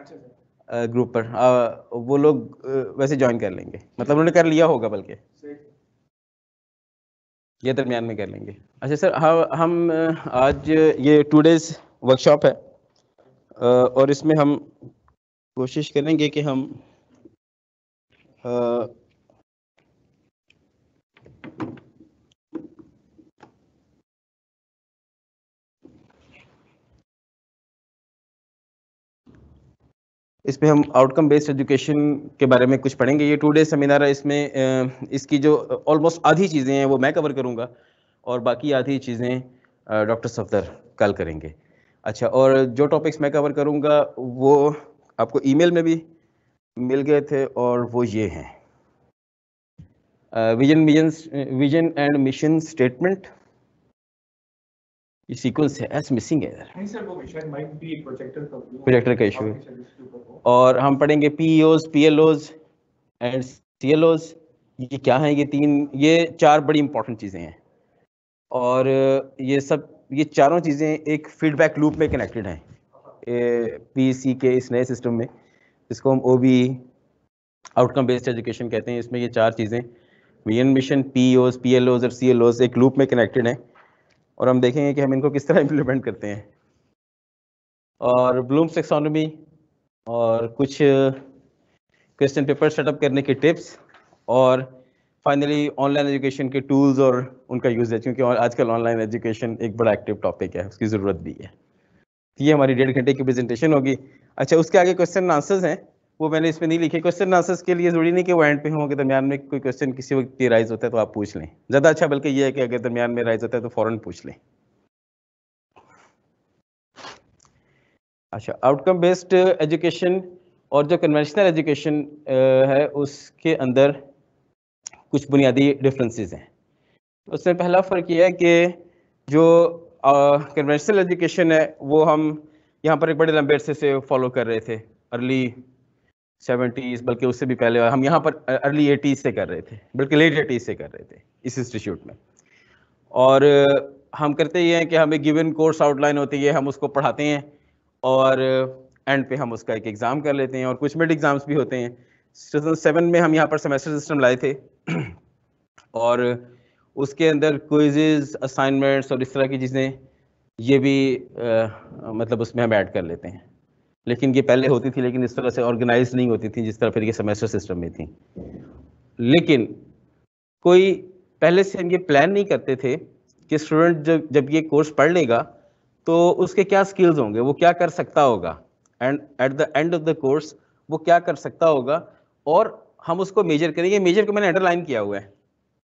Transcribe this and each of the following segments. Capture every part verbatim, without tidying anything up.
Group पर आ, वो लोग वैसे ज्वाइन कर लेंगे, मतलब उन्होंने कर लिया होगा, बल्कि ये दरमियान में कर लेंगे। अच्छा सर, हाँ हम आज ये टू डेज वर्कशॉप है और इसमें हम कोशिश करेंगे कि हम आ, इसमें हम आउटकम बेस्ड एजुकेशन के बारे में कुछ पढ़ेंगे। ये टू डे सेमिनार है, इसमें इसकी जो ऑलमोस्ट आधी चीज़ें हैं वो मैं कवर करूँगा और बाकी आधी चीज़ें डॉक्टर सफदर कल करेंगे। अच्छा, और जो टॉपिक्स मैं कवर करूँगा वो आपको ईमेल में भी मिल गए थे और वो ये हैं vision vision vision and mission statement. ये सीक्वेंस है, एस मिसिंग है इधर। नहीं सर, वो विषय माइट बी प्रोजेक्टर का प्रोजेक्टर का इशू है। और हम पढ़ेंगे पीईओज, पीएलओज एंड सीएलओज। ये क्या हैं? ये तीन, ये चार बड़ी इंपॉर्टेंट चीज़ें हैं और ये सब, ये चारों चीज़ें एक फीडबैक लूप में कनेक्टेड हैं पीसी के इस नए सिस्टम में। इसको हम ओबी आउटकम बेस्ड एजुकेशन कहते हैं। इसमें ये चार चीज़ें विजन मिशन, पीईओज, पीएलओज और सीएलओज एक लूप में कनेक्टेड हैं और हम देखेंगे कि हम इनको किस तरह इम्प्लीमेंट करते हैं। और ब्लूम्स टैक्सोनॉमी और कुछ क्वेश्चन पेपर सेटअप करने के टिप्स और फाइनली ऑनलाइन एजुकेशन के टूल्स और उनका यूजेज, क्योंकि आजकल ऑनलाइन एजुकेशन एक बड़ा एक्टिव टॉपिक है, उसकी ज़रूरत भी है। ये हमारी डेढ़ घंटे की प्रेजेंटेशन होगी। अच्छा, उसके आगे क्वेश्चन आंसर्स हैं, वो मैंने इसमें नहीं लिखे। क्वेश्चन आंसर्स के लिए ज़रूरी नहीं कि वो एंड पे हों, कि दरमियान में कोई क्वेश्चन किसी वक्त राइज होता है तो आप पूछ लें, ज़्यादा अच्छा बल्कि ये है कि अगर दरमियान में राइज होता है तो फ़ौरन पूछ लें। अच्छा, आउटकम बेस्ड एजुकेशन और जो कन्वेंशनल एजुकेशन है उसके अंदर कुछ बुनियादी डिफरेंसेस हैं। उसमें पहला फ़र्क ये है कि जो कन्वेंशनल एजुकेशन है वो हम यहाँ पर एक बड़े लंबे अरसे से फॉलो कर रहे थे, अर्ली सेवेंटीज़, बल्कि उससे भी पहले हम यहाँ पर अर्ली एटीज़ से कर रहे थे, बल्कि लेट एटीज़ से कर रहे थे इस इंस्टीट्यूट में। और हम करते ये हैं कि हमें गिवन कोर्स आउटलाइन होती है, हम उसको पढ़ाते हैं और एंड पे हम उसका एक एग्ज़ाम कर लेते हैं और कुछ मिड एग्ज़ाम्स भी होते हैं। टू थाउज़ेंड सेवन में हम यहाँ पर सेमेस्टर सिस्टम लाए थे और उसके अंदर क्विज़ेस, असाइनमेंट्स और इस तरह की चीज़ें ये भी आ, मतलब उसमें हम ऐड कर लेते हैं। लेकिन ये पहले होती थी, लेकिन इस तरह से ऑर्गेनाइज नहीं होती थी जिस तरह फिर ये सेमेस्टर सिस्टम में थी। लेकिन कोई पहले से हम ये प्लान नहीं करते थे कि स्टूडेंट जब जब ये कोर्स पढ़ लेगा तो उसके क्या स्किल्स होंगे, वो क्या कर सकता होगा, and at the end of the course वो क्या कर सकता होगा, और हम उसको मेजर करेंगे। मेजर को मैंने अंडरलाइन किया हुआ है।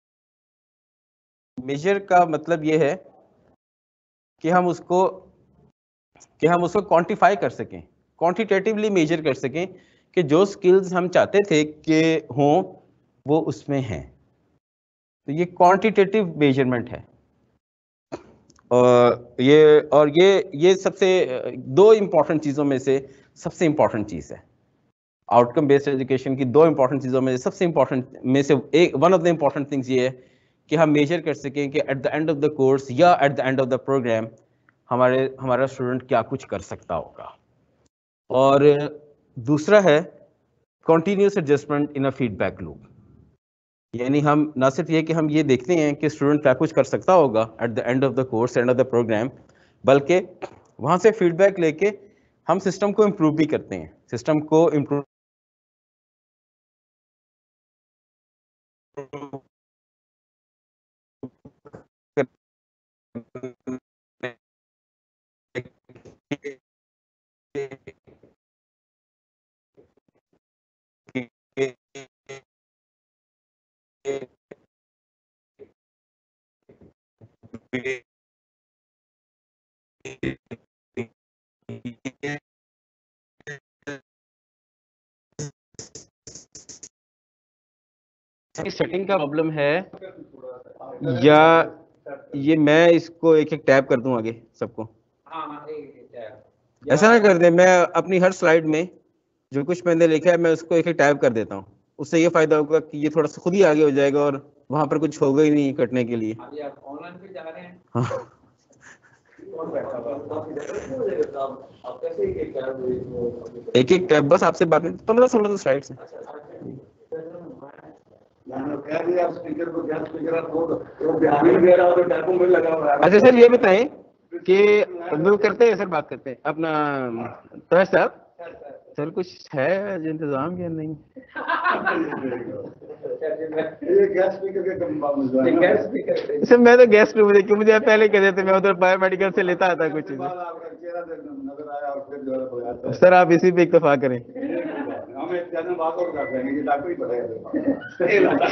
मेजर का मतलब ये है कि हम उसको कि हम उसको क्वांटिफाई कर सकें, क्वांटिटेटिवली मेजर कर सकें कि जो स्किल्स हम चाहते थे कि हों वो उसमें हैं। तो ये क्वांटिटेटिव मेजरमेंट है और ये और ये ये सबसे दो इम्पॉर्टेंट चीज़ों में से सबसे इम्पॉर्टेंट चीज़ है। आउटकम बेस्ड एजुकेशन की दो इम्पॉर्टेंट चीज़ों में से सबसे इम्पॉर्टेंट में से एक, one of the important things ये है कि हम मेजर कर सकें कि at the end of the course या at the end of the programme हमारे हमारा स्टूडेंट क्या कुछ कर सकता होगा। और दूसरा है continuous adjustment in a feedback loop, यानी हम ना सिर्फ ये कि हम ये देखते हैं कि स्टूडेंट क्या कुछ कर सकता होगा at the end of the course, end of the programme, बल्कि वहाँ से फीडबैक लेके हम सिस्टम को इम्प्रूव भी करते हैं। सिस्टम को इम्प्रूव सेटिंग का प्रॉब्लम है या ये मैं इसको एक एक टैब कर दूं आगे सबको? ऐसा ना कर दे, मैं अपनी हर स्लाइड में जो कुछ मैंने लिखा है मैं उसको एक एक टैब कर देता हूँ। उससे ये फायदा होगा कि ये थोड़ा सा खुद ही आगे हो जाएगा और वहां पर कुछ होगा ही नहीं कटने के लिए। ऑनलाइन पे जा रहे हैं। हाँ, एक एक टैब बस आपसे बात नहीं, पंद्रह सोलह स्लाइड्स हैं। अच्छा सर ये बताएं कि वो करते हैं सर, बात करते हैं अपना तो साहब, सर कुछ है इंतजाम या नहीं? सर मैं तो गेस्ट रूम देखिए, मुझे पहले कह देते, मैं उधर बायोमेडिकल से लेता आता कुछ। सर आप इसी पे इत्तेफा करें। हम एक जन बात और कर देंगे कि डॉक्टर ही पड़ेगा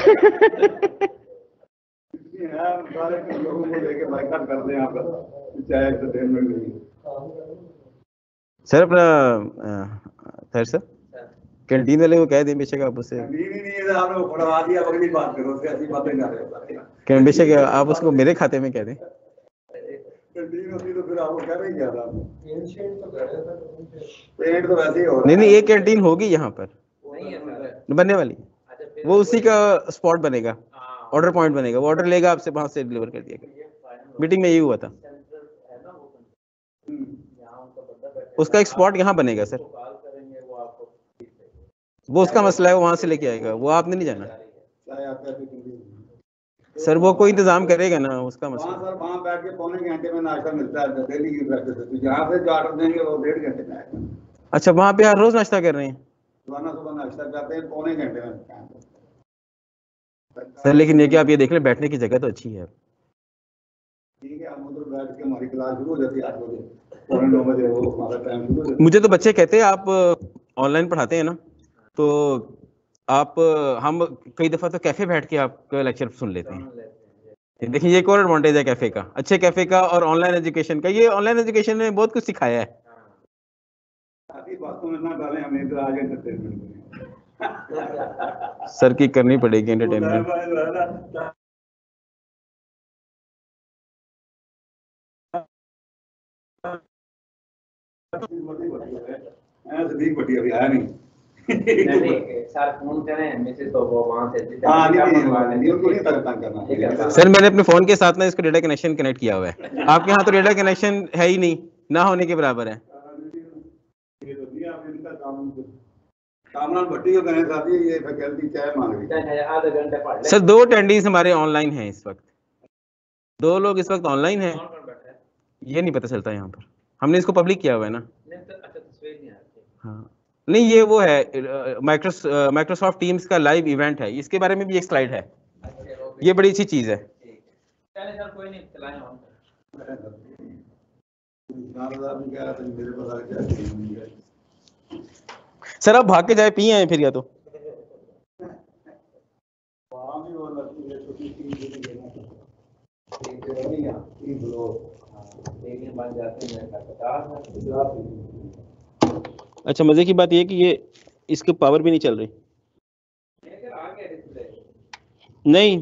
सारे लोगों को लेके बाइकाट करते हैं यहाँ पर, चाहे एंटरटेनमेंट नहीं। सर अपना सर सर कैंटीन वाले को कह दें बेशक आप उससे, नहीं नहीं नहीं आपने वो पढ़वा दिया, अगली बात करो, उससे ऐसी बातें कर रहे हैं, बेशक आप उसको मेरे खाते में कह दें। कैंटीन होती तो फिर आपको कह नहीं किया था, पेंट तो वैसे ही हो रहा है। नहीं नहीं ये कैंटीन होगी यहाँ पर बनने वाली, वो उसी का स्पॉट बनेगा, ऑर्डर पॉइंट बनेगा, वो ऑर्डर लेगा आपसे, वहां से डिलीवर कर दिया। मीटिंग में यही हुआ था, उसका एक स्पॉट यहाँ बनेगा सर, वो उसका मसला है, वो वहां से लेके आएगा, वो आपने नहीं जाना सर, वो कोई इंतजाम करेगा ना, उसका मसला। सर वहां बैठ के पौने घंटे में नाश्ता मिलता है डेली की प्रैक्टिस, यहाँ से जो ऑर्डर देंगे वो डेढ़ घंटे में आएगा। अच्छा वहां पे हर रोज नाश्ता कर रहे हैं? सुबह सुबह नाश्ता करते हैं पौने घंटे में सर, लेकिन ये कि आप ये देख लें बैठने की जगह तो अच्छी है। ठीक है, हम उधर बैठ के हमारी क्लास शुरू हो जाती है आठ बजे, पौने नौ बजे वो हमारा टाइम शुरू हो जाता है। मुझे तो बच्चे कहते हैं आप ऑनलाइन पढ़ाते हैं ना, तो आप हम कई दफा तो कैफे बैठ के आपका लेक्चर सुन लेते हैं। देखिए ये एक और एडवांटेज है कैफे का, अच्छे कैफे का और ऑनलाइन एजुकेशन का। ये ऑनलाइन एजुकेशन ने बहुत कुछ सिखाया है। बातों में ना डालें, हमें तो आगे एंटरटेनमेंट सर की करनी पड़ेगी एंटरटेनमेंट। अभी आया नहीं सर, मैंने अपने फोन के साथ ना इसको डेटा कनेक्शन कनेक्ट किया हुआ है, आपके यहाँ तो डेटा कनेक्शन है ही नहीं, ना होने के बराबर है। सर दो अटेंडीज हमारे ऑनलाइन हैं इस वक्त, दो लोग इस वक्त ऑनलाइन हैं, ये नहीं पता चलता यहाँ पर, हमने इसको पब्लिक किया हुआ है ना। हाँ नहीं, ये वो है माइक्रोसॉफ्ट टीम्स का लाइव इवेंट है, इसके बारे में भी एक स्लाइड है, ये बड़ी अच्छी चीज है। सर आप भाग के जाए पिए हैं फिर, या तो अच्छा मजे की बात यह है कि ये इसके पावर भी नहीं चल रही, नहीं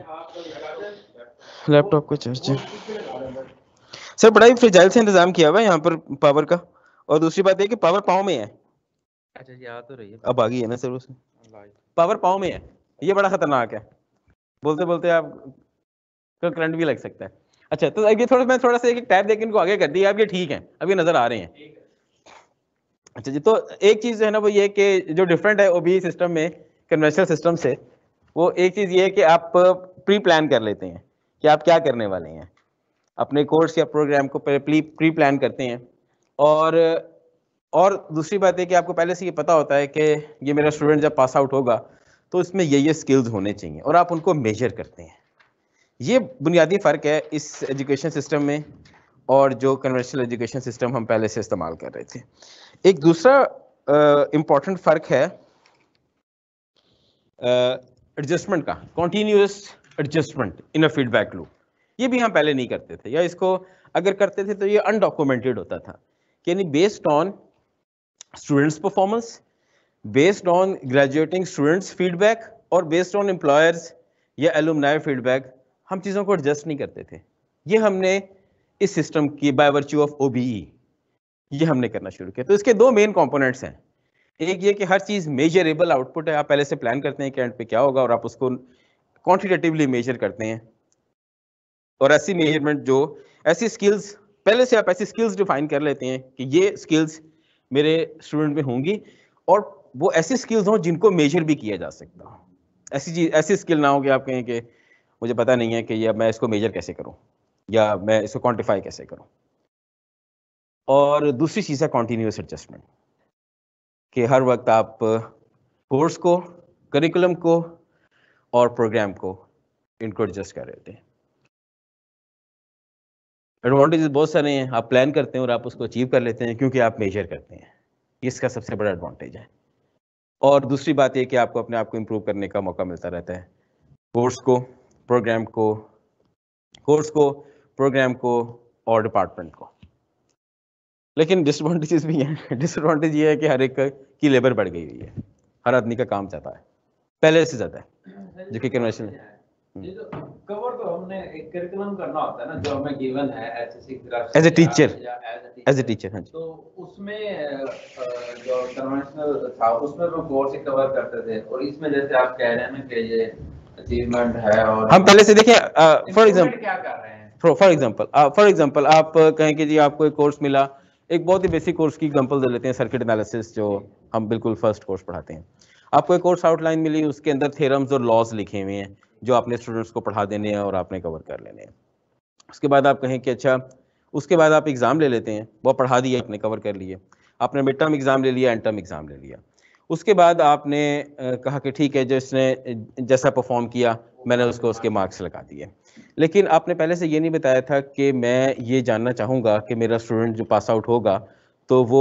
लैपटॉप का चार्जर। सर बड़ा ही फ्रिजाइल से इंतजाम किया हुआ है यहाँ पर पावर का, और दूसरी बात यह कि पावर पाँव में है। अच्छा याद तो रही है, अब आ गई है ना सर, उसे पावर पाँव में है, ये बड़ा खतरनाक है, बोलते बोलते आप तो करंट भी लग सकता है। अच्छा तो ये थोड़ा मैं थोड़ा सा एक टैब देकर इनको आगे कर दिया, अब ये ठीक है, अब ये नजर आ रहे हैं। अच्छा जी, तो एक चीज है ना वो ये कि जो डिफरेंट है ओबीई सिस्टम में कन्वेंशनल सिस्टम से, वो एक चीज ये है कि आप प्री प्लान कर लेते हैं कि आप क्या करने वाले हैं, अपने कोर्स या प्रोग्राम को प्री प्री प्लान करते हैं, और और दूसरी बात है कि आपको पहले से ये पता होता है कि ये मेरा स्टूडेंट जब पास आउट होगा तो इसमें ये ये स्किल्स होने चाहिए, और आप उनको मेजर करते हैं। ये बुनियादी फ़र्क है इस एजुकेशन सिस्टम में और जो कन्वेंशनल एजुकेशन सिस्टम हम पहले से इस्तेमाल कर रहे थे। एक दूसरा इम्पॉर्टेंट फ़र्क है एडजस्टमेंट uh, का, continuous adjustment in a feedback loop. ये भी हम पहले नहीं करते थे, या इसको अगर करते थे तो ये अनडॉक्यूमेंटेड होता था, यानी based on students performance, based on graduating students feedback, और बेस्ड ऑन एम्प्लॉयर्स या एलुमनाई फीडबैक, हम चीज़ों को एडजस्ट नहीं करते थे। ये हमने इस सिस्टम की बाय वर्च्यू ऑफ ओबीई ये हमने करना शुरू किया। तो इसके दो मेन कंपोनेंट्स हैं, एक ये कि हर चीज़ मेजरेबल आउटपुट है, आप पहले से प्लान करते हैं कि एंड पे क्या होगा और आप उसको क्वांटिटेटिवली मेजर करते हैं, और ऐसी मेजरमेंट जो ऐसी स्किल्स पहले से आप ऐसी स्किल्स डिफाइन कर लेते हैं कि ये स्किल्स मेरे स्टूडेंट में होंगी और वो ऐसी स्किल्स हों जिनको मेजर भी किया जा सकता हो। ऐसी चीज ऐसी स्किल ना हो कि आप कहें कि मुझे पता नहीं है कि ये मैं इसको मेजर कैसे करूं या मैं इसको क्वांटिफाई कैसे करूं। और दूसरी चीज़ है कॉन्टिन्यूस एडजस्टमेंट, कि हर वक्त आप कोर्स को, करिकुलम को और प्रोग्राम को इनको एडजस्ट कर रहे थे। एडवांटेजेस बहुत सारे हैं, आप प्लान करते हैं और आप उसको अचीव कर लेते हैं क्योंकि आप मेजर करते हैं, इसका सबसे बड़ा एडवांटेज है। और दूसरी बात ये कि आपको अपने आप को इम्प्रूव करने का मौका मिलता रहता है, कोर्स को, प्रोग्राम को कोर्स को प्रोग्राम को और डिपार्टमेंट को। लेकिन डिसएडवांटेजेस भी हैं। डिसएडवांटेज ये है कि हर एक की लेबर बढ़ गई हुई है, हर आदमी का काम चाहता है पहले से ज़्यादा है, जो कि कन्वेंशन कवर तो हमने एक करिकुलम करना होता है ना, जो हमें गिवन है HSC as a teacher as a teacher हाँ जी। तो उसमें जो कन्वेंशनल था उसमें हम कोर्स से कवर करते थे, और इसमें जैसे आप कह रहे हैं ना कि ये अचीवमेंट है और हम पहले से देखें, फॉर एग्जांपल क्या कर रहे हैं, फॉर एग्जांपल फॉर एग्जांपल आप कहें कि जी आपको एक कोर्स मिला, एक बहुत ही बेसिक कोर्स की एग्जांपल दे लेते हैं, सर्किट एनालिसिस, जो हम बिल्कुल फर्स्ट कोर्स पढ़ाते हैं। आपको एक कोर्स आउटलाइन मिली, उसके अंदर थ्योरम्स और लॉज लिखे हुए हैं जो आपने स्टूडेंट्स को पढ़ा देने हैं और आपने कवर कर लेने हैं। उसके बाद आप कहें कि अच्छा, उसके बाद आप एग्ज़ाम ले लेते हैं, वो पढ़ा दिया, आपने कवर कर लिए, आपने मिड टर्म एग्ज़ाम ले लिया, एंड टर्म एग्ज़ाम ले लिया। उसके बाद आपने कहा कि ठीक है, जिसने जैसा परफॉर्म किया मैंने उसको उसके मार्क्स लगा दिए। लेकिन आपने पहले से ये नहीं बताया था कि मैं ये जानना चाहूँगा कि मेरा स्टूडेंट जो पास आउट होगा तो वो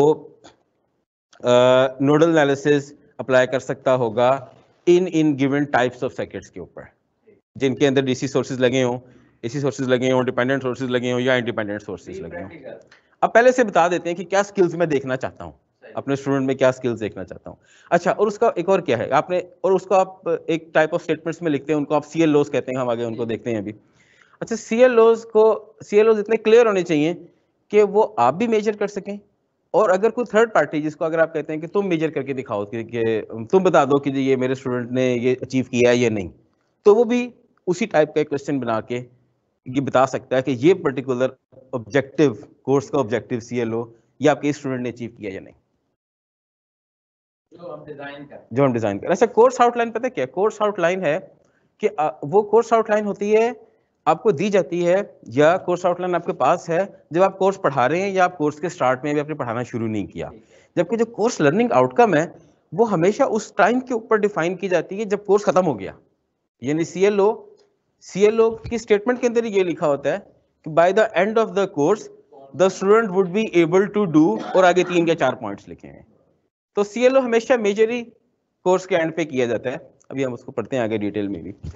नोडल एनालिसिस अप्लाई कर सकता होगा इन इन गिवन टाइप्स ऑफ सर्किट्स के ऊपर, जिनके अंदर डीसी सोर्सेज लगे हों, एसी सोर्सेज लगे हों, डिपेंडेंट सोर्सेज लगे हों या इंडिपेंडेंट सोर्सेज लगे हों। अब पहले से बता देते हैं कि क्या स्किल्स मैं देखना चाहता हूँ, अपने स्टूडेंट में क्या स्किल्स देखना चाहता हूँ। अच्छा, और उसका एक और क्या है आपने, और उसको आप एक टाइप ऑफ स्टेटमेंट्स में लिखते हैं, उनको आप सी एल ओज कहते हैं, हम आगे उनको देखते हैं अभी। अच्छा, सी एल ओज को सी एल ओज इतने क्लियर होने चाहिए कि वो आप भी मेजर कर सकें, और अगर कोई थर्ड पार्टी जिसको अगर आप कहते हैं कि तुम मेजर करके दिखाओ कि, कि तुम बता दो कि ये मेरे स्टूडेंट ने ये अचीव किया है या नहीं, तो वो भी उसी टाइप का क्वेश्चन बना के ये बता सकता है कि ये पर्टिकुलर ऑब्जेक्टिव, कोर्स का ऑब्जेक्टिव सी एल ओ ये आपके स्टूडेंट ने अचीव किया या नहीं, जो हम डिजाइन कर जो हम डिजाइन कर। अच्छा, कोर्स आउटलाइन पता है क्या? कोर्स आउटलाइन है कि आ, वो कोर्स आउटलाइन होती है, आपको दी जाती है, या कोर्स आउटलाइन आपके पास है जब आप कोर्स पढ़ा रहे हैं या आप कोर्स के स्टार्ट में भी आपने पढ़ाना शुरू नहीं किया। जबकि जो कोर्स लर्निंग आउटकम है वो हमेशा उस टाइम के ऊपर डिफाइन की जाती है जब कोर्स खत्म हो गया। यानी सी एल ओ सी एल ओ की स्टेटमेंट के अंदर ये लिखा होता है कि by the end of the course the student would be able to do, और आगे तीन या चार पॉइंट्स लिखे हैं। तो सी एल ओ हमेशा मेजर ही कोर्स के एंड पे किया जाता है। अभी हम उसको पढ़ते हैं आगे डिटेल में भी।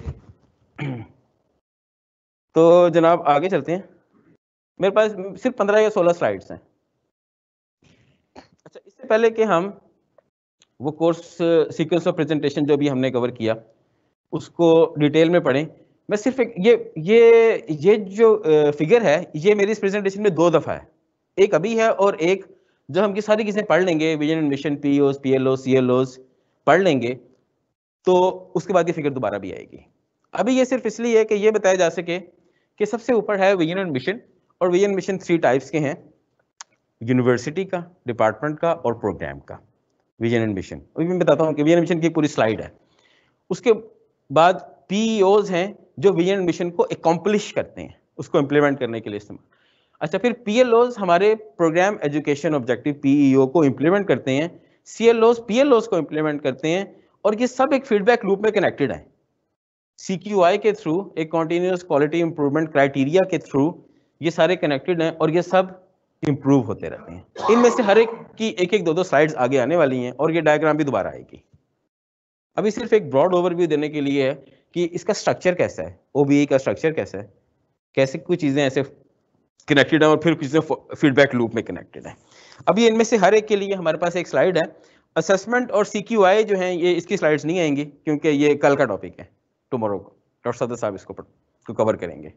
तो जनाब आगे चलते हैं, मेरे पास सिर्फ पंद्रह या सोलह स्लाइड्स हैं। अच्छा, इससे पहले कि हम वो कोर्स सीक्वेंस ऑफ प्रेजेंटेशन जो भी हमने कवर किया उसको डिटेल में पढ़ें, मैं सिर्फ एक ये ये ये जो फिगर है ये मेरी इस प्रेजेंटेशन में दो दफ़ा है, एक अभी है और एक जब हम की सारी चीज़ें पढ़ लेंगे, vision and mission, P Os, P L Os, C L ओज पढ़ लेंगे तो उसके बाद ये फिगर दोबारा भी आएगी। अभी ये सिर्फ इसलिए है कि ये बताया जा सके कि सबसे ऊपर है विजन एंड मिशन, और विजन मिशन थ्री टाइप्स के हैं, यूनिवर्सिटी का, डिपार्टमेंट का और प्रोग्राम का विजन एंड मिशन। अभी मैं बताता हूँ कि विजन एंड मिशन की पूरी स्लाइड है। उसके बाद पीईओज हैं जो विजन एंड मिशन को अकॉम्प्लिश करते हैं, उसको इम्प्लीमेंट करने के लिए इस्तेमाल। अच्छा, फिर पीएलओज हमारे प्रोग्राम एजुकेशन ऑब्जेक्टिव पीईओ को इम्प्लीमेंट करते हैं, सीएलओज पीएलओज को इम्प्लीमेंट करते हैं, और ये सब एक फीडबैक लूप में कनेक्टेड है। सीक्यूआई के थ्रू, एक कॉन्टिन्यूस क्वालिटी इंप्रूवमेंट क्राइटेरिया के थ्रू ये सारे कनेक्टेड हैं और ये सब इंप्रूव होते रहते हैं। इनमें से हर एक की एक एक दो दो स्लाइड्स आगे आने वाली हैं और ये डायग्राम भी दोबारा आएगी। अभी सिर्फ एक ब्रॉड ओवरव्यू देने के लिए है कि इसका स्ट्रक्चर कैसा है, ओबीई का स्ट्रक्चर कैसा है, कैसे कुछ चीज़ें ऐसे कनेक्टेड है और फिर कुछ चीज़ें फीडबैक लूप में कनेक्टेड है। अभी इनमें से हर एक के लिए हमारे पास एक स्लाइड है। असेसमेंट और सीक्यूआई जो है ये इसकी स्लाइड्स नहीं आएंगी क्योंकि ये कल का टॉपिक है, टुमारो को डॉक्टर सदर साहब इसको को कवर करेंगे।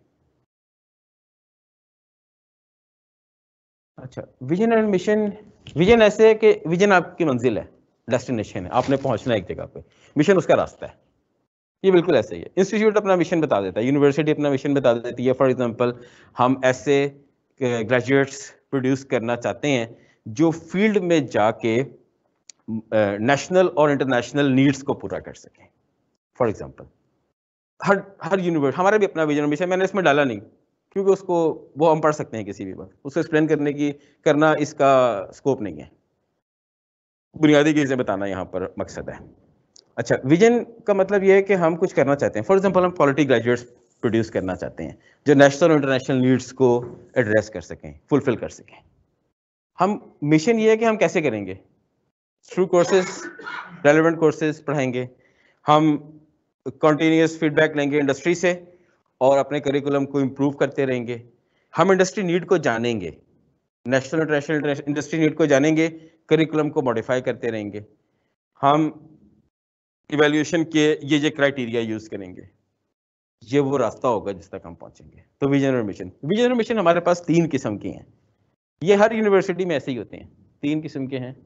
अच्छा, विजन एंड मिशन। विजन ऐसे है कि विजन आपकी मंजिल है, डेस्टिनेशन है, आपने पहुंचना है एक जगह पे, मिशन उसका रास्ता है। ये बिल्कुल ऐसे ही है। इंस्टीट्यूट अपना मिशन बता देता है, यूनिवर्सिटी अपना मिशन बता देती है। फॉर एग्जांपल हम ऐसे ग्रेजुएट्स प्रोड्यूस करना चाहते हैं जो फील्ड में जाके नेशनल और इंटरनेशनल नीड्स को पूरा कर सकें। फॉर एग्जांपल हर हर यूनिवर्सिटी, हमारा भी अपना विजन मिशन, मैंने इसमें डाला नहीं क्योंकि उसको वो हम पढ़ सकते हैं किसी भी वक्त, उसको एक्सप्लेन करने की करना इसका स्कोप नहीं है, बुनियादी चीज़ें बताना यहाँ पर मकसद है। अच्छा, विजन का मतलब ये है कि हम कुछ करना चाहते हैं। फॉर एग्जांपल हम क्वालिटी ग्रेजुएट्स प्रोड्यूस करना चाहते हैं जो नेशनल और इंटरनेशनल नीड्स को एड्रेस कर सकें, फुलफिल कर सकें। हम मिशन ये है कि हम कैसे करेंगे, थ्रू कोर्सेज, रेलेवेंट कोर्सेज पढ़ाएंगे, हम कॉन्टीन्यूस फीडबैक लेंगे इंडस्ट्री से और अपने करिकुलम को इम्प्रूव करते रहेंगे। हम इंडस्ट्री नीड को जानेंगे, नेशनल इंटरनेशनल इंडस्ट्री नीड को जानेंगे, करिकुलम को मॉडिफाई करते रहेंगे। हम इवैल्यूएशन के ये ये क्राइटेरिया यूज करेंगे, ये वो रास्ता होगा जिस तक हम पहुंचेंगे। तो विजन और मिशन, विजन और मिशन हमारे पास तीन किस्म के हैं, ये हर यूनिवर्सिटी में ऐसे ही होते हैं, तीन किस्म के हैं।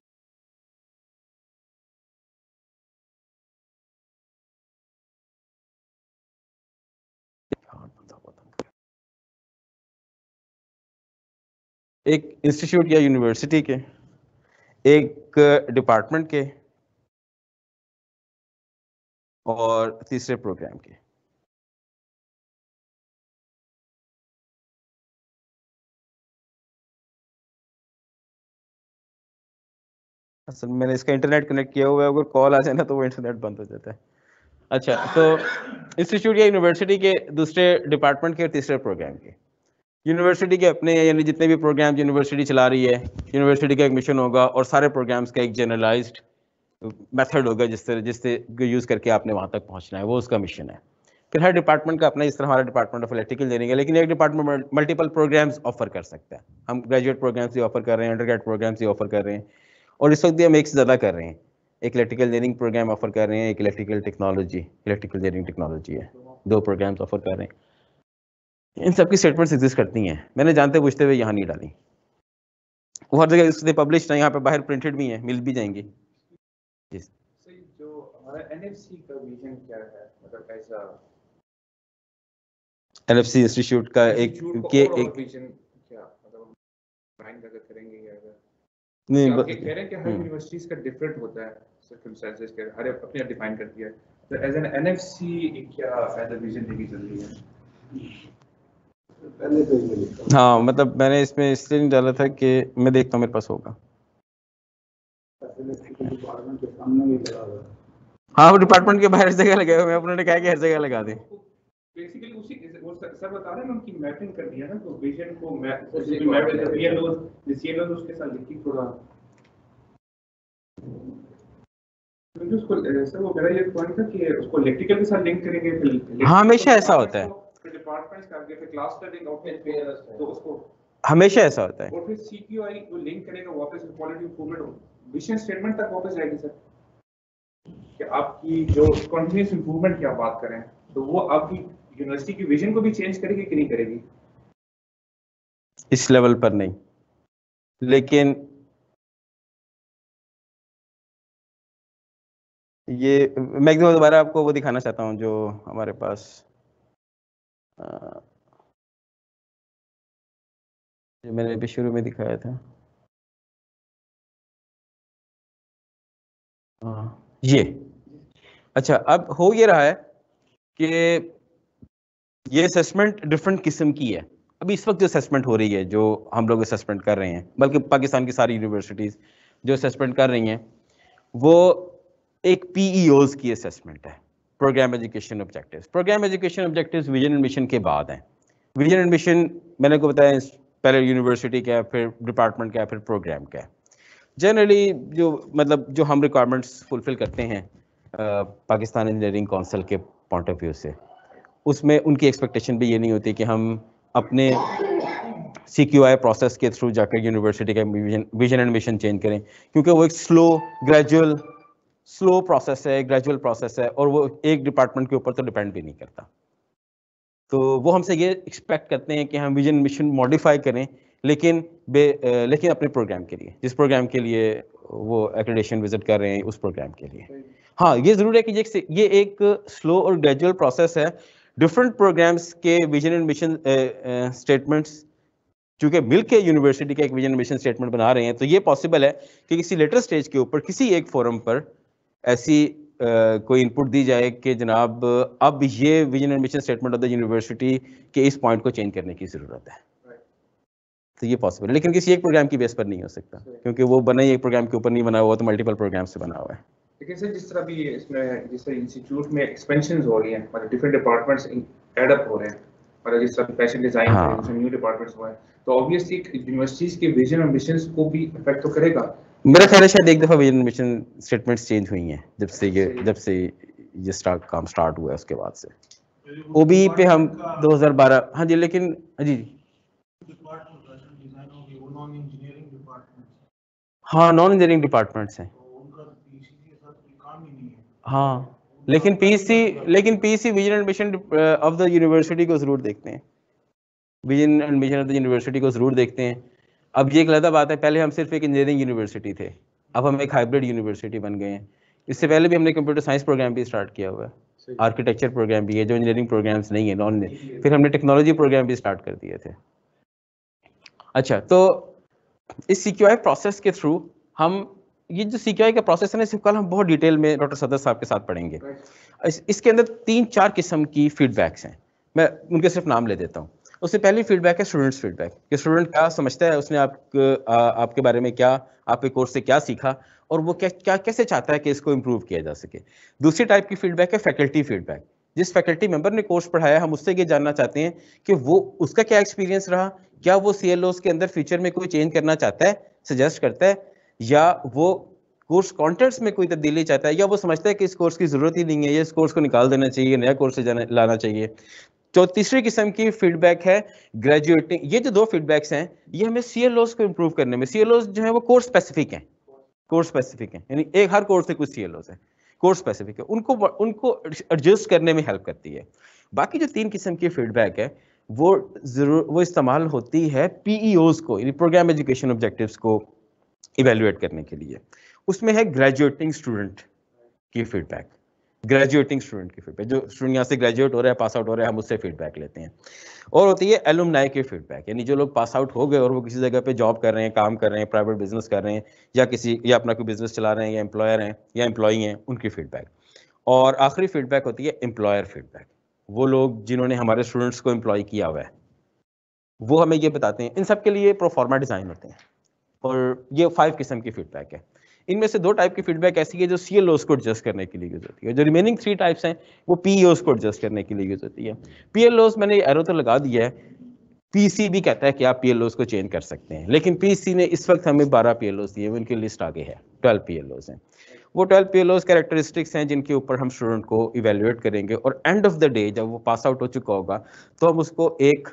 एक इंस्टीट्यूट या यूनिवर्सिटी के, एक डिपार्टमेंट के और तीसरे प्रोग्राम के। असल मैंने इसका इंटरनेट कनेक्ट किया हुआ है, अगर कॉल आ जाए ना तो वो इंटरनेट बंद हो जाता है। अच्छा, तो इंस्टीट्यूट या यूनिवर्सिटी के, दूसरे डिपार्टमेंट के और तीसरे प्रोग्राम के। यूनिवर्सिटी के अपने, यानी जितने भी प्रोग्राम यूनिवर्सिटी चला रही है, यूनिवर्सिटी का एक मिशन होगा और सारे प्रोग्राम्स का एक जनरलाइज्ड मेथड होगा जिस तरह जिससे यूज़ करके आपने वहाँ तक पहुँचना है, वो उसका मिशन है। फिर हर डिपार्टमेंट का अपना, इस तरह हमारा डिपार्टमेंट ऑफ इलेक्ट्रिकल इंजीनियरिंग है, लेकिन एक डिपार्टमेंट मल्टीपल प्रोग्राम्स ऑफर कर सकता है। हम ग्रेजुएट प्रोग्राम्स भी ऑफर कर रहे हैं, अंडर ग्रेजुएट प्रोग्राम्स भी ऑफर कर रहे हैं, और इस वक्त भी हम एक से ज़्यादा कर रहे हैं। एक इलेक्ट्रिकल इंजीनियरिंग प्रोग्राम ऑफर कर रहे हैं, एक electrical technology, electrical engineering technology है, दो प्रोग्राम्स ऑफर कर रहे हैं। इन सबकी स्टेटमेंट्स एग्जिस्ट करती हैं, मैंने जानते पूछते हुए यहाँ नहीं डाली, वो हर जगह इसलिए पब्लिश है, यहाँ पे बाहर प्रिंटेड भी हैं, मिल भी जाएंगी। जो हमारा एनएफसी का विजन क्या है, मतलब ऐसा एनएफसी इंस्टीट्यूट का एक के एक विजन क्या, मतलब डिफाइन करके करेंगे या अगर नहीं, आप ये कह रहे हैं कि हर यूनिवर्सिटीज का डिफरेंट होता है, सर्कमस्टेंसेस के हर अपने डिफाइन करती है, तो एज एन एनएफसी क्या एज अ विजन लेके चल रही है? हाँ, मतलब मैंने इसमें इसलिए नहीं डाला था कि मैं देखता हूँ मेरे पास होगा। हाँ, वो डिपार्टमेंट के बाहर जगह लगे हुए हैं, उन्होंने कहा कि हर जगह लगा दें। बेसिकली उसी वो सर बता रहे हैं उनकी मैपिंग कर दिया ना, तो विजन को मैप मैप कर दिया, लोग सीएलओ उसके साथ लिखी थोड़ा, क्योंकि उसको सर वो कह रहा है ये पॉइंट था कि उसको इलेक्ट्रिकल के साथ लिंक करेंगे, फिर हाँ, हमेशा ऐसा होता है, डिपार्टमेंट्स का आगे फिर क्लास करेंगे और फिर तो उसको हमेशा ऐसा होता है, और फिर सीक्यूआई जो लिंक करेगा वापस क्वालिटी इंप्रूवमेंट विजन स्टेटमेंट तक वापस जाएगी सर, कि आपकी जो कंटीन्यूअस इंप्रूवमेंट की आप बात करें तो वो आपकी यूनिवर्सिटी की विजन को भी चेंज करेगी कि नहीं करेगी? इस लेवल पर नहीं, लेकिन ये मैं एक दोबारा आपको वो दिखाना चाहता हूँ जो हमारे पास आ, जो मैंने अभी शुरू में दिखाया था। आ, ये अच्छा, अब हो ये रहा है कि ये असेसमेंट डिफरेंट किस्म की है। अभी इस वक्त जो असेसमेंट हो रही है, जो हम लोग असेसमेंट कर रहे हैं, बल्कि पाकिस्तान की सारी यूनिवर्सिटीज़ जो असेसमेंट कर रही हैं, वो एक पीईओज की असेसमेंट है, programme education objectives. Programme education objectives vision and mission के बाद हैं। विजन एंड मिशन मैंने को बताया पहले यूनिवर्सिटी का है, फिर डिपार्टमेंट का है, फिर प्रोग्राम का है। जनरली जो मतलब जो हम रिक्वायरमेंट्स फुलफिल करते हैं पाकिस्तान इंजीनियरिंग काउंसिल के पॉइंट ऑफ व्यू से, उसमें उनकी एक्सपेक्टेशन भी ये नहीं होती कि हम अपने सीक्यूआई प्रोसेस के थ्रू जाकर यूनिवर्सिटी का vision vision and mission change करें, क्योंकि वो एक स्लो ग्रेजुअल स्लो प्रोसेस है, ग्रेजुअल प्रोसेस है, और वो एक डिपार्टमेंट के ऊपर तो डिपेंड भी नहीं करता। तो वो हमसे ये एक्सपेक्ट करते हैं कि हम विजन मिशन मॉडिफाई करें, लेकिन बे लेकिन अपने प्रोग्राम के लिए, जिस प्रोग्राम के लिए वो एक्रेडिटेशन विजिट कर रहे हैं, उस प्रोग्राम के लिए। हाँ, ये ज़रूर है कि ये ये एक स्लो और ग्रेजुअल प्रोसेस है। डिफरेंट प्रोग्राम्स के विजन एंड मिशन स्टेटमेंट्स चूंकि मिलके यूनिवर्सिटी का एक विजन मिशन स्टेटमेंट बना रहे हैं, तो ये पॉसिबल है कि किसी लेटर स्टेज के ऊपर किसी एक फोरम पर ऐसी uh, कोई इनपुट दी जाए कि जनाब अब ये vision and mission statement of the university के इस पॉइंट को चेंज करने की ज़रूरत है। तो ये पॉसिबल है, लेकिन किसी एक प्रोग्राम की बेस पर नहीं हो सकता, क्योंकि वो बना ही एक प्रोग्राम के ऊपर नहीं बना हुआ, तो मल्टीपल प्रोग्राम से बना हुआ है। लेकिन सर जिस तरह भी इसमें जिस तरह इंस्टीट्यूट में एक्सपेंशंस हो रही हैं, मतलब डिफरेंट डिपार्टमेंट्स ऐड अप हो रहे हैं, मतलब जिस तरह फैशन डिजाइन हाँ। के न्यू डिपार्टमेंट्स हुए हैं, तो ऑब्वियसली यूनिवर्सिटीज के विजन और मिशंस को भी इफेक्ट तो करेगा। मेरा ख्याल है शायद एक दफ़ा विजन मिशन स्टेटमेंट्स चेंज हुई हैं जब से ये जब से ये स्टार्ट काम स्टार्ट हुआ है, उसके बाद से ओबी पे हम दो हज़ार बारह, हाँ जी, लेकिन हाँ जी हाँ नॉन इंजीनियरिंग डिपार्टमेंट्स हैं, हाँ, लेकिन पीसी लेकिन PC vision and mission of the university को जरूर देखते हैं, vision and mission of the university को जरूर देखते हैं। अब ये एक अलग बात है, पहले हम सिर्फ एक इंजीनियरिंग यूनिवर्सिटी थे, अब हम एक हाइब्रिड यूनिवर्सिटी बन गए हैं। इससे पहले भी हमने कंप्यूटर साइंस प्रोग्राम भी स्टार्ट किया हुआ है, आर्किटेक्चर प्रोग्राम भी है जो इंजीनियरिंग प्रोग्राम्स नहीं है, नॉन, फिर हमने टेक्नोलॉजी प्रोग्राम भी स्टार्ट कर दिए थे। अच्छा, तो इस सीक्यूआई प्रोसेस के थ्रू हम ये जो सीक्यूआई का प्रोसेस है ना, इसको कल हम बहुत डिटेल में डॉक्टर सदर साहब के साथ पढ़ेंगे। इस, इसके अंदर तीन चार किस्म की फीडबैक्स हैं, मैं उनके सिर्फ नाम ले देता हूँ। उससे पहली फीडबैक है स्टूडेंट्स फीडबैक, कि स्टूडेंट क्या समझता है, उसने आप, आ, आपके बारे में क्या, आपके कोर्स से क्या सीखा और वो क्या क्या कैसे चाहता है कि इसको इम्प्रूव किया जा सके। दूसरी टाइप की फीडबैक है फैकल्टी फीडबैक, जिस फैकल्टी मेंबर ने कोर्स पढ़ाया हम उससे ये जानना चाहते हैं कि वो उसका क्या एक्सपीरियंस रहा, क्या वो सीएलओस के अंदर फ्यूचर में कोई चेंज करना चाहता है, सजेस्ट करता है, या वो कोर्स कंटेंट्स में कोई तब्दीली चाहता है, या वो समझता है कि इस कोर्स की जरूरत ही नहीं है, ये इस कोर्स को निकाल देना चाहिए, नया कोर्स लाना चाहिए। तो तीसरी किस्म की फीडबैक है ग्रेजुएटिंग। ये जो दो फीडबैक्स हैं ये हमें सीएलओस को इम्प्रूव करने में, सीएलओस जो है वो कोर्स स्पेसिफिक हैं, कोर्स स्पेसिफिक हैं, यानी एक हर कोर्स से कुछ सीएलओस हैं, कोर्स स्पेसिफिक है, उनको उनको एडजस्ट करने में हेल्प करती है। बाकी जो तीन किस्म की फीडबैक है वो जरूर वो इस्तेमाल होती है पीईओस को, यानी प्रोग्राम एजुकेशन ऑब्जेक्टिव्स को इवेल्युएट करने के लिए। उसमें है ग्रेजुएटिंग स्टूडेंट की फीडबैक, ग्रेजुएटिंग स्टूडेंट की फीडबैक, जो स्टूडेंट यहाँ से ग्रेजुएट हो रहा है, पास आउट हो रहा है, हम उससे फीडबैक लेते हैं। और होती है एलुमनाई की फीडबैक, यानी जो लोग पास आउट हो गए और वो किसी जगह पे जॉब कर रहे हैं, काम कर रहे हैं, प्राइवेट बिजनेस कर रहे हैं, या किसी या अपना कोई बिजनेस चला रहे हैं, या एम्प्लॉयर हैं या एम्प्लॉई हैं, उनकी फीडबैक। और आखिरी फीडबैक होती है एम्प्लॉयर फीडबैक, वो लोग जिन्होंने हमारे स्टूडेंट्स को एम्प्लॉय किया हुआ है वो हमें ये बताते हैं। इन सब के लिए प्रोफॉर्मा डिजाइन होते हैं, और ये फाइव किस्म की फीडबैक है। इनमें से दो टाइप की फीडबैक ऐसी है जो सीएलओस को एडजस्ट करने के लिए यूज होती है, जो रिमेनिंग थ्री टाइप्स हैं वो पीईओस को एडजस्ट करने के लिए यूज होती है। पीएलओस मैंने एरो तो लगा दिया है, पीसी भी कहता है कि आप पीएलओस को चेंज कर सकते हैं, लेकिन पीसी ने इस वक्त हमें बारह पीएलओस दिए, उनकी लिस्ट आगे है, ट्वेल्व पीएलओस हैं। वो ट्वेल्व पीएलओस कैरेक्टरिस्टिक्स हैं जिनके ऊपर हम स्टूडेंट को इवेल्युएट करेंगे, और एंड ऑफ द डे जब वो पास आउट हो चुका होगा तो हम उसको एक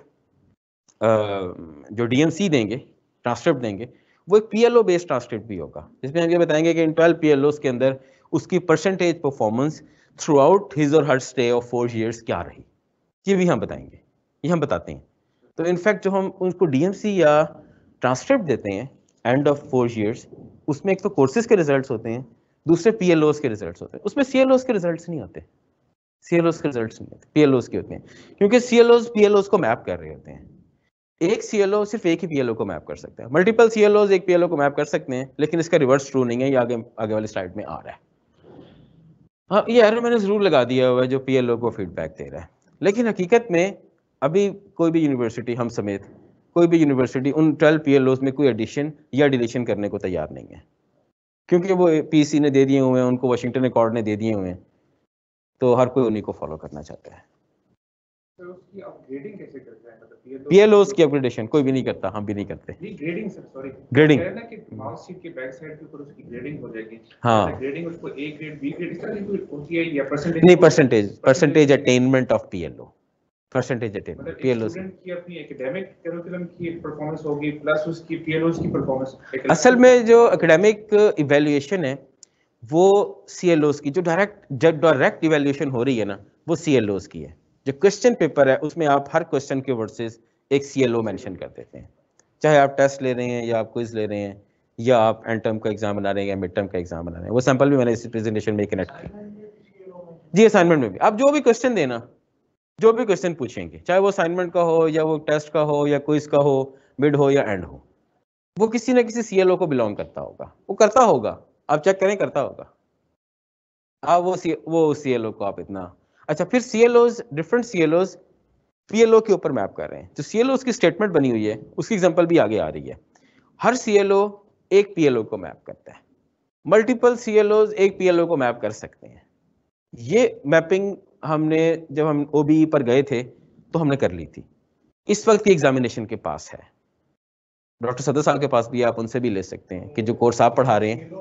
जो डीएमसी देंगे, ट्रांसक्रिप्ट देंगे, वो एक पीएलओ बेस्ड ट्रांसक्रिप्ट भी होगा, जिसमें हम ये बताएंगे कि इन ट्वेल्व पीएलओस के अंदर उसकी percentage performance throughout his और हर स्टे ऑफ फोर इयर्स क्या रही, ये भी हम बताएंगे, ये हम बताते हैं। तो इनफैक्ट जो हम उनको डीएमसी या ट्रांसक्रिप्ट देते हैं एंड ऑफ फोर इयर्स, उसमें एक तो कोर्सेज के रिजल्ट्स होते हैं, दूसरे पीएलओस के रिजल्ट्स होते हैं, उसमें सीएलओस के रिजल्ट्स नहीं होते, सीएलओस के रिजल्ट्स नहीं होते, पीएलओस के होते हैं, क्योंकि सीएलओस पीएलओस को मैप कर रहे होते हैं। एक सीएलओ सिर्फ एक ही पीएलओ को मैप कर सकता है, मल्टीपल सीएलओस एक पीएलओ को मैप कर सकते हैं, लेकिन इसका रिवर्स ट्रू नहीं है, ये आगे आगे वाली स्लाइड में आ रहा है। हाँ, ये एरर मैंने जरूर लगा दिया हुआ है जो पीएलओ को फीडबैक दे रहा है, लेकिन हकीकत में अभी कोई भी यूनिवर्सिटी, हम समेत कोई भी यूनिवर्सिटी उन ट्वेल्व पीएलओस में कोई एडिशन या डिलीशन करने को तैयार नहीं है, क्योंकि वो पीसी ने दे दिए हुए हैं, उनको वाशिंगटन अकॉर्ड ने दे दिए हुए हैं, तो हर कोई उन्हीं को फॉलो करना चाहता है। सर उसकी अपग्रेडिंग कैसे करते हैं, मतलब पीएलओस की अपग्रेडेशन कोई भी नहीं करता, हम भी नहीं करते। नहीं ग्रेडिंग सर, सॉरी ग्रेडिंग है ना कि मार्कशीट के बैक साइड के ऊपर उसकी ग्रेडिंग हो जाएगी। हाँ, ग्रेडिंग उसको ए ग्रेड बी ग्रेड इस तरह की कोई होती है या परसेंटेज? नहीं, percentage percentage attainment of PLO, percentage attainment PLO. Student की अपनी एकेडमिक करिकुलम की परफॉर्मेंस होगी प्लस उसकी पीएलओस की परफॉर्मेंस। असल में जो एकेडमिक इवैल्यूएशन है वो सीएलओस की, जो डायरेक्ट जब डायरेक्ट इवैल्यूएशन हो रही है ना, वो सीएलओस की है। जो क्वेश्चन पेपर है उसमें आप हर क्वेश्चन के वर्सेस एक सीएलओ मेंशन कर देते हैं, चाहे आप टेस्ट ले रहे हैं या आप क्विज ले रहे हैं या आप एंड टर्म का एग्जाम बना रहे हैं या मिड टर्म का एग्जाम बना रहे हैं। वो सैंपल भी मैंने इस प्रेजेंटेशन में कनेक्ट की जी। असाइनमेंट में भी आप जो भी क्वेश्चन देना, जो भी क्वेश्चन पूछेंगे, चाहे वो असाइनमेंट का हो या वो टेस्ट का हो या क्विज का हो, मिड हो या एंड हो, वो किसी ना किसी सी एल ओ को बिलोंग करता होगा, वो करता होगा, आप चेक करें करता होगा, आप वो सी वो सी एल ओ को आप इतना। अच्छा, फिर C L Os, different C L Os P L O के ऊपर मैप कर रहे हैं। जो सी एल ओ की स्टेटमेंट बनी हुई है उसकी एग्जांपल भी आगे आ रही है। हर सी एल ओ एक पी एल ओ को मैप करता है, मल्टीपल सी एल ओज एक पी एल ओ को मैप कर सकते हैं। ये मैपिंग हमने जब हम ओ बी ई पर गए थे तो हमने कर ली थी, इस वक्त की एग्जामिनेशन के पास है, डॉक्टर सदर साहब के पास भी, आप उनसे भी ले सकते हैं कि जो कोर्स आप पढ़ा रहे हैं।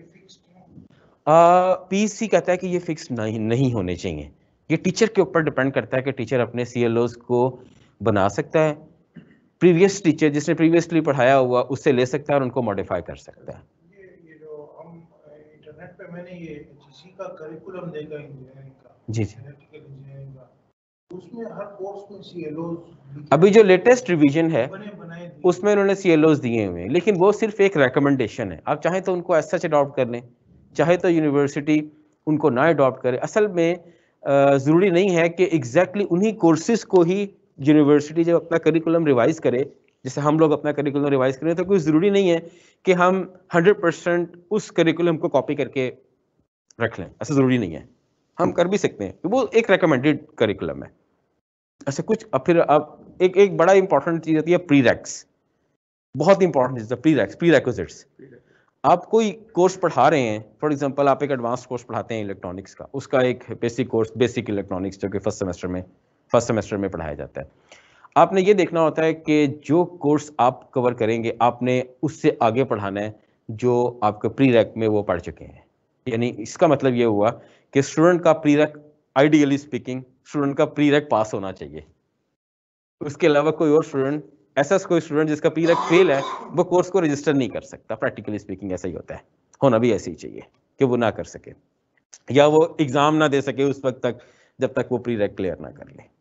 पी सी कहता है कि ये फिक्स नहीं नहीं होने चाहिए, ये टीचर के ऊपर डिपेंड करता है कि टीचर अपने सी एल ओज को बना सकता है, प्रीवियस टीचर जिसने प्रीवियसली पढ़ाया हुआ उससे ले सकता है और उनको मॉडिफाई कर सकता है। ये ये जो हम इंटरनेट पे मैंने ये एचईसी का करिकुलम देखा इंजीनियरिंग का, जी जी, इलेक्ट्रिकल इंजीनियरिंग का, उसमें हर कोर्स में सीएलओज अभी जो लेटेस्ट रिवीजन है बने बनाए दिए। उसमें उन्होंने सी एल ओज दिए हुए हैं, लेकिन वो सिर्फ एक रिकमेंडेशन है, आप चाहे तो उनको एज सच अडॉप्ट कर लें, चाहे तो यूनिवर्सिटी उनको ना अडॉप्ट करे। असल में ज़रूरी नहीं है कि एग्जैक्टली उन्हीं कोर्सेज को ही यूनिवर्सिटी जब अपना करिकुलम रिवाइज करे, जैसे हम लोग अपना करिकुलम रिवाइज करें, तो कोई ज़रूरी नहीं है कि हम हंड्रेड परसेंट उस करिकुलम को कॉपी करके रख लें, ऐसा ज़रूरी नहीं है, हम कर भी सकते हैं, वो एक रिकमेंडेड करिकुलम है। ऐसे कुछ अब फिर अब एक एक बड़ा इंपॉर्टेंट चीज़ होती है प्रीरेक्स, बहुत इंपॉर्टेंट चीज़ है प्रीरेक्स, प्रीरेक्विजिट्स। आप कोई कोर्स पढ़ा रहे हैं, फॉर एग्जांपल आप एक एडवांस कोर्स पढ़ाते हैं इलेक्ट्रॉनिक्स का, उसका एक बेसिक कोर्स बेसिक इलेक्ट्रॉनिक्स जो कि फर्स्ट सेमेस्टर में फर्स्ट सेमेस्टर में पढ़ाया जाता है। आपने ये देखना होता है कि जो कोर्स आप कवर करेंगे आपने उससे आगे पढ़ाना है जो आपके प्रीरेक में वो पढ़ चुके हैं। यानी इसका मतलब ये हुआ कि स्टूडेंट का प्रीरेक, आइडियली स्पीकिंग स्टूडेंट का प्रीरेक पास होना चाहिए, उसके अलावा कोई और स्टूडेंट, ऐसा कोई स्टूडेंट जिसका प्रीरेक फेल है वो कोर्स को रजिस्टर नहीं कर सकता। प्रैक्टिकली स्पीकिंग ऐसा ही होता है, होना भी ऐसे ही चाहिए कि वो ना कर सके या वो एग्जाम ना दे सके उस वक्त तक जब तक वो प्रीरेक क्लियर ना कर ले।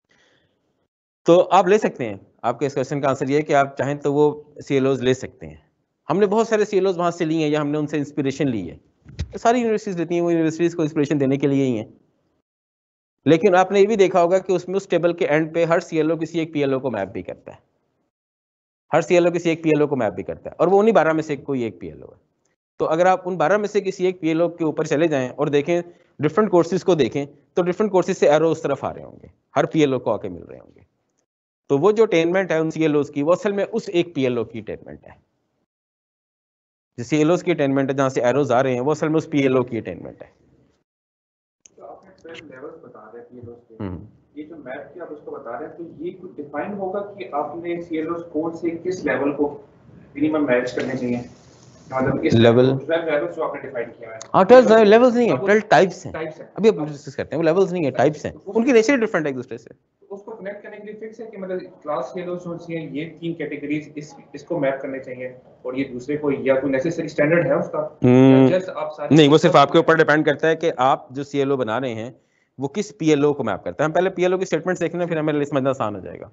तो आप ले सकते हैं, आपके इस क्वेश्चन का आंसर ये है कि आप चाहें तो वो सी एल ओज ले सकते हैं। हमने बहुत सारे सी एल ओज वहाँ से लिए हैं या हमने उनसे इंस्पिरेशन ली है, तो सारी यूनिवर्सिटीज लेती हैं, वो यूनिवर्सिटीज को इंस्पिरेशन देने के लिए ही हैं। लेकिन आपने ये भी देखा होगा कि उसमें उस टेबल के एंड पे हर सी एल ओ किसी एक पी एल ओ को मैप भी करता है, हर सी एल ओ किसी एक पी एल ओ को मैप भी करता है, और वो उन्हीं बारह में से कोई एक पी एल ओ है। तो अगर आप उन बारह में से किसी एक पी एल ओ के ऊपर चले जाएं और देखें डिफरेंट कोर्सेज को देखें, तो डिफरेंट कोर्सेज से एरो उस तरफ आ रहे होंगे, हर पी एल ओ को आके मिल रहे होंगे। तो वो जो अटेनमेंट है उन सी एल ओज की, वो असल में उस एक पी एल ओ की अटेनमेंट है। जो सी एल ओज की अटेनमेंट है जहाँ से एरोज आ रहे हैं वो असल में उस पी एल ओ की अटेनमेंट है। तो आपने ट्वेल्व लेवल्स बता रहे थे पीएलओ के, ये जो मैप की आप उसको बता रहे हैं, तो ये कुछ डिफाइन होगा कि आपने सीएलओ कोड से किस लेवल को मिनिमम मैच करने चाहिए, मतलब इस लेवल ट्वेल्व लेवल्स जो आपने डिफाइन किया है। हाँ, ट्वेल्व लेवल्स नहीं है, ट्वेल्व टाइप्स हैं, टाइप्स हैं, अभी हम डिस्कस करते हैं, वो लेवल्स नहीं है, टाइप्स हैं, उनकी नेचर डिफरेंट है एक दूसरे से। उसको कनेक्ट करने के लिए फिक्स है कि मतलब क्लास सीएलओ जो हैं ये तीन कैटेगरीज इस इसको मैप करने चाहिए और ये दूसरे को, या कोई नेसेसरी स्टैंडर्ड है उसका, या जस्ट आप सारे नहीं, वो सिर्फ आपके ऊपर डिपेंड करता है कि आप जो सी एल ओ बना रहे हैं वो किस पी एल ओ को मैप करता है। हम पहले पी एल ओ की स्टेटमेंट देखना, फिर हमें समझना आसान हो जाएगा।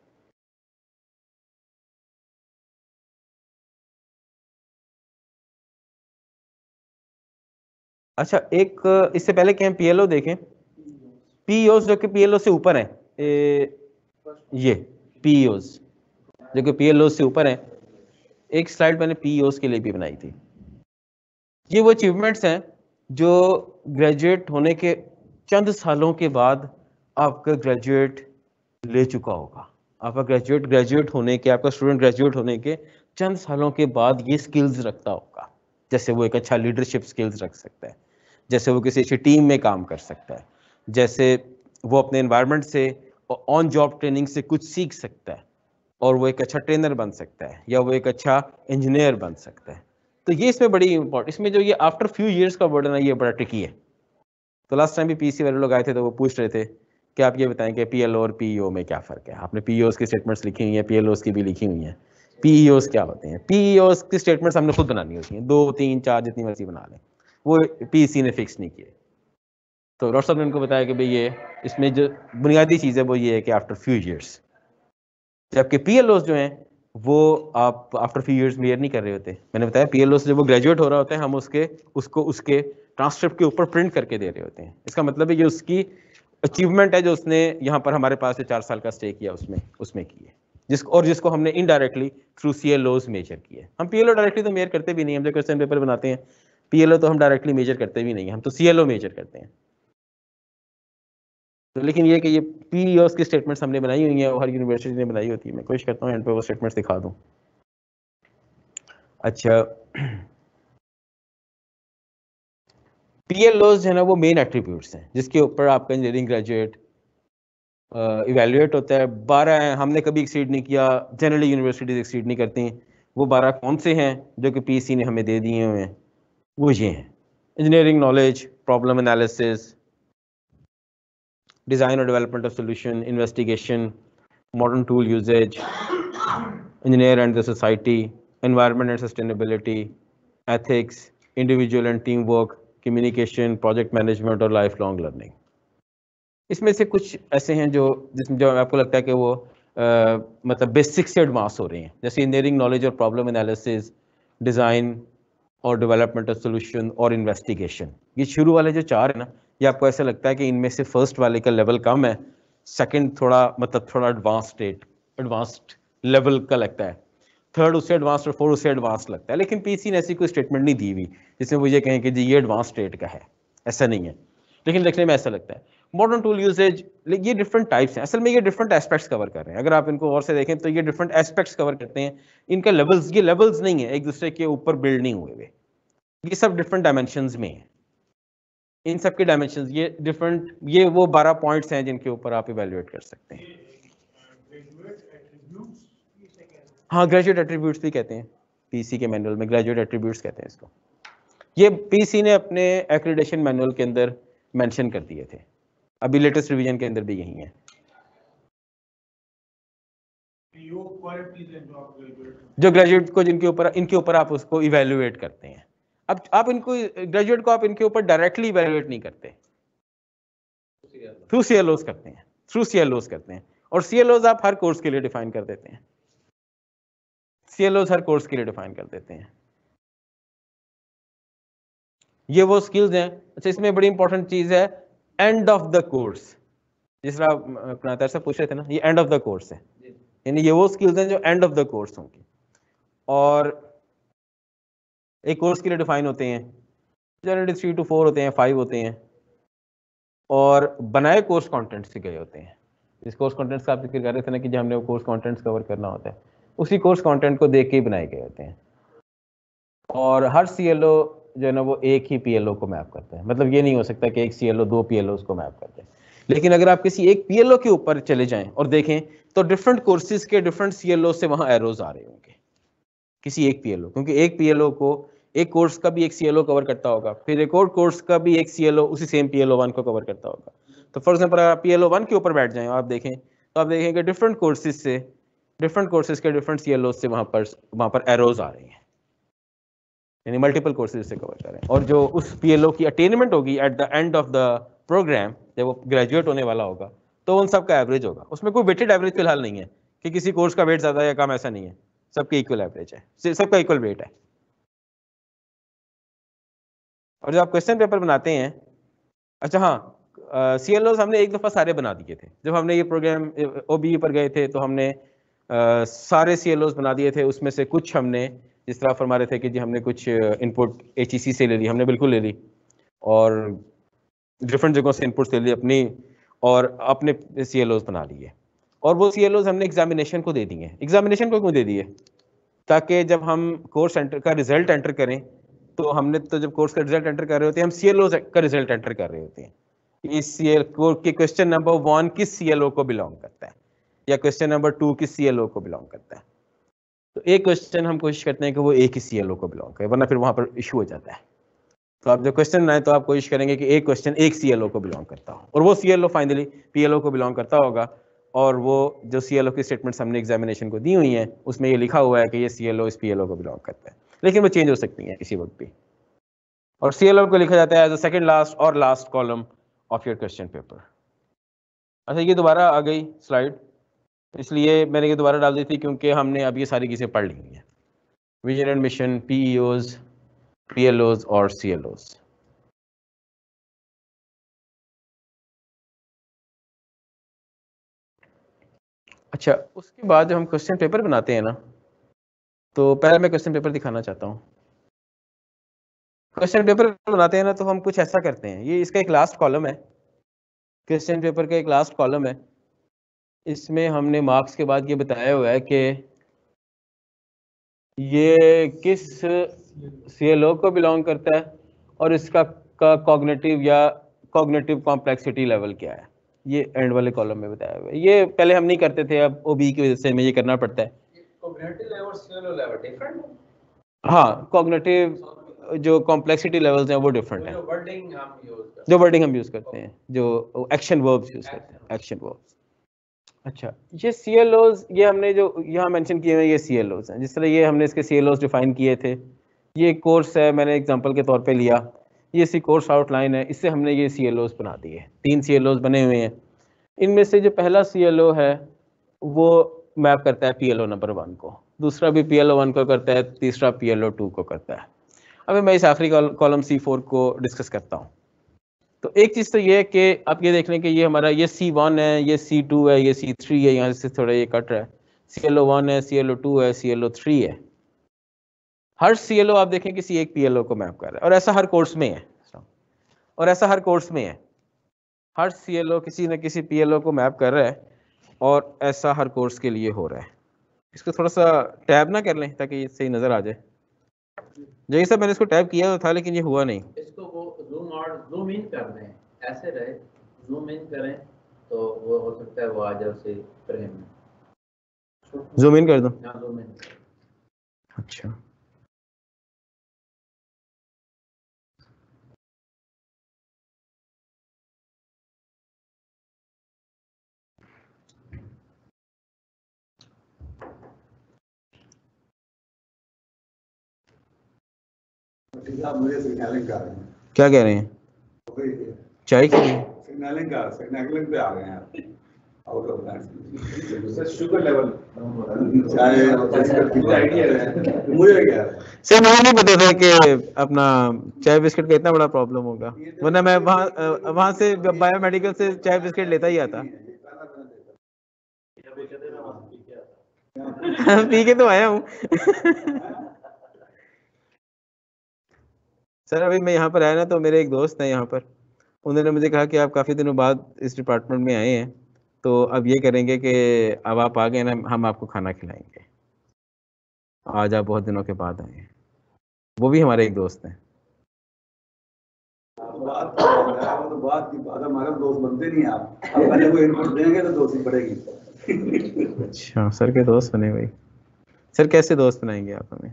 अच्छा, एक इससे पहले कि हम पी एल ओ देखें, पी ई ओज जो कि पी एल ओ से ऊपर है, ए, ये पी ई ओज जो कि पी एल ओ से ऊपर है, एक स्लाइड मैंने पी ई ओज के लिए भी बनाई थी। ये वो अचीवमेंट्स हैं जो ग्रेजुएट होने के चंद सालों के बाद आपका ग्रेजुएट ले चुका होगा। आपका ग्रेजुएट ग्रेजुएट होने के आपका स्टूडेंट ग्रेजुएट होने के चंद सालों के बाद ये स्किल्स रखता होगा, जैसे वो एक अच्छा लीडरशिप स्किल्स रख सकता है, जैसे वो किसी अच्छी टीम में काम कर सकता है, जैसे वो अपने एनवायरनमेंट से ऑन जॉब ट्रेनिंग से कुछ सीख सकता है और वो एक अच्छा ट्रेनर बन सकता है, या वो एक अच्छा इंजीनियर बन सकता है। तो ये इसमें बड़ी इंपॉर्टेंट, इसमें जो ये आफ्टर फ्यू इयर्स का वर्डन है ये बड़ा ट्रिकी है। तो लास्ट टाइम भी पीसी वाले लोग आए थे तो वो पूछ रहे थे कि आप ये बताएं कि पीएलओ और पीईओ में क्या फ़र्क है। आपने पीईओस की स्टेटमेंट्स लिखी हुई हैं, पीएलओस की भी लिखी हुई हैं, पीईओस क्या होते हैं। पीईओस की स्टेटमेंट्स हमने खुद बनानी होती हैं, दो तीन चार जितनी मर्जी बना लें, वो पीसी ने फिक्स नहीं किए। तो डॉक्टर साहब ने उनको बताया कि भाई ये इसमें जो बुनियादी चीज़ है वो ये है कि आफ्टर फ्यू ईयर्स, जबकि पीएलओस जो हैं वो आप आफ्टर फ्यू इयर्स क्लियर नहीं कर रहे होते। मैंने बताया पीएलओ से जब वो ग्रेजुएट हो रहा होता है हम उसके उसको उसके ट्रांसक्रिप्ट के ऊपर प्रिंट करके दे रहे होते हैं। इसका मतलब है ये उसकी अचीवमेंट है जो उसने यहाँ पर हमारे पास से चार साल का स्टे किया उसमें उसमें की है। जिसको और जिसको हमने इनडायरेक्टली थ्रू सीएलओज मेजर किया है। हम पीएलओ डायरेक्टली तो मेजर करते भी नहीं, हम जो क्वेश्चन पेपर बनाते हैं पीएलओ तो हम डायरेक्टली मेजर करते भी नहीं है, हम तो सीएलओ मेजर करते हैं। तो लेकिन ये कि ये पीईओस की स्टेटमेंट्स हमने बनाई हुई हैं, वो हर यूनिवर्सिटी ने बनाई होती है, मैं कोशिश करता हूँ एंड पे वो स्टेटमेंट्स दिखा दूँ। अच्छा, पीएलओज जो है ना वो मेन एट्रीब्यूट्स हैं जिसके ऊपर आपका इंजीनियरिंग ग्रेजुएट इवेल्युएट होता है। बारह हैं, हमने कभी एक्सीड नहीं किया, जनरली यूनिवर्सिटीज एक्सीड नहीं करती। वो बारह कौन से हैं जो कि पीसी ने हमें दे दिए हुए हैं? वो ये हैं: engineering knowledge, problem analysis, design और development of solution, investigation, modern tool usage, engineer and the society, environment and sustainability, ethics, individual and teamwork, communication, project management और लाइफ लॉन्ग लर्निंग। इसमें से कुछ ऐसे हैं जो जिसमें जो आपको लगता है कि वो आ, मतलब बेसिक से एडवांस हो रहे हैं, जैसे इंजीनियरिंग नॉलेज और प्रॉब्लम एनालिसिस, डिज़ाइन और डेवलपमेंट ऑफ सोल्यूशन और इन्वेस्टिगेशन। ये शुरू वाले जो चार है ना, ये आपको ऐसा लगता है कि इनमें से फर्स्ट वाले का लेवल कम है, सेकंड थोड़ा मतलब थोड़ा एडवांस स्टेट एडवांस्ड लेवल का लगता है, थर्ड उससे एडवांस और फोर्थ उससे एडवांस लगता है। लेकिन पीसी ने ऐसी कोई स्टेटमेंट नहीं दी हुई जिसमें वो ये कहें कि जी ये एडवांस स्टेट का है, ऐसा नहीं है। लेकिन देखने में ऐसा लगता है। मॉडर्न टूल यूसेज, ये डिफरेंट टाइप्स हैं, असल में ये डिफरेंट एस्पेक्ट्स कवर कर रहे हैं। अगर आप इनको और से देखें तो ये डिफरेंट एस्पेक्ट्स कवर करते हैं, इनका लेवल्स, ये लेवल्स नहीं है एक दूसरे के ऊपर बिल्ड नहीं हुए हुए, ये सब डिफरेंट डायमेंशंस में है। इन सब के डायमेंशंस ये डिफरेंट, ये वो बारह पॉइंट्स हैं जिनके ऊपर आप इवेल्युएट कर सकते हैं। हाँ, ग्रेजुएट एट्रीब्यूट्स भी कहते हैं, पीसी के मैनुअल में ग्रेजुएट एट्रीब्यूट्स कहते हैं इसको। ये पीसी ने अपने एक्रीडेशन मैनुअल के अंदर मेंशन कर दिए थे, अभी लेटेस्ट रिवीजन के अंदर भी यही है। जो ग्रेजुएट को जिनके ऊपर इनके ऊपर आप उसको इवेल्युएट करते हैं। अब आप इनको ग्रेजुएट को आप इनके ऊपर डायरेक्टली इवेल्युएट नहीं करते, थ्रू सीएलओस करते हैं, थ्रू सीएलओस करते हैं। और सीएलओस आप हर कोर्स के लिए डिफाइन कर देते हैं, सीएलओस हर कोर्स के लिए डिफाइन कर देते हैं। ये वो स्किल्स हैं। अच्छा, इसमें बड़ी इंपॉर्टेंट चीज है एंड ऑफ द कोर्स, जिस तरह अपना तरह से पूछ रहे थे ना, ये एंड ऑफ द कोर्स है, यानी ये वो स्किल्स हैं जो एंड ऑफ द कोर्स होंगी और एक कोर्स के लिए डिफाइन होते हैं। जनरली थ्री टू फोर होते हैं, फाइव होते हैं, और बनाए कोर्स कंटेंट से गए होते हैं। इस कोर्स कंटेंट्स का आप जिक्र कर रहे थे ना कि जब हमने वो कोर्स कंटेंट्स कवर करना होता है, उसी कोर्स कंटेंट को देख के ही बनाए गए होते हैं। और हर सीएलओ जो है ना वो एक ही पीएलओ को मैप करता है, मतलब ये नहीं हो सकता कि एक सीएलओ दो पीएलओ को मैप करते हैं। लेकिन अगर आप किसी एक पीएलओ के ऊपर चले जाएं और देखें तो डिफरेंट कोर्सेज के डिफरेंट सीएलओ से वहां एरोज आ रहे होंगे किसी एक पीएलओ, क्योंकि एक पीएलओ को एक कोर्स का भी एक सीएलओ कवर करता होगा, फिर एक और कोर्स का भी एक सीएलओ उसी सेम पीएलओ वन को कवर करता होगा। तो फॉर एग्जांपल अगर आप पीएलओ वन के ऊपर बैठ जाएं और आप देखें तो आप देखें कि डिफरेंट कोर्सेज से डिफरेंट कोर्सेज के डिफरेंट सीएलओ से वहां पर वहां पर एरोज आ रहे हैं, यानी मल्टीपल कोर्सेज से कवर करें। और जो उस पीएलओ की अटेनमेंट होगी at the end of the programme, जब वो ग्रेजुएट होने वाला होगा, तो उन सब का एवरेज होगा। उसमें कोई वेटेड एवरेज फिलहाल नहीं है कि किसी कोर्स का वेट ज्यादा या कम, ऐसा नहीं है, सबके इक्वल एवरेज है, सबका इक्वल वेट है। और जब आप क्वेश्चन पेपर बनाते हैं, अच्छा हाँ, सीएलओस हमने एक दफ़ा सारे बना दिए थे। जब हमने ये प्रोग्राम ओबीई पर गए थे तो हमने आ, सारे सीएलओस बना दिए थे। उसमें से कुछ हमने जिस तरह फरमा रहे थे कि जी हमने कुछ इनपुट एचईसी से ले ली, हमने बिल्कुल ले ली, और डिफरेंट जगहों से इनपुट्स ले ली अपनी, और अपने सीएलओस बना लिए। और वो सीएलओस हमने एग्जामिनेशन को दे दिए। एग्जामिनेशन को क्यों दे दिए? ताकि जब हम कोर्स एंटर का रिजल्ट एंटर करें, तो हमने तो जब कोर्स का रिजल्ट एंटर कर रहे होते हैं, हम सीएलओ का रिजल्ट एंटर कर रहे होते हैं। इस सीएल के क्वेश्चन नंबर वन किस सीएलओ को बिलोंग करता है, या क्वेश्चन नंबर टू किस सीएलओ को बिलोंग करता है। तो एक क्वेश्चन हम कोशिश करते हैं कि वो एक ही सीएलओ को बिलोंग करे, वरना फिर वहां पर इशू हो जाता है। तो आप जब क्वेश्चन बनाए तो आप कोशिश करेंगे कि एक क्वेश्चन एक सीएलओ को बिलोंग करता हो, और वो सीएलओ फाइनली पीएलओ को बिलोंग करता होगा। और वो जो सीएलओ की स्टेटमेंट्स हमने एग्जामिनेशन को दी हुई हैं, उसमें ये लिखा हुआ है कि ये सीएलओ इस पीएलओ को बिलोंग करता है, लेकिन वो चेंज हो सकती है किसी वक्त भी। और सीएलओ को लिखा जाता है एज अ सेकंड लास्ट और last column of your question paper. अच्छा, ये दोबारा आ गई स्लाइड, इसलिए मैंने ये दोबारा डाल दी थी क्योंकि हमने अब ये सारी चीज़ें पढ़ ली हुई हैं, vision and mission, PEOs, PLOs और सीएलओज। अच्छा, उसके बाद जब हम क्वेश्चन पेपर बनाते हैं ना, तो पहले मैं क्वेश्चन पेपर दिखाना चाहता हूँ। क्वेश्चन पेपर बनाते हैं ना तो हम कुछ ऐसा करते हैं, ये इसका एक लास्ट कॉलम है, क्वेश्चन पेपर का एक लास्ट कॉलम है। इसमें हमने मार्क्स के बाद ये बताया हुआ है कि ये किस सीएलओ को बिलोंग करता है और इसका का कॉग्निटिव या कॉग्निटिव कॉम्प्लेक्सिटी लेवल क्या है, ये एंड वाले कॉलम में बताया हुआ है। ये पहले हम नहीं करते थे, अब ओबी की वजह से हमें ये करना पड़ता है। Cognitive level CLO level different, हाँ, कॉग्निटिव जो कॉम्प्लेक्सिटी लेवल्स हैं वो डिफरेंट हैं। जो वर्डिंग हम यूज करते हैं, जो वर्डिंग हम यूज करते हैं, जो एक्शन वर्ब्स यूज करते हैं, एक्शन वर्ब्स। अच्छा, ये सी एल ओज, ये हमने जो यहाँ मेंशन किए हुए ये सी एल ओज हैं। जिस तरह ये हमने इसके सी एल ओज डिफाइन किए थे, ये एक कोर्स है, मैंने एग्जांपल के तौर पे लिया, ये सी कोर्स आउटलाइन है, इससे हमने ये सी एल ओज बना दिए। तीन सी एल ओज बने हुए हैं। इनमें से जो पहला सी एल ओ है वो मैप करता है P L O number one को, दूसरा भी पी एल ओ वन को करता है, तीसरा पी एल ओ टू को करता है। अभी मैं इस आखिरी कॉलम सी फोर को डिस्कस करता हूँ। तो एक चीज़ तो ये है कि आप ये देख लें कि ये हमारा ये सी वन है, ये सी टू है, ये सी थ्री है, यहाँ से थोड़ा ये कट रहा है, सी एल ओ वन है, सी एल ओ टू है, सी एल ओ थ्री है। हर सी एल ओ आप देखें किसी एक पी एल ओ को मैप कर रहा है, और ऐसा हर कोर्स में है, और ऐसा हर कोर्स में है। हर सी एल ओ किसी न किसी पी एल ओ को मैप कर रहा है, और ऐसा हर कोर्स के लिए हो रहा है। इसको थोड़ा सा टैब ना कर लें ताकि ये सही नज़र आ जाए। जैसे सब मैंने इसको टैब किया तो था, लेकिन ये हुआ नहीं। इसको वो जूम आउट जूम इन कर दें, ऐसे रहे, जूम इन करें तो वो हो सकता है वो आ जाए उसी फ्रेम में। जूम इन कर दो। हाँ, जूम इन। अच्छा, मुझे सिग्नलिंग कर रहे हैं। क्या कह रहे हैं? चाय के लिए सिग्नलिंग कर सिग्नलिंग पे आ गए हैं आप। Out of that sugar level चाय बिस्किट की आइडिया है मुझे क्या है। सर, मुझे नहीं पता था कि अपना चाय बिस्किट का इतना बड़ा प्रॉब्लम होगा, वरना मैं वहाँ वहाँ से बायोमेडिकल से चाय बिस्किट लेता ही आता। पी के तो आया हूँ। सर, अभी मैं यहाँ पर आया ना तो मेरे एक दोस्त हैं यहाँ पर, उन्होंने मुझे कहा कि आप काफ़ी दिनों बाद इस डिपार्टमेंट में आए हैं, तो अब ये करेंगे कि अब आप आ गए ना, हम आपको खाना खिलाएंगे। आज आप बहुत दिनों के बाद आए हैं। वो भी हमारे एक दोस्त हैं। बात तो बात की बात, हमारे दोस्त बनते नहीं आप। अब पहले कोई इनपुट देंगे तो दोस्ती बढ़ेगी। अच्छा, सर के दोस्त बने भाई। सर, कैसे दोस्त बनाएंगे आप हमें?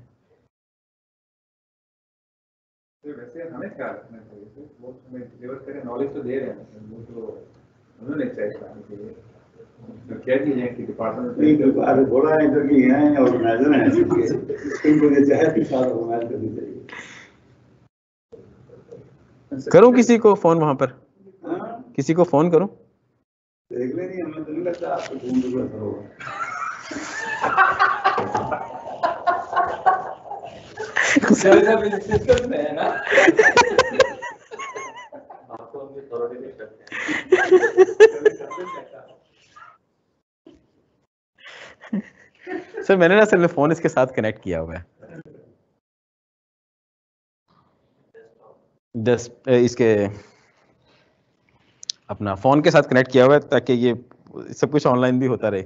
वैसे हमें क्या रखना चाहिए, वो हमें डिलीवर करें, नॉलेज तो दे रहे हैं, वो तो उन्होंने चाहिए करने के लिए तो क्या चीजें कि डिपार्टमेंट नहीं तो अरे बोला है इधर की हैं ऑर्गेनाइजर हैं इसके, इनको ये चाहे कि साथ ऑर्गेनाइज करनी चाहिए। करूं किसी को फोन वहां पर? हाँ, किसी को फोन करूं? देख लेंगे, हमें तो नहीं लगता आपको ढूंढ ढूंढ असर होगा। जैसा भी सिस्टम में है ना, आपको हम अथॉरिटी दे सकते हैं। सर, मैंने ना असल में फोन इसके साथ कनेक्ट किया हुआ है, दस इसके अपना फोन के साथ कनेक्ट किया हुआ है ताकि ये सब कुछ ऑनलाइन भी होता रहे,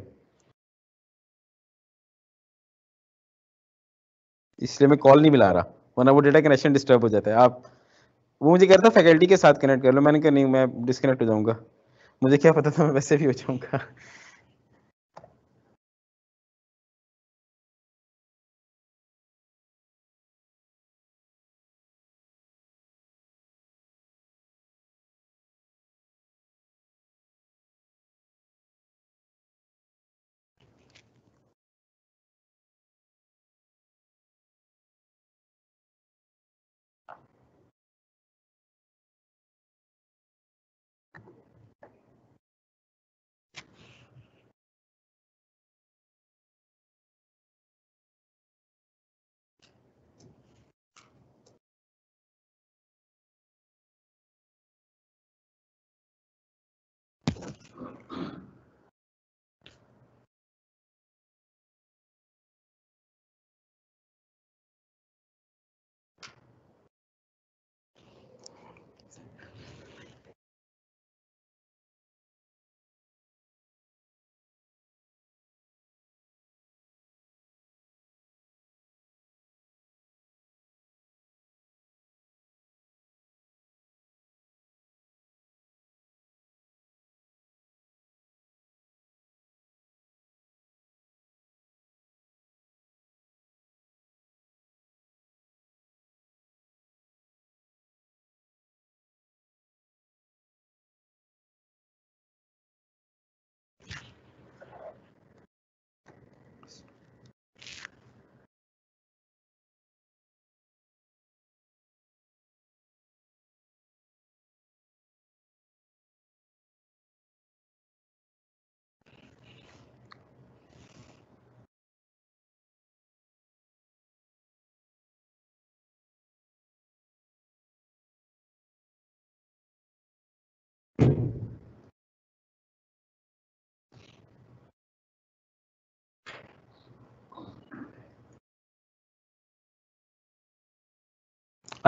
इसलिए मैं कॉल नहीं मिला रहा, वरना वो डेटा कनेक्शन डिस्टर्ब हो जाता है। आप वो मुझे कह रहा था फैकल्टी के साथ कनेक्ट कर लो, मैंने कहा नहीं, मैं डिस्कनेक्ट हो जाऊंगा, मुझे क्या पता था मैं वैसे भी हो जाऊंगा।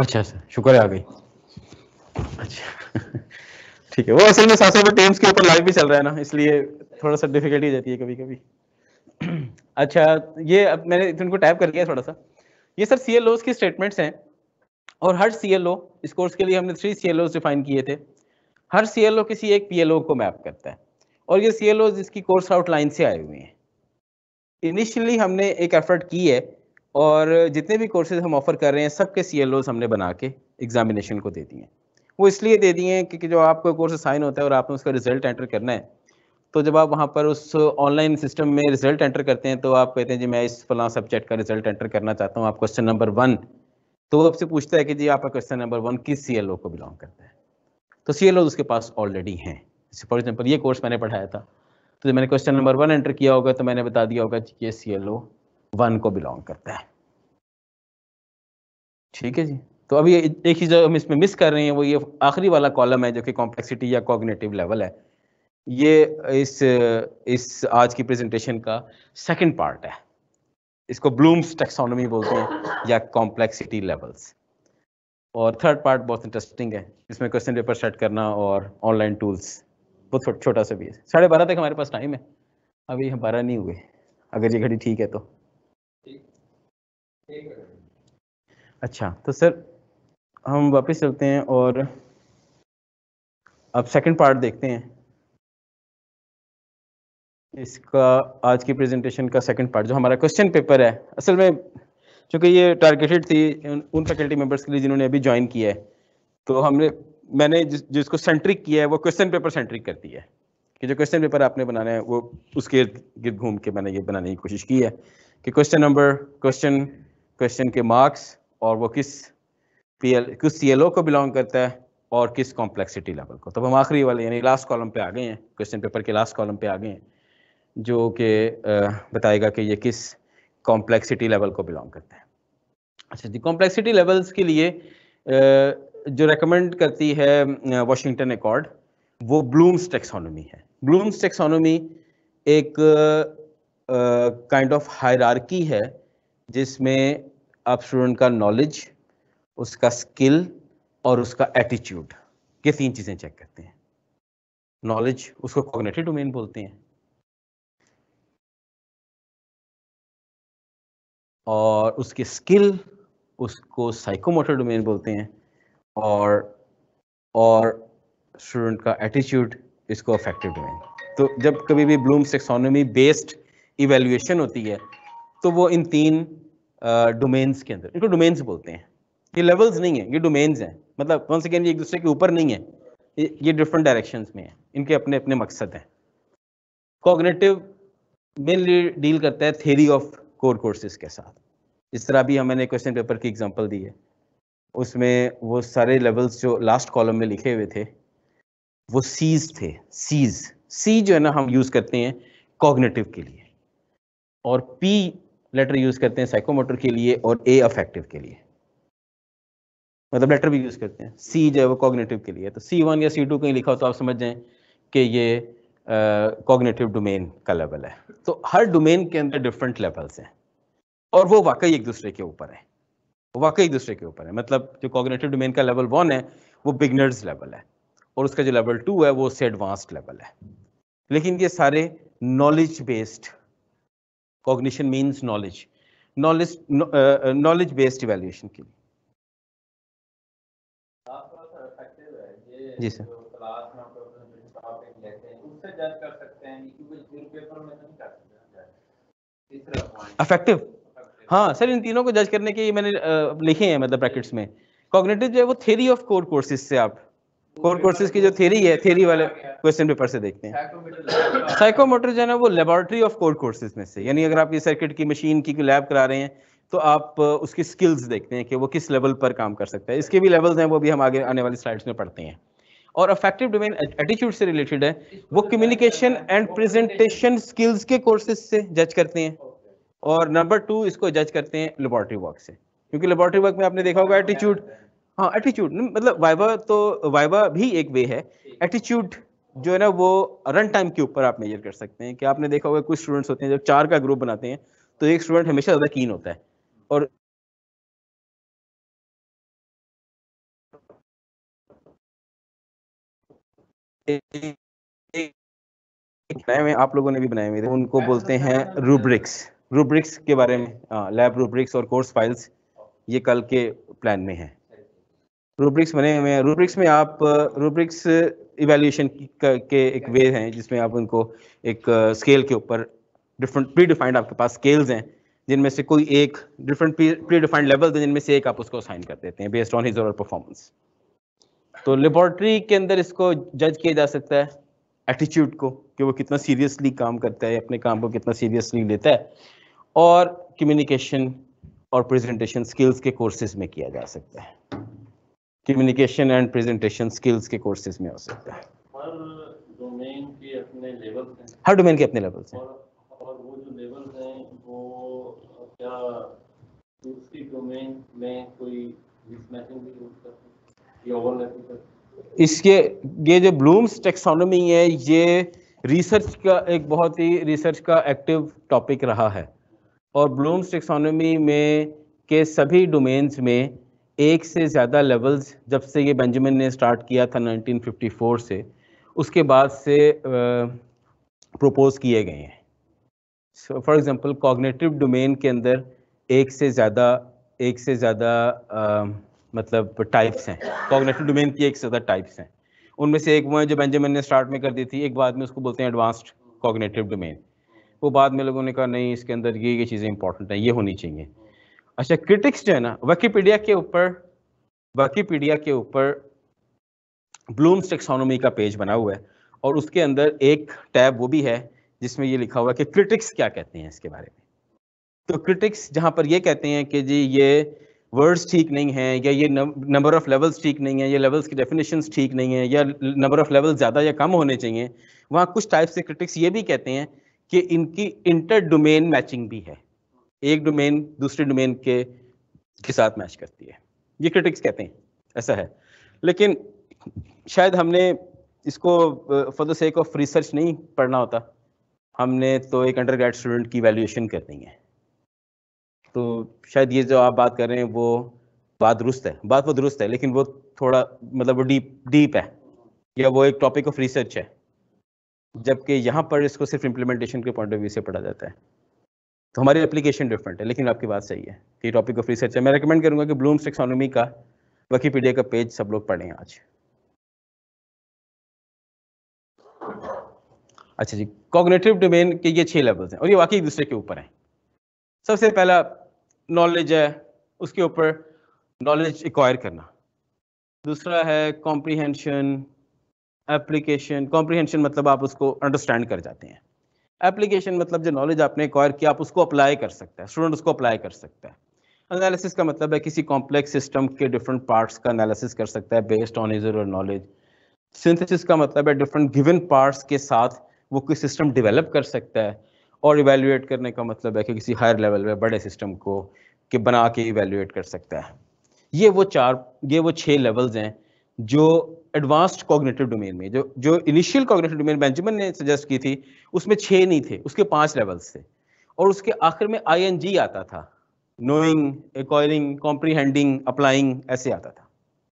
अच्छा सर, शुक्र है आ गई। अच्छा ठीक है, वो असल में साथ साथ टीम्स के ऊपर लाइव भी चल रहा है ना, इसलिए थोड़ा सा डिफिकल्टी हो जाती है कभी कभी। अच्छा, ये अब मैंने इनको टैप कर लिया थोड़ा सा। ये सर सी एल ओज की स्टेटमेंट्स हैं, और हर सी एल ओ, इस कोर्स के लिए हमने three C L Os define किए थे। हर सी एल ओ किसी एक पी एल ओ को मैप करता है, और ये सी एल ओज इसकी कोर्स आउटलाइन से आए हुए हैं। इनिशियली हमने एक एफर्ट की है, और जितने भी कोर्सेज हम ऑफर कर रहे हैं सबके सी एल ओज हमने बना के एग्जामिनेशन को दे दिए हैं। वो इसलिए दे दिए हैं क्योंकि जो आपको कोर्स असाइन होता है और आपने उसका रिजल्ट एंटर करना है, तो जब आप वहाँ पर उस ऑनलाइन सिस्टम में रिजल्ट एंटर करते हैं तो आप कहते हैं जी मैं इस फलां सब्जेक्ट का रिजल्ट एंटर करना चाहता हूँ, आप क्वेश्चन नंबर वन, तो वो आपसे पूछता है कि जी आपका क्वेश्चन नंबर वन किस सी एल ओ को बिलोंग करता है। तो सी एल ओ उसके पास ऑलरेडी हैं। फॉर एग्जाम्पल ये कोर्स मैंने पढ़ाया था, तो जब मैंने क्वेश्चन नंबर वन एंटर किया होगा तो मैंने बता दिया होगा कि ये सी एल ओ वन को बिलोंग करता है। ठीक है जी। तो अभी एक चीज़ हम इसमें मिस कर रहे हैं, वो ये आखिरी वाला कॉलम है जो कि कॉम्प्लेक्सिटी या कॉग्निटिव लेवल है। ये इस इस आज की प्रेजेंटेशन का सेकंड पार्ट है। इसको ब्लूम्स टैक्सोनॉमी बोलते हैं या कॉम्प्लेक्सिटी लेवल्स। और थर्ड पार्ट बहुत इंटरेस्टिंग है, इसमें क्वेश्चन पेपर सेट करना और ऑनलाइन टूल्स, बहुत छोटा सा भी है। साढ़े बारह तक हमारे पास टाइम है, अभी हम बारह नहीं हुए, अगर ये घड़ी ठीक है तो। अच्छा, तो सर हम वापस चलते हैं और अब सेकंड पार्ट देखते हैं इसका। आज की प्रेजेंटेशन का सेकंड पार्ट जो हमारा क्वेश्चन पेपर है, असल में चूँकि ये टारगेटेड थी उन फैकल्टी मेंबर्स के लिए जिन्होंने अभी ज्वाइन किया है, तो हमने मैंने जिस जिसको सेंट्रिक किया है वो क्वेश्चन पेपर सेंट्रिक करती है कि जो क्वेश्चन पेपर आपने बनाना है वो उसके इर्द गिर्द घूम के मैंने ये बनाने की कोशिश की है कि क्वेश्चन नंबर, क्वेश्चन क्वेश्चन के मार्क्स, और वो किस पी एल किस सी एल ओ को बिलोंग करता है और किस कॉम्प्लेक्सिटी लेवल को। तो हम आखिरी वाले यानी लास्ट कॉलम पे आ गए हैं, क्वेश्चन पेपर के लास्ट कॉलम पे आ गए हैं, जो कि बताएगा कि ये किस कॉम्प्लेक्सिटी लेवल को बिलोंग करता है। अच्छा जी, कॉम्प्लेक्सिटी लेवल्स के लिए जो रेकमेंड करती है वाशिंगटन अकॉर्ड वो ब्लूम्स टैक्सोनॉमी है। ब्लूम्स टैक्सोनॉमी एक काइंड ऑफ हायरार्की है जिसमें आप स्टूडेंट का नॉलेज, उसका स्किल और उसका एटीट्यूड, ये तीन चीज़ें चेक करते हैं। नॉलेज उसको कॉग्निटिव डोमेन बोलते हैं, और उसके स्किल उसको साइकोमोटर डोमेन बोलते हैं, और और स्टूडेंट का एटीट्यूड इसको अफेक्टिव डोमेन। तो जब कभी भी ब्लूम्स टैक्सोनॉमी बेस्ड इवैल्यूएशन होती है तो वो इन तीन डोमेन्स के अंदर, इनको डोमेन्स बोलते हैं, ये लेवल्स नहीं है, ये डोमेन्स हैं। मतलब वंस अगेन ये एक दूसरे के ऊपर नहीं है, ये डिफरेंट डायरेक्शंस में है, इनके अपने अपने मकसद हैं। कॉग्निटिव मेनली डील करता है थ्योरी ऑफ कोर कोर्सेज के साथ। इस तरह भी मैंने क्वेश्चन पेपर की एग्जांपल दी है, उसमें वो सारे लेवल्स जो लास्ट कॉलम में लिखे हुए थे वो सीज थे। सीज सी जो है ना हम यूज करते हैं कॉग्निटिव के लिए, और पी लेटर यूज करते हैं साइकोमोटर के लिए, और ए अफेक्टिव के लिए। मतलब लेटर भी यूज करते हैं। सी जो है वो कॉग्निटिव के लिए, तो सी वन या सी टू कहीं लिखा हो तो आप समझ जाएं कि ये कॉग्निटिव uh, डोमेन का लेवल है। तो हर डोमेन के अंदर डिफरेंट लेवल्स हैं, और वो वाकई एक दूसरे के ऊपर है, वो वाकई एक दूसरे के ऊपर है। मतलब जो कॉग्निटिव डोमेन का लेवल वन है वो बिगनर्स लेवल है, और उसका जो लेवल टू है वो उससे एडवांस्ड लेवल है। लेकिन ये सारे knowledge based, cognition means knowledge, knowledge knowledge based evaluation के लिए। जी सर, क्लास में टॉपिक लेते हैं उससे जज कर सकते हैं, क्योंकि पेपर में नहीं कर सकते। तीसरा पॉइंट अफेक्टिव, हाँ सर, इन तीनों को जज करने के मैंने uh, लिखे हैं, मतलब ब्रैकेट्स में। कॉग्निटिव जो है वो थ्योरी ऑफ कोर कोर्सेज से, आप कोर कोर्सेज की जो थ्योरी है, थ्योरी वाले क्वेश्चन पेपर से देखते हैं। साइकोमोटर जो है ना वो लेबोरेटरी ऑफ कोर कोर्सेज में से, यानी अगर आप ये सर्किट की मशीन की लैब करा रहे हैं तो आप उसकी स्किल्स देखते हैं कि वो किस लेवल पर काम कर सकता है। इसके भी लेवल्स हैं, वो भी हम आगे आने वाली स्लाइड्स में पढ़ते हैं। और अफेक्टिव डोमेन एटीट्यूड से रिलेटेड है, वो कम्युनिकेशन एंड प्रेजेंटेशन स्किल्स के कोर्सेज से जज करते हैं। और नंबर टू इसको जज करते हैं लेबोरेटरी वर्क से, क्योंकि लेबोरेटरी वर्क में आपने देखा होगा एटीट्यूड, हाँ एटीट्यूड मतलब वाइवा, तो वाइवा भी एक वे है। एटीट्यूड जो है ना वो रन टाइम के ऊपर आप मेजर कर सकते हैं कि आपने देखा होगा कुछ स्टूडेंट्स होते हैं जब चार का ग्रुप बनाते हैं तो एक स्टूडेंट हमेशा ज़्यादा कीन होता है, और बनाए हुए आप लोगों ने भी बनाए हुए थे, उनको बोलते हैं रूब्रिक्स। रूब्रिक्स के बारे में लैब रूब्रिक्स और कोर्स फाइल्स ये कल के प्लान में है। रूब्रिक्स बने हुए हैं। रूब्रिक्स में आप रूब्रिक्स इवैल्यूएशन के एक वे हैं जिसमें आप उनको एक स्केल के ऊपर डिफरेंट प्री डिफाइंड आपके पास स्केल्स हैं जिनमें से कोई एक डिफरेंट प्री डिफाइंड लेवल्स हैं जिनमें से एक आप उसको असाइन कर देते हैं बेस्ड ऑन हिज और परफॉर्मेंस। तो लेबोरेटरी के अंदर इसको जज किया जा सकता है एटीट्यूड को कि वो कितना सीरियसली काम करता है, अपने काम को कितना सीरियसली लेता है, और कम्युनिकेशन और प्रेजेंटेशन स्किल्स के कोर्सेज में किया जा सकता है। कम्युनिकेशन एंड प्रेजेंटेशन स्किल्स के कोर्सेज में हो सकता है। हर डोमेन के अपने लेवल्स हैं। हर डोमेन के अपने लेवल्स हैं। और, और वो जो लेवल्स हैं वो क्या दूसरी डोमेन में कोई मिसमैचिंग भी यूज करते हैं या ओवरलैपिंग करते हैं? इसके ये जो ब्लूम्स टेक्सोनोमी है ये रिसर्च का एक बहुत ही रिसर्च का एक्टिव टॉपिक रहा है, और ब्लूम्स टेक्सोनोमी में के सभी डोमेन्स में एक से ज़्यादा लेवल्स जब से ये बेंजामिन ने स्टार्ट किया था नाइनटीन फिफ्टी फोर से, उसके बाद से प्रपोज किए गए हैं। So for example cognitive domain के अंदर एक से ज़्यादा एक से ज़्यादा मतलब टाइप्स हैं। कॉग्निटिव डोमेन की एक से ज़्यादा टाइप्स हैं। उनमें से एक वो है जो बेंजामिन ने स्टार्ट में कर दी थी, एक बाद में उसको बोलते हैं एडवांस्ड कॉग्निटिव डोमेन। वो बाद में लोगों ने कहा नहीं इसके अंदर ये ये चीज़ें इंपॉर्टेंट हैं, ये होनी चाहिए। अच्छा क्रिटिक्स जो है ना, विकिपीडिया के ऊपर विकिपीडिया के ऊपर ब्लूम्स टेक्सोनोमी का पेज बना हुआ है और उसके अंदर एक टैब वो भी है जिसमें ये लिखा हुआ है कि क्रिटिक्स क्या कहते हैं इसके बारे में। तो क्रिटिक्स जहाँ पर ये कहते हैं कि जी ये वर्ड्स ठीक नहीं हैं, या ये नंबर ऑफ लेवल्स ठीक नहीं है, ये लेवल्स की डेफिनेशंस ठीक नहीं है, या नंबर ऑफ लेवल्स ज़्यादा या कम होने चाहिए, वहाँ कुछ टाइप से क्रिटिक्स ये भी कहते हैं कि इनकी इंटर डोमेन मैचिंग भी है, एक डोमेन दूसरे डोमेन के के साथ मैच करती है, ये क्रिटिक्स कहते हैं, ऐसा है। लेकिन शायद हमने इसको for the sake of research नहीं पढ़ना होता, हमने तो एक अंडर ग्रेड स्टूडेंट की वैल्यूएशन करनी है। तो शायद ये जो आप बात कर रहे हैं वो बात दुरुस्त है, बात वो दुरुस्त है, लेकिन वो थोड़ा मतलब वो डीप डीप है, या वो एक टॉपिक ऑफ रिसर्च है, जबकि यहाँ पर इसको सिर्फ इम्प्लीमेंटेशन के पॉइंट ऑफ व्यू से पढ़ा जाता है। तो हमारी एप्लीकेशन डिफरेंट है, लेकिन आपकी बात सही है कि टॉपिक ऑफ रिसर्च है। मैं रिकमेंड करूँगा कि ब्लूम्स टेक्सोनोमी का विकिपीडिया का पेज सब लोग पढ़ें आज। अच्छा जी, कॉग्निटिव डोमेन के ये छह लेवल्स हैं और ये वाकई एक दूसरे के ऊपर हैं। सबसे पहला नॉलेज है, उसके ऊपर नॉलेज एक्वायर करना। दूसरा है कॉम्प्रीहेंशन, एप्लीकेशन। कॉम्प्रीहेंशन मतलब आप उसको अंडरस्टैंड कर जाते हैं, एप्लीकेशन मतलब जो नॉलेज आपने एक्वायर किया आप उसको अप्लाई कर सकता है, स्टूडेंट उसको अप्लाई कर सकता है। एनालिसिस का मतलब है किसी कॉम्प्लेक्स सिस्टम के डिफरेंट पार्ट्स का एनालिसिस कर सकता है बेस्ड ऑन हिज और नॉलेज। सिंथेसिस का मतलब है डिफरेंट गिवन पार्ट्स के साथ वो कोई सिस्टम डेवलप कर सकता है। और इवैल्यूएट करने का मतलब है कि किसी हायर लेवल में बड़े सिस्टम को कि बना के इवैल्यूएट कर सकता है। ये वो चार ये वो छह लेवल्स हैं जो एडवांस्ड कॉग्निटिव डोमेन में, जो जो इनिशियल कॉग्निटिव डोमेन बेंजामिन ने सजेस्ट की थी उसमें छह नहीं थे, उसके पांच लेवल्स थे, और उसके आखिर में आई एन जी आता था, नोइंग, एक्वायरिंग, कॉम्प्रीहेंडिंग, अप्लाइंग, ऐसे आता था।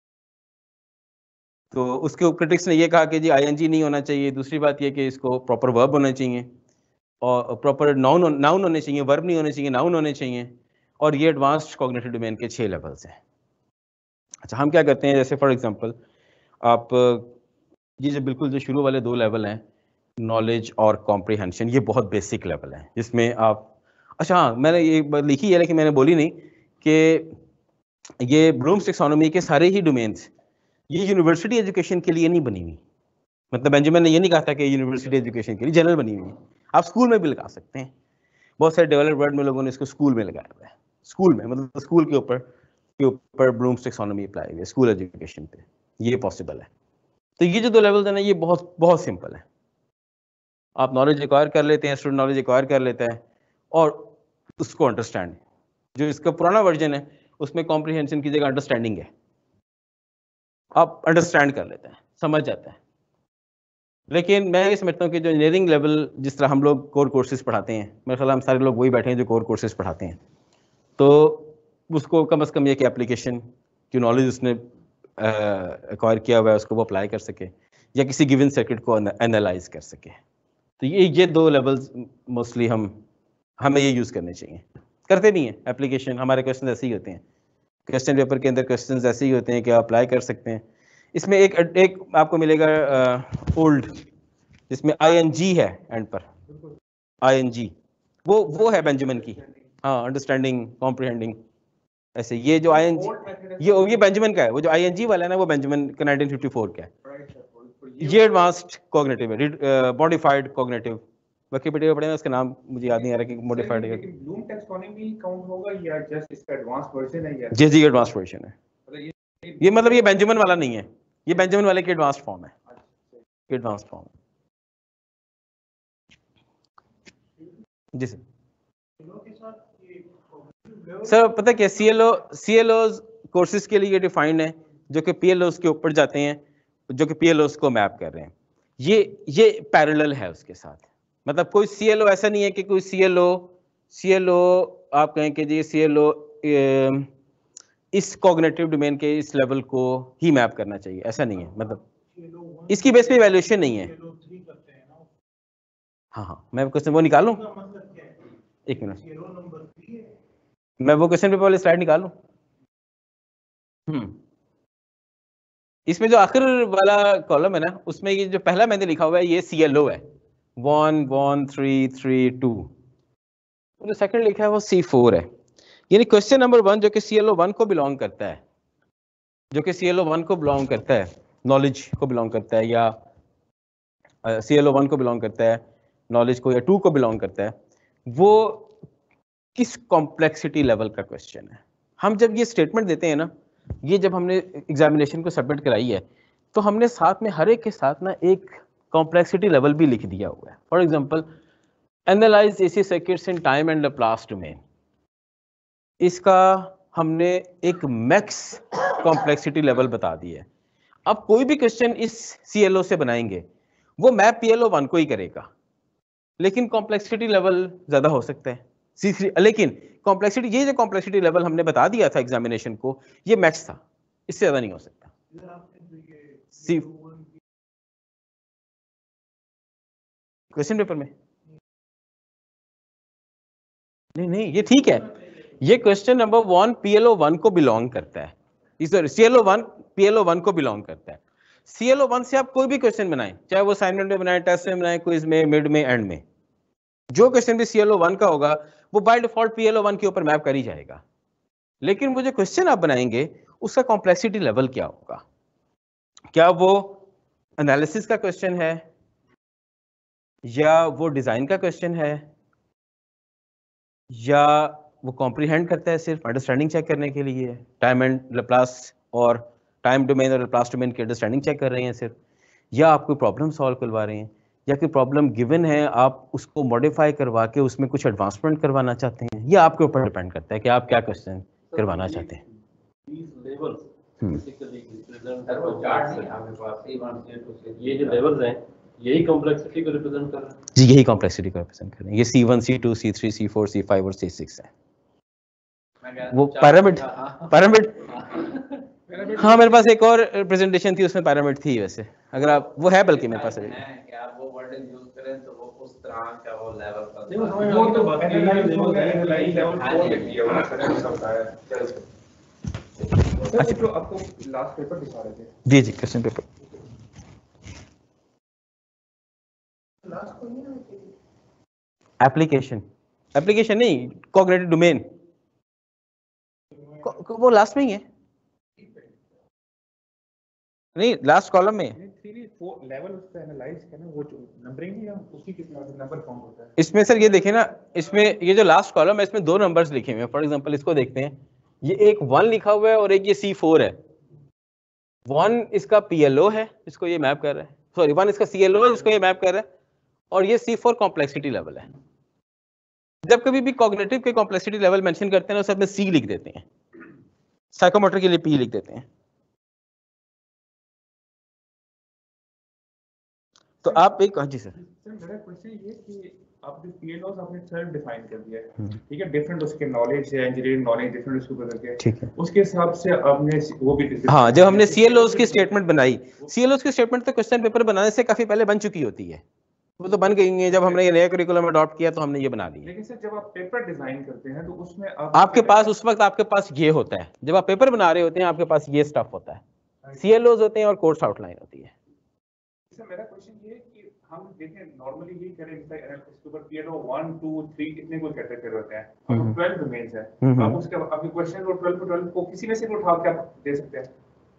तो उसके क्रिटिक्स ने ये कहा कि जी आई एन जी नहीं होना चाहिए। दूसरी बात ये कि इसको प्रॉपर वर्ब होना चाहिए और प्रॉपर नाउन नाउन होने चाहिए, वर्ब नहीं होने चाहिए, नाउन होने चाहिए। और ये एडवांस्ड कॉग्निटिव डोमेन के छह लेवल्स हैं। अच्छा, हम क्या करते हैं, जैसे फॉर एग्जांपल आप ये जो बिल्कुल जो शुरू वाले दो लेवल हैं, नॉलेज और कॉम्प्रीहेंशन, ये बहुत बेसिक लेवल है जिसमें आप, अच्छा हाँ मैंने ये बात लिखी है लेकिन मैंने बोली नहीं कि ये ब्लूम्स टेक्सोनोमी के सारे ही डोमेन्स ये यूनिवर्सिटी एजुकेशन के लिए नहीं बनी हुई। मतलब बेंजामिन ने ये नहीं कहा था कि यूनिवर्सिटी एजुकेशन के लिए जनरल बनी हुई है, आप स्कूल में भी लगा सकते हैं। बहुत सारे डेवलप्ड वर्ल्ड में लोगों ने इसको स्कूल में लगाया हुआ है, स्कूल में मतलब स्कूल के ऊपर के ऊपर ब्लूम्स टेक्सोनोमी अप्लाई हुई है स्कूल एजुकेशन पे, ये पॉसिबल है। तो ये जो दो लेवल्स हैं ना, ये बहुत बहुत सिंपल है। आप नॉलेज एक्वायर कर लेते हैं, स्टूडेंट नॉलेज एक्वायर कर लेता है और उसको अंडरस्टैंड, जो इसका पुराना वर्जन है उसमें कॉम्प्रीहेंशन की जगह अंडरस्टैंडिंग है, आप अंडरस्टैंड कर लेते हैं, समझ जाते हैं। लेकिन मैं ये समझता हूँ कि जो इंजीनियरिंग लेवल जिस तरह हम लोग कोर कोर्सेज पढ़ाते हैं, मेरे ख्याल हम सारे लोग वही बैठे हैं जो कोर कोर्सेज पढ़ाते हैं, तो उसको कम से कम ये कि एप्लीकेशन जो नॉलेज उसने एक्वायर किया हुआ है उसको वो अप्लाई कर सके। या किसी गिवन सर्किट को एनालाइज कर सके। तो ये ये दो लेवल्स मोस्टली हम हमें ये यूज़ करने चाहिए, करते नहीं हैं। एप्लीकेशन हमारे क्वेश्चन ऐसे ही होते हैं, क्वेश्चन पेपर के अंदर क्वेश्चन ऐसे ही होते हैं कि आप अप्लाई कर सकते हैं। इसमें एक एक आपको मिलेगा ओल्ड जिसमें आई एन जी है एंड पर, आई एन जी वो वो है बेंजामिन की, हाँ, अंडरस्टैंडिंग, कॉम्प्रिहेंडिंग, ऐसे। ये जो आई एन जी ये ये बेंजामिन का है, वो जो आई एन जी वाला है ना वो बेंजामिन का नाइनटीन फिफ्टी फोर का है। ये एडवांस्ड कॉग्निटिव है, मॉडिफाइड कॉग्निटिव, विकिपीडिया पढ़े ना, उसका नाम मुझे याद नहीं आ रहा कि मॉडिफाइड है। लेकिन ब्लूम टैक्सोनॉमी काउंट होगा या जस्ट इसका एडवांस्ड वर्जन है? या जी जी एडवांस्ड वर्जन है ये, मतलब ये बेंजामिन वाला नहीं है, ये बेंजामिन वाले की एडवांस्ड फॉर्म है, एडवांस्ड फॉर्म। जी सर। सर पता है क्या, C L O C L Os courses के लिए डिफाइंड है जो कि पी एल ओज के ऊपर जाते हैं, जो कि पी एल ओज को मैप कर रहे हैं। ये ये पैरेलल है उसके साथ, मतलब कोई सी एल ओ ऐसा नहीं है कि कोई सी एल ओ सी एल ओ आप कहें कि जी सी एल ओ इस कॉग्निटिव डोमेन के इस लेवल को ही मैप करना चाहिए, ऐसा नहीं है। मतलब इसकी बेस पे इवैल्यूएशन नहीं है। हाँ हाँ मैं क्वेश्चन वो निकालूं, एक मिनट, मैं वो क्वेश्चन पेपर वाली स्लाइड निकालूं। हम्म इसमें जो आखिर वाला कॉलम है ना, उसमें ये जो पहला मैंने लिखा हुआ है ये सी एल ओ है, one one three three two. जो सेकंड लिखा है वो सी फोर है। यानी क्वेश्चन नंबर वन जो कि सी एल ओ वन को बिलोंग करता है, जो कि सी एल ओ वन को बिलोंग करता है, नॉलेज को बिलोंग करता है, या सी एल ओ वन को बिलोंग करता है, नॉलेज को, या टू को बिलोंग करता है, वो किस कॉम्प्लेक्सिटी लेवल का क्वेश्चन है। हम जब ये स्टेटमेंट देते हैं ना, ये जब हमने एग्जामिनेशन को सबमिट कराई है, तो हमने साथ में हर एक के साथ ना एक कॉम्प्लेक्सिटी लेवल भी लिख दिया हुआ है। For example analyse AC circuits in time and Laplace domain, इसका हमने एक मैक्स कॉम्प्लेक्सिटी लेवल बता दी है। अब कोई भी क्वेश्चन इस सीएलओ से बनाएंगे वो मैप पीएलओ वन को ही करेगा, लेकिन कॉम्प्लेक्सिटी लेवल ज्यादा हो सकता है सी थ्री, लेकिन कॉम्प्लेक्सिटी, ये जो कॉम्प्लेक्सिटी लेवल हमने बता दिया था एग्जामिनेशन को, ये मैक्स था, इससे ज्यादा नहीं हो सकता। सी क्वेश्चन पेपर में नहीं नहीं ये ठीक है, ये question number one PLO one को बिलोंग करता है, sorry CLO one PLO one को बिलोंग करता है। सीएलओ वन से आप कोई भी क्वेश्चन बनाएं, चाहे वो असाइनमेंट में बनाएं, टेस्ट में बनाएं, क्विज में, मिड में, एंड में, जो क्वेश्चन भी सीएलओ वन का होगा वो बाय डिफॉल्ट पीएलओ वन के ऊपर मैप कर ही जाएगा। लेकिन वो जो क्वेश्चन आप बनाएंगे उसका कॉम्प्लेक्सिटी लेवल क्या होगा, क्या वो एनालिसिस का क्वेश्चन है, या वो डिजाइन का क्वेश्चन है, या वो कॉम्प्रीहेंड करता है सिर्फ अंडरस्टैंडिंग चेक करने के लिए, टाइम एंड लैप्लास और टाइम डोमेन और लैप्लास डोमेन की अंडरस्टैंडिंग चेक कर रहे हैं सिर्फ, या आप कोई प्रॉब्लम सॉल्व करवा रहे हैं, या कोई प्रॉब्लम गिवन है आप उसको मॉडिफाई करवा के उसमें कुछ एडवांसमेंट करवाना चाहते हैं। ये आपके ऊपर डिपेंड करता है कि आप क्या क्वेश्चन करवाना चाहते हैं। ये जो लेवल्स हैं यही कॉम्प्लेक्सिटी को रिप्रेजेंट कर रहे हैं। जी यही कॉम्प्लेक्सिटी को रिप्रेजेंट कर रहे हैं। ये C one, C two, C three, C four, C five और सी सिक्स है। वो पैरामिड पैरामिड हाँ मेरे पास एक और प्रेजेंटेशन थी उसमें पैरामिड थी वैसे, अगर आप वो है, बल्कि मेरे पास अभी कि आप वो वर्ड यूज करें तो वो उस तरह का वो लेवल का वो तो बात analyse level analyse level four लिखी है वो सर ने बताया। अच्छा जो आपको लास्ट पेपर दिखा रहे थे, जी जी क्वेश्चन पेपर एप्लीकेशन एप्लीकेशन नहीं, कॉग्निटिव डोमेन वो लास्ट में ही है, नहीं लास्ट कॉलम में थ्री फोर लेवल उसका एनालाइज करना, वो जो नंबरिंग है उसकी कितना नंबर काउंट होता है इसमें। सर ये देखें ना, इसमें ये जो लास्ट कॉलम है इसमें दो नंबर्स लिखे हुए हैं। फॉर एग्जांपल इसको देखते हैं, ये एक वन लिखा हुआ है और एक ये सी फोर है। वन इसका पीएलओ है, इसको ये मैप कर रहा है, सॉरी वन इसका सीएलओ है, इसको ये मैप कर रहा है, और ये सी फोर कॉम्प्लेक्सिटी लेवल है। जब कभी भी कॉग्निटिव के कॉम्प्लेक्सिटी लेवल मेंशन करते हैं ना, उसमें सी लिख देते हैं, साइकोमोटर के लिए पी लिख देते हैं। तो आप एक, हाँ जी सर सर मेरा क्वेश्चन ये कि आपने पीएलओस आपने सेल्फ डिफाइन कर दिया है, ठीक है, डिफरेंट उसके नॉलेज है, इंजीनियरिंग नॉलेज डिफरेंट उसके ऊपर करके, ठीक है, उसके हिसाब से आपने वो भी हाँ जब हमने सीएलओस की स्टेटमेंट बनाई, सीएलओस की स्टेटमेंट तो क्वेश्चन पेपर बनाने से काफी पहले बन चुकी होती है, वो तो बन गई है, जब हमने ये नया करिकुलम अडॉप्ट किया तो हमने ये बना दी। लेकिन सर जब आप पेपर डिजाइन करते हैं तो उसमें आप आपके पास उस वक्त आपके पास ये होता है, जब आप पेपर बना रहे होते हैं आपके पास ये स्टफ होता है, सीएलओस होते हैं और कोर्स आउटलाइन होती है। सर मेरा क्वेश्चन ये है कि हम देखें नॉर्मली ये करें जैसे इसके ऊपर पीएलओ वन टू थ्री इतने कोई कैटेगरी होते हैं, अब ट्वेल्व रिमेन्स है, आप उसके आपके क्वेश्चन को ट्वेल्व ट्वेल्व को किसी में से उठा के आप दे सकते हैं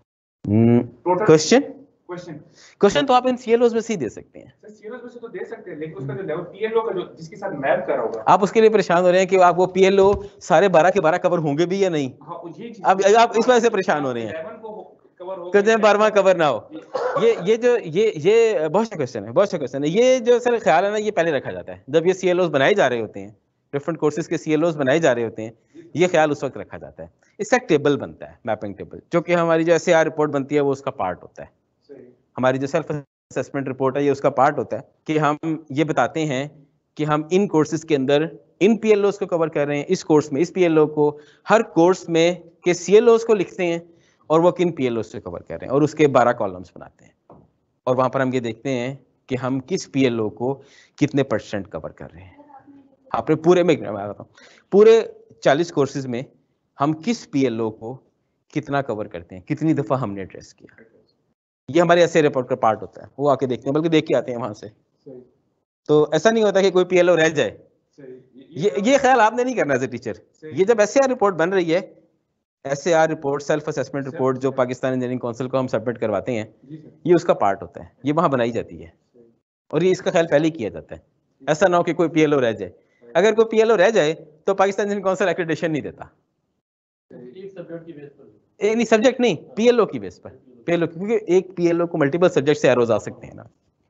टोटल क्वेश्चन क्वेश्चन क्वेश्चन तो आप इन सीएलओस में से ही दे सकते हैं। सर सीएलओ में से तो दे सकते हैं, लेकिन उसका जो लेवल पीएलओ का जो जिसके साथ मैप करा होगा, आप उसके लिए परेशान हो रहे हैं कि आप वो पीएलओ सारे बारह के बारह कवर होंगे भी या नहीं। हाँ ये चीज अब आप इस वजह से परेशान हो रहे हैं इलेवन को कवर हो कि बारहवां कवर ना हो। ये ये जो ये ये बहुत से क्वेश्चन है, बहुत से क्वेश्चन है। ये जो सर ख्याल है ना, ये पहले रखा जाता है जब ये सीएलओस बनाए जा रहे होते हैं, डिफरेंट कोर्सेज के सीएलओस बनाए जा रहे होते हैं, ये ख्याल उस वक्त रखा जाता है। इसका टेबल बनता है, मैपिंग टेबल, जो कि हमारी जो एसएआर रिपोर्ट बनती है वो उसका पार्ट होता है। हमारी जो सेल्फ असेसमेंट रिपोर्ट है ये उसका पार्ट होता है कि हम ये बताते हैं कि हम इन कोर्सेज के अंदर इन पीएलओस को कवर कर रहे हैं, इस कोर्स में इस पीएलओ को, हर कोर्स में के सीएलओस को लिखते हैं और वो किन पीएलओस से कवर कर रहे हैं, और उसके बारह कॉलम्स बनाते हैं। और वहां पर हम ये देखते हैं कि हम किस पीएलओ को कितने परसेंट कवर कर रहे हैं। आपने पूरे में मैं बताऊं, पूरे चालीस कोर्सेज में हम किस पीएलओ को कितना कवर करते हैं, कितनी दफा हमने एड्रेस किया, ये हमारे ऐसे रिपोर्ट का पार्ट होता है। वो आके देखते हैं, बल्कि देख के आते हैं वहां से। तो ऐसा नहीं होता कि कोई पीएलओ रह जाए, ये ये ख्याल आपने नहीं करना एज ए टीचर। ये जब एसएआर रिपोर्ट बन रही है, SAR report, self assessment report जो पाकिस्तान इंजीनियरिंग काउंसिल को हम सबमिट करवाते हैं, ये उसका पार्ट होता है, ये वहां बनाई जाती है और ये इसका ख्याल पहले ही किया जाता है। ऐसा ना हो कि कोई पीएलओ रह जाए। अगर कोई पीएलओ रह जाए तो पाकिस्तान इंजीनियरिंग काउंसिल एक्रेडिटेशन नहीं देता। एक सब्जेक्ट की बेस पर, ए, नहीं सब्जेक्ट नहीं, पीएलओ की बेस पर, पीएलओ, क्योंकि एक पीएलओ को मल्टीपल सब्जेक्ट से एरोज आ सकते हैं ना,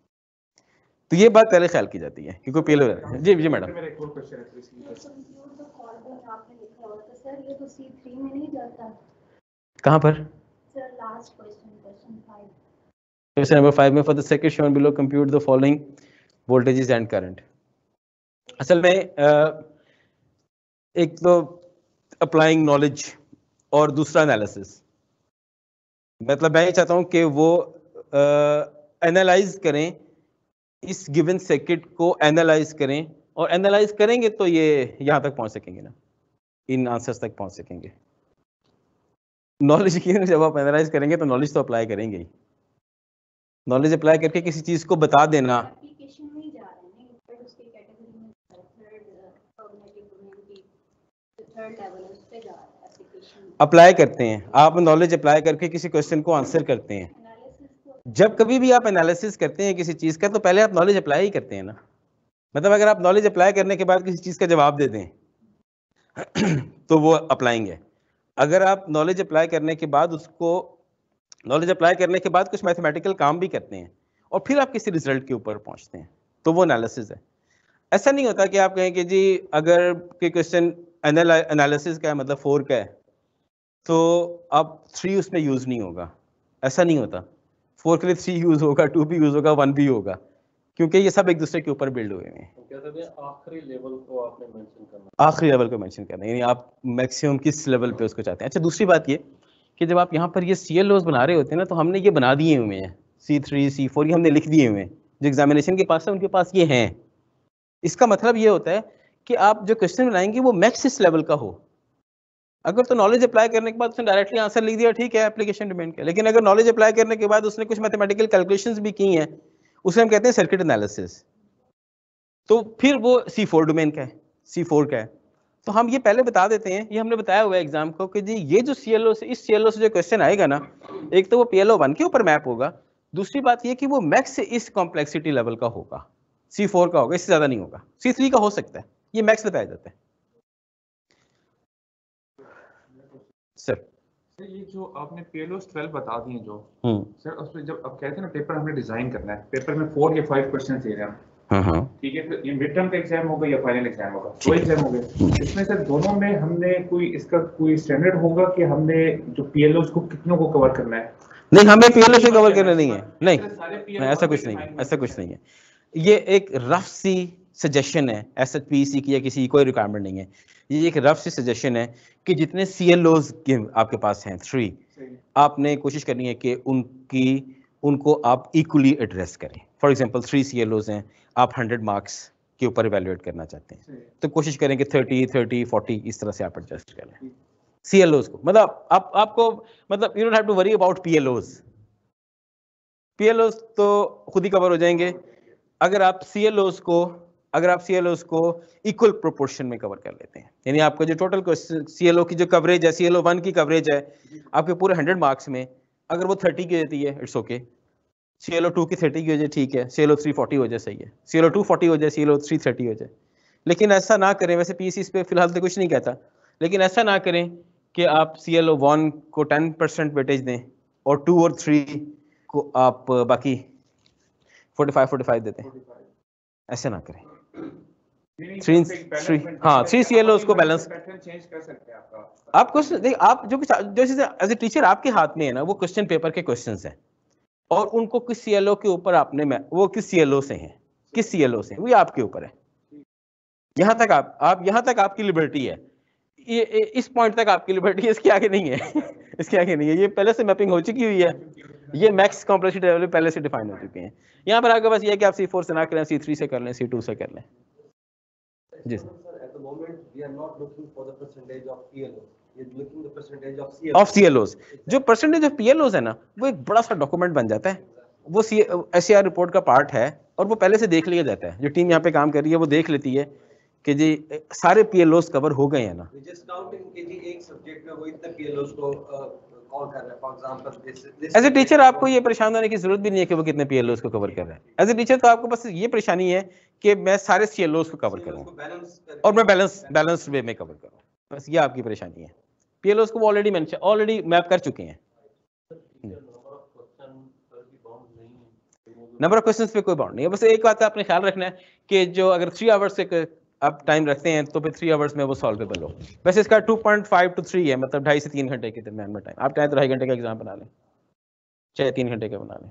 तो ये बात पहले ख्याल की जाती है कि कोई पीएलओ है। जी जी मैडम। मेरा एक और क्वेश्चन है सर ये तो सी थ्री में नहीं जाता। कहां पर? Sir last question, question five, question number five में for the circuit shown below compute the following voltages and current. असल में एक तो अप्लाइंग नॉलेज और दूसरा एनालिसिस। मतलब मैं ये चाहता हूं कि वो एनालाइज करें, इस गिवन सर्किट को एनालाइज करें, और एनालाइज करेंगे तो ये यहां तक पहुंच सकेंगे ना, इन आंसर्स तक पहुंच सकेंगे। नॉलेज की जब आप एनालाइज करेंगे तो नॉलेज तो अप्लाई करेंगे ही। नॉलेज अप्लाई करके किसी चीज को बता देना, एप्लीकेशन में ही जा रहे हैं, ऊपर उसकी कैटेगरी में थर्ड कॉग्निटिव डोमेन की थर्ड लेवल उस पे जा रहा है एप्लीकेशन। अप्लाई करते हैं आप, नॉलेज अप्लाई करके किसी क्वेश्चन को आंसर करते हैं। जब कभी भी आप एनालिसिस करते हैं किसी चीज का, तो पहले आप नॉलेज अप्लाई ही करते हैं ना। मतलब अगर आप नॉलेज अप्लाई करने के बाद किसी चीज का जवाब दे दें तो वो अप्लाइंग है। अगर आप नॉलेज अप्लाई करने के बाद उसको नॉलेज अप्लाई करने के बाद कुछ मैथमेटिकल काम भी करते हैं और फिर आप किसी रिजल्ट के ऊपर पहुंचते हैं, तो वो एनालिसिस है। ऐसा नहीं होता कि आप कहें कि जी अगर कोई क्वेश्चन एनालिसिस का है, मतलब फोर का है, तो अब थ्री उसमें यूज नहीं होगा। ऐसा नहीं होता। फोर के लिए थ्री यूज होगा, टू भी यूज होगा, वन भी होगा, क्योंकि ये सब एक दूसरे के ऊपर बिल्ड हुए हैं। तो क्या कहते हैं आखिरी लेवल को आपने मेंशन करना, आखिरी लेवल को मेंशन करना, यानी आप मैक्सिमम किस लेवल पे उसको चाहते हैं। अच्छा, दूसरी बात ये कि जब आप यहाँ पर ये सी एल ओज बना रहे होते हैं ना, तो हमने ये बना दिए हुए हैं, सी थ्री सी फोर ये हमने लिख दिए हुए हैं। जो एग्जामिनेशन के पास है उनके पास ये हैं। इसका मतलब ये होता है कि आप जो क्वेश्चन बनाएंगे वो मैक्स इस लेवल का हो। अगर तो नॉलेज अप्लाई करने के बाद उसने डायरेक्टली आंसर लिख दिया, ठीक है, एप्लीकेशन डोमेन का। लेकिन अगर नॉलेज अप्लाई करने के बाद उसने कुछ मैथमेटिकल कैलकुलेशंस भी की हैं, उसे हम कहते हैं सर्किट एनालिसिस, तो फिर वो सी फोर डोमेन का है, सी फोर का है। तो हम ये पहले बता देते हैं, ये हमने बताया हुआ है एग्जाम को कि जी ये जो सीएलओ से इस सीएलओ से जो क्वेश्चन आएगा ना, एक तो वो पीएलओ वन के ऊपर मैप होगा, दूसरी बात ये कि वो मैक्स इस कॉम्प्लेक्सिटी लेवल का होगा, सी फोर का होगा, इससे ज्यादा नहीं होगा। सी थ्री का हो सकता है, ये मैक्स बताया जाता है। सर सर ये जो आपने पीएलओस ट्वेल्व बता दिए जो हम्म सर, उसमें जब अब कहते हैं ना पेपर हमने डिजाइन करना है, पेपर में फोर या फाइव क्वेश्चन दे रहे हैं, हाँ हाँ ठीक है, तो ये मिड टर्म का एग्जाम होगा या फाइनल एग्जाम होगा, दो एग्जाम हो गए। इसमें सर दोनों में हमने कोई इसका कोई स्टैंडर्ड होगा कि हमने जो पीएलओस को कितनों को कवर करना है? नहीं, हमें पीएलओ से कवर करना नहीं है, नहीं, नहीं ऐसा कुछ नहीं है, ऐसा कुछ नहीं है। ये एक रफ सी सजेशन है, एस एच पी सी की या किसी कोई रिक्वायरमेंट नहीं है, ये एक रफ सी सजेशन है कि जितने सी एल ओज के आपके पास हैं थ्री, आपने कोशिश करनी है कि उनकी उनको आप इक्वली एड्रेस करें। For example three C L Os हैं, आप हंड्रेड मार्क्स के ऊपर इवेलुएट करना चाहते हैं, तो कोशिश करें कि थर्टी थर्टी फोर्टी इस तरह से आप एडजस्ट करें सी एल ओज को। मतलब आप आपको मतलब you don't have to worry about P L Os, P L Os तो खुद ही कवर हो जाएंगे अगर आप सी एल ओज को अगर आप सी एल ओज को इक्वल प्रोपोर्शन में कवर कर लेते हैं। यानी आपका जो टोटल सी एल ओ की जो कवरेज है, सी एल ओ वन की कवरेज है आपके पूरे हंड्रेड मार्क्स में, अगर वो थर्टी की होती है it's okay, C L O two की थर्टी की हो जाए ठीक है, C L O three forty हो जाए सही है, C L O two forty हो जाए, C L O three thirty हो जाए। लेकिन ऐसा ना करें, वैसे पी सी इस पे फिलहाल तो कुछ नहीं कहता, लेकिन ऐसा ना करें कि आप सी एल ओ वन को टेन परसेंट वेटेज दें और टू और थ्री को आप बाकी फोर्टी फाइव फोर्टी फाइव देते हैं, ऐसे ना करें। थ्री थ्री हाँ थ्री सी एल ओ उसको बैलेंस चेंज कर सकते हैं आपका। आप क्वेश्चन देख, आप जो जो चीजें एज ए टीचर आपके हाथ में है ना, वो क्वेश्चन पेपर के क्वेश्चंस हैं और उनको किस सी एल ओ के ऊपर आपने वो किस सी एल ओ से हैं, किस सी एल ओ से, वो आपके ऊपर है। यहाँ तक आप आप यहाँ तक आपकी लिबर्टी है, ये इस पॉइंट तक आपकी लिबर्टी है, इसके आगे नहीं है इसके आगे नहीं है। ये पहले से मैपिंग हो चुकी हुई है, ये मैक्स कॉम्प्लेक्सिटी लेवल पहले से डिफाइन हो चुके हैं। यहाँ पर आपके पास ये है कि आप सी फोर से ना करें, सी थ्री से कर लें, सी टू से कर लें। जी ऑफ सी एल ओज, जो परसेंटेज ऑफ पी एल ओज है ना, वो एक बड़ा सा डॉक्यूमेंट बन जाता है, वो C S A R report का पार्ट है और वो पहले से देख लिया जाता है। जो टीम यहाँ पे काम कर रही है वो देख लेती है कि जी सारे पी एल ओज कवर हो गए हैं ना। एज ए टीचर आपको ये परेशान होने की जरूरत भी नहीं है कि वो कितने पी एल ओज को कवर कर रहे हैं। एज ए टीचर तो आपको बस ये परेशानी है कि मैं सारे सी एल ओज को कवर करूँ और मैं बैलेंस बैलेंस वे में कवर करूँ, बस ये आपकी परेशानी है। पी एल ओज को ऑलरेडी मेंशन ऑलरेडी मैप कर चुके हैं। नंबर ऑफ क्वेश्चंस पे कोई बाउंड नहीं है, बस एक बात आपने ख्याल रखना है कि जो अगर थ्री आवर्स से आप टाइम रखते हैं तो फिर थ्री आवर्स में वो सॉल्वेबल हो। वैसे इसका two point five two three है, मतलब ढाई से तीन घंटे के दरमियान में टाइम। आप चाहे तो ढाई घंटे का एग्जाम बना लें, चाहे तीन घंटे का बना लें,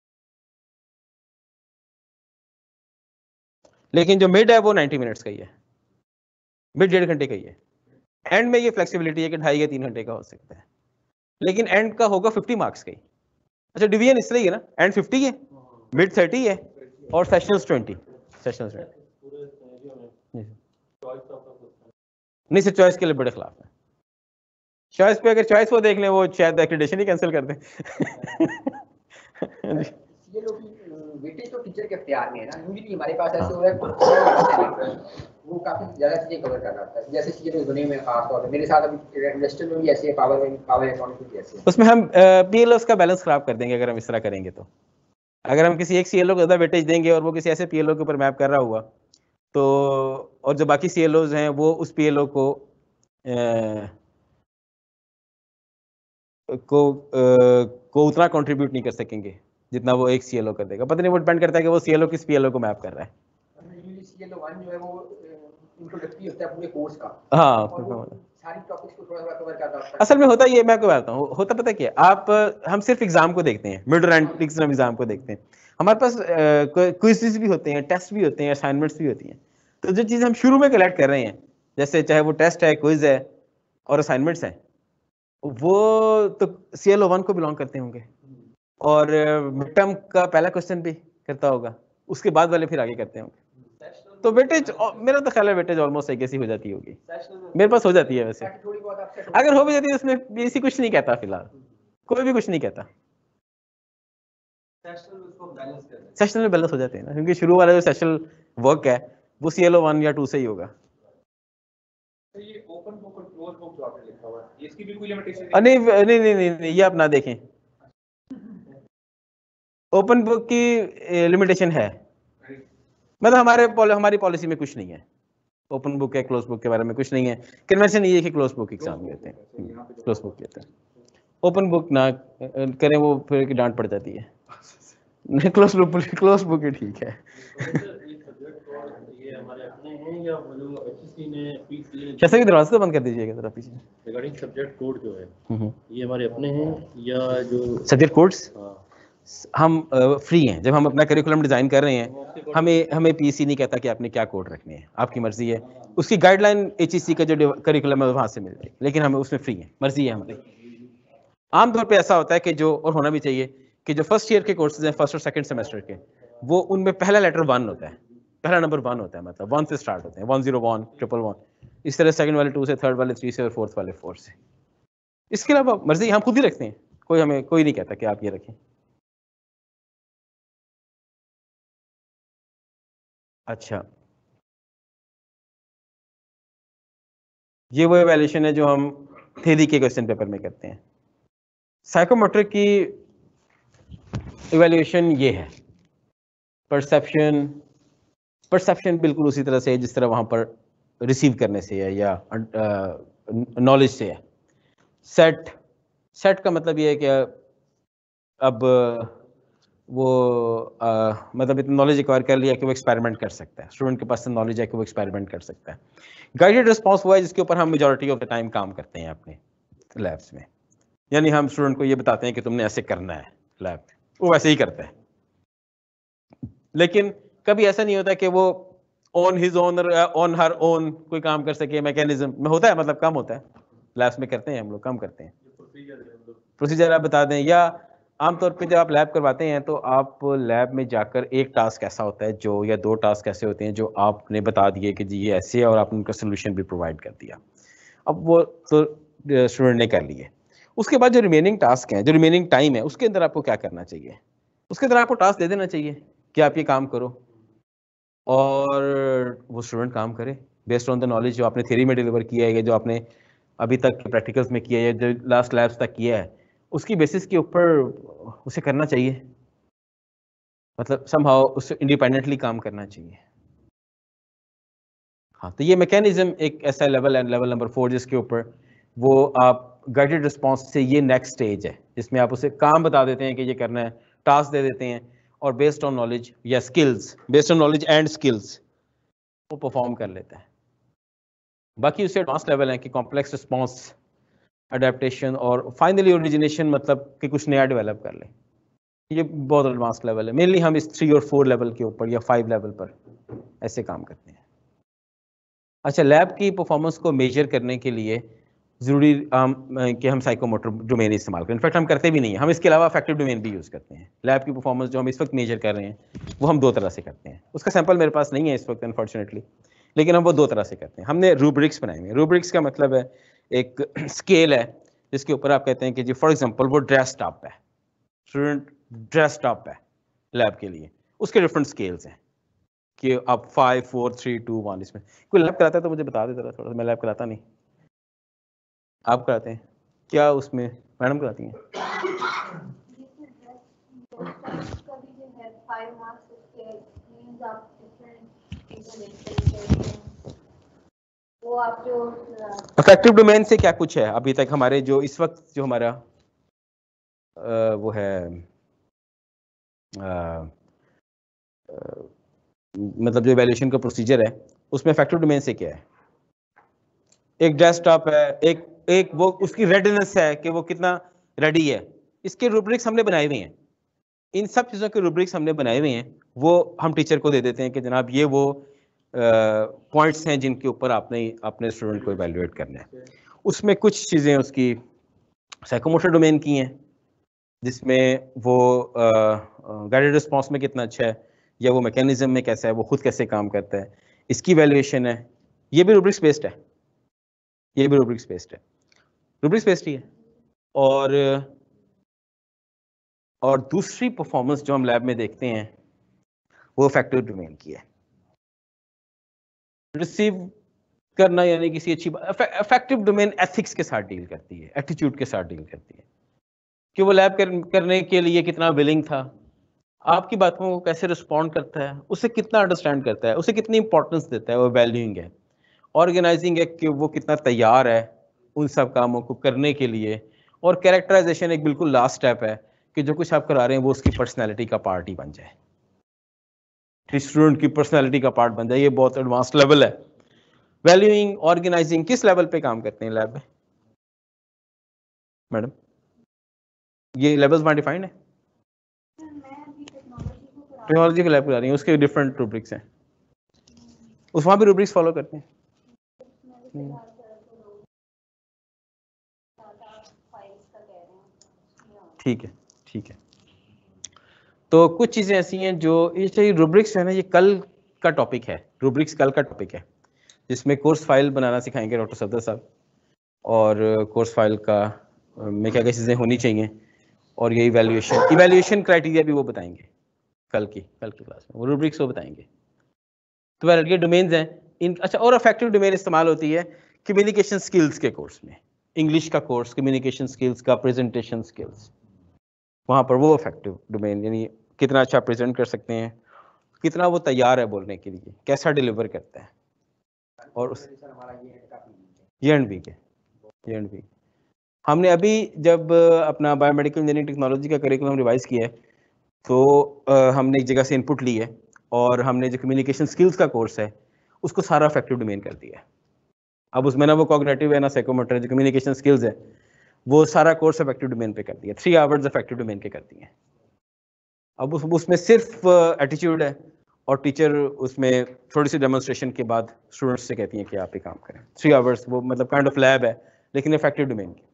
लेकिन जो मिड है वो नाइन्टी मिनट्स का ही है, मिड डेढ़ घंटे का ही है। एंड में ये फ्लेक्सिबिलिटी है कि ढाई या तीन घंटे का हो सकता है, लेकिन एंड का होगा फिफ्टी मार्क्स का ही। अच्छा डिवीजन इसलिए है ना, एंड फिफ्टी है, मिड थर्टी है और सेशनल्स ट्वेंटी, सेशनल्स ट्वेंटी। नहीं सर, चॉइस के लिए बड़े खिलाफ है। चॉइस पे अगर चॉइस वो देख लें वो शायद एक्रेडिटेशन ही कैंसिल कर दें। ये लोग वेटेज तो टीचर के इख्तियार में है ना, यूजुअली हमारे पास ऐसे हो रहा है वो काफी ज्यादा चीजें कवर कर रहा था, जैसे चीजें बने में खास तौर पे मेरे साथ अभी इंडस्ट्रियल में भी ऐसे है, पावर में पावर अकाउंटिंग भी ऐसे है। उसमें हम पीएलओस का बैलेंस खराब कर देंगे अगर हम इस तरह करेंगे। तो अगर हम किसी एक सीएलओ को ज्यादा वेटेज देंगे और वो किसी ऐसे पीएलओ के ऊपर मैप कर रहा हुआ तो, और जो बाकी सीएलओज हैं वो उस पीएलओ को आ, को आ, को उतना कंट्रीब्यूट नहीं कर सकेंगे जितना वो एक सीएलओ कर देगा। पता नहीं, वो डिपेंड करता है कि वो सीएलओ किस पीएलओ को मैप कर रहा है। सीएलओ वन जो है वो इंट्रोडक्टरी होता है पूरे कोर्स का। हाँ, सारी टॉपिक्स को थोड़ा थोड़ा कवर करता है। असल में होता ये, मैं आपको बताता हूँ, होता पता क्या, आप हम सिर्फ एग्जाम को देखते हैं, मिड रैंक एग्जाम को देखते हैं। हमारे पास क्विज़ेस भी होते हैं, टेस्ट भी होते हैं, असाइनमेंट्स भी होती हैं। तो जो चीज़ हम शुरू में कलेक्ट कर रहे हैं, जैसे चाहे वो टेस्ट है, क्विज है और असाइनमेंट्स हैं, वो तो सीएलओ वन को बिलोंग करते होंगे और मिड टर्म का पहला क्वेश्चन भी करता होगा, उसके बाद वाले फिर आगे करते होंगे। तो वेटेज मेरा तो ख्याल है वेटेज ऑलमोस्ट एक ऐसी हो जाती होगी, मेरे पास हो जाती है वैसे। अगर हो भी जाती है उसमें बीसी कुछ नहीं कहता, फिलहाल कोई भी कुछ नहीं कहता। सेशनल में बैलेंस हो जाते हैं ना, क्योंकि शुरू वाला जो सेशनल वर्क है वो सीएलओ वन या टू से ही होगा। ये ओपन बुक और क्लोज बुक जो आपने लिखा हुआ है, इसकी भी कोई लिमिटेशन नहीं नहीं नहीं नहीं, नहीं ये आप ना देखें। ओपन बुक की लिमिटेशन है, मतलब हमारे हमारी पॉलिसी में कुछ नहीं है। ओपन बुक या क्लोज बुक के बारे में कुछ नहीं है। कन्वेंशन ये है कि क्लोज बुक एग्जाम लेते हैं, क्लोज बुक लेते हैं। ओपन बुक ना करें, वो फिर डांट पड़ जाती है। नहीं, क्लोज बुक क्लोज बुक ही ठीक है। जैसे कि दरवाजा तो बंद कर दीजिएगा जरा पीछे। रिगार्डिंग सब्जेक्ट कोड जो है ये हमारे अपने हैं या जो सब्जेक्ट कोड्स? हम फ्री हैं। जब हम अपना करिकुलम डिज़ाइन कर रहे हैं, हमें हमें पीसी नहीं कहता कि आपने क्या कोड रखने हैं, आपकी मर्जी है। उसकी गाइडलाइन एचईसी का जो करिकुलम है वहाँ से मिल जाएगी, लेकिन हमें उसमें फ्री है, मर्जी है हमारी। आमतौर पे ऐसा होता है कि जो, और होना भी चाहिए, कि जो फर्स्ट ईयर के कोर्सेज हैं, फर्स्ट और सेकंड सेमेस्टर के, वो उनमें पहला लेटर वन होता है, पहला नंबर वन होता है, मतलब वन से स्टार्ट होते हैं, one zero one triple one, इस तरह सेकंड वाले टू से, थर्ड वाले थ्री से, और फोर्थ वाले फोर से। इसके अलावा मर्जी हम खुद ही रखते हैं, कोई हमें कोई नहीं कहता कि आप ये रखें। अच्छा, ये वो इवैल्यूएशन है जो हम थ्योरी के क्वेश्चन पेपर में करते हैं। साइकोमेट्रिक की इवैल्यूएशन ये है, परसेप्शन, परसेप्शन बिल्कुल उसी तरह से है जिस तरह वहाँ पर रिसीव करने से है या नॉलेज से है। सेट, सेट का मतलब ये है कि अब वो आ, मतलब इतना नॉलेज एक्वायर कर लिया कि वो एक्सपेरिमेंट कर सकता है, स्टूडेंट के पास नॉलेज है कि वो एक्सपेरिमेंट कर सकता है। गाइडेड रिस्पॉन्स हुआ है जिसके ऊपर हम मेजॉरिटी ऑफ द टाइम काम करते हैं अपने लैब्स में, यानी हम स्टूडेंट को ये बताते हैं कि तुमने ऐसे करना है लैब में, वो वैसे ही करता है। लेकिन कभी ऐसा नहीं होता कि वो on his own on her own कोई काम कर सके, मैकेनिज्म में होता है, मतलब कम होता है, लैब्स में करते हैं हम लोग, कम करते हैं। प्रोसीजर आप बता दें, या आमतौर पे जब आप लैब करवाते हैं तो आप लैब में जाकर एक टास्क ऐसा होता है जो, या दो टास्क ऐसे होते हैं जो आपने बता दिए कि जी ये ऐसे है, और आपने उनका सोल्यूशन भी प्रोवाइड कर दिया। अब वो तो स्टूडेंट ने कर लिए। उसके बाद जो रिमेनिंग टास्क हैं, जो रिमेनिंग टाइम है, उसके अंदर आपको क्या करना चाहिए? उसके अंदर आपको टास्क दे देना चाहिए कि आप ये काम करो, और वो स्टूडेंट काम करे बेस्ड ऑन द नॉलेज जो आपने थ्योरी में डिलीवर किया है, जो आपने अभी तक के प्रैक्टिकल्स में किया है, जो लास्ट लैब्स तक किया है, उसकी बेसिस के ऊपर उसे करना चाहिए, मतलब समहाउ उससे इंडिपेंडेंटली काम करना चाहिए। हाँ, तो ये मैकेनिज्म एक ऐसा लेवल है, लेवल नंबर फोर, जिसके ऊपर वो आप गाइडेड रिस्पॉन्स से, ये नेक्स्ट स्टेज है जिसमें आप उसे काम बता देते हैं कि ये करना है, टास्क दे देते हैं, और बेस्ड ऑन नॉलेज या skills, based on knowledge and skills वो परफॉर्म कर लेता है। बाकी उससे एडवांस लेवल है कि कॉम्प्लेक्स रिस्पॉन्स, अडेप्टेशन, और फाइनली ओरिजिनेशन, मतलब कि कुछ नया डेवलप कर ले। ये बहुत एडवांस लेवल है। मेनली हम इस थ्री और फोर लेवल के ऊपर या फाइव लेवल पर ऐसे काम करते हैं। अच्छा, लैब की परफॉर्मेंस को मेजर करने के लिए ज़रूरी कि हम साइकोमोटर डोमेन इस्तेमाल करें। इनफैक्ट हम करते भी नहीं हैं, हम इसके अलावा अफेक्टिव डोमेन भी यूज़ करते हैं। लैब की परफॉर्मेंस जो हम इस वक्त मेजर कर रहे हैं वो हम दो तरह से करते हैं। उसका सैंपल मेरे पास नहीं है इस वक्त अनफॉर्चुनेटली, लेकिन हम वो दो तरह से करते हैं। हमने रूब्रिक्स बनाए हुए हैं। रूब्रिक्स का मतलब है एक स्केल है जिसके ऊपर आप कहते हैं कि जी फॉर एग्जांपल वो ड्रेस्ड अप है, स्टूडेंट ड्रेस्ड अप है लैब के लिए, उसके डिफरेंट स्केल्स हैं कि आप five four three two one, इसमें कोई लैब कराता है तो मुझे बता देता था थोड़ा सा। मैं लैब कराता नहीं, आप कराते हैं क्या? उसमें मैडम कराती हैं? वो आप जो अफेक्टिव डोमेन से क्या कुछ है अभी तक हमारे जो इस वक्त जो हमारा आ, वो है आ, आ, मतलब जो इवैल्यूएशन का प्रोसीजर है उसमें अफेक्टिव डोमेन से क्या है? एक डेस्कटॉप है, एक एक वो उसकी रेडीनेस है कि वो कितना रेडी है। इसके रूब्रिक्स हमने बनाए हुए हैं, इन सब चीज़ों के रूब्रिक्स हमने बनाए हुए हैं। वो हम टीचर को दे देते हैं कि जनाब ये वो पॉइंट्स हैं जिनके ऊपर आपने अपने स्टूडेंट को इवैल्यूएट करना है। उसमें कुछ चीज़ें उसकी साइकोमोटर डोमेन की हैं जिसमें वो गाइडेड रिस्पॉन्स में कितना अच्छा है, या वो मैकेनिज्म में कैसा है, वो खुद कैसे काम करता है, इसकी वैल्यूएशन है। ये भी रूब्रिक्स बेस्ड है, ये भी रूब्रिक्स बेस्ड है, रूब्रिक्स बेस्ड ही है। और और दूसरी परफॉर्मेंस जो हम लैब में देखते हैं वो अफेक्टिव डोमेन की है। रिसीव करना यानी किसी अच्छी बात, अफेक्टिव डोमेन एथिक्स के साथ डील करती है, एटीट्यूड के साथ डील करती है कि वो लैब कर, करने के लिए कितना विलिंग था, आपकी बातों को कैसे रिस्पॉन्ड करता है, उसे कितना अंडरस्टैंड करता है, उसे कितनी इंपॉर्टेंस देता है, वो वैल्यूइंग है। ऑर्गेनाइजिंग है कि वो कितना तैयार है उन सब कामों को करने के लिए। और कैरेक्टराइजेशन एक बिल्कुल लास्ट स्टेप है कि जो कुछ आप करा रहे हैं वो उसकी पर्सनैलिटी का पार्ट ही बन जाए, स्टूडेंट की पर्सनैलिटी का पार्ट बन जाए। ये बहुत एडवांस लेवल है। वैल्यूइंग, ऑर्गेनाइजिंग किस लेवल पे काम करते हैं लैब में मैडम? ये लेवल्स वहाँ डिफाइंड है? भी टेक्नोलॉजी को करा टेक्नोलॉजी के लैब करा रही हैं, उसके डिफरेंट रूब्रिक्स हैं, उस वहाँ भी रूब्रिक्स फॉलो करते हैं। उसमें भी फिलहाल तो लोग डाटा फाइल्स का कह रहे हैं। ठीक है ठीक है। तो कुछ चीज़ें ऐसी हैं जो ये रूब्रिक्स है ना, ये कल का टॉपिक है, रूब्रिक्स कल का टॉपिक है, जिसमें कोर्स फाइल बनाना सिखाएंगे डॉक्टर सफदर साहब, और कोर्स फाइल का में क्या क्या चीज़ें होनी चाहिए, और ये इवैल्यूएशन इवैल्यूएशन क्राइटेरिया भी वो बताएंगे कल की कल की क्लास में, वो रूब्रिक्स वो बताएंगे। तो वह ये डोमेन्स हैं इन। अच्छा, और अफेक्टिव डोमेन इस्तेमाल होती है कम्युनिकेशन स्किल्स के कोर्स में, इंग्लिश का कोर्स, कम्युनिकेशन स्किल्स का, प्रेजेंटेशन स्किल्स, वहाँ पर वो अफेक्टिव डोमेन, यानी कितना अच्छा प्रेजेंट कर सकते हैं, कितना वो तैयार है बोलने के लिए, कैसा डिलीवर करता है। और उस ये एंड वीक है, ये एंड वीक हमने अभी जब अपना बायोमेडिकल इंजीनियरिंग टेक्नोलॉजी का करिकुलम रिवाइज किया है, तो आ, हमने एक जगह से इनपुट ली है, और हमने जो कम्युनिकेशन स्किल्स का कोर्स है उसको सारा अफेक्टिव डोमेन कर दिया है। अब उसमें ना वो कॉग्निटिव है ना साइकोमोटर है, जो कम्युनिकेशन स्किल्स है वो सारा कोर्स अफेक्टिव डोमेन पे कर दिया, थ्री आवर्स अफेक्टिव डोमेन के कर दिए हैं। अब उस उसमें सिर्फ एटीट्यूड है, और टीचर उसमें थोड़ी सी डेमोन्स्ट्रेशन के बाद स्टूडेंट्स से कहती हैं कि आप ये काम करें, थ्री आवर्स वो मतलब काइंड ऑफ लैब है, लेकिन इफेक्टिव डोमेन की।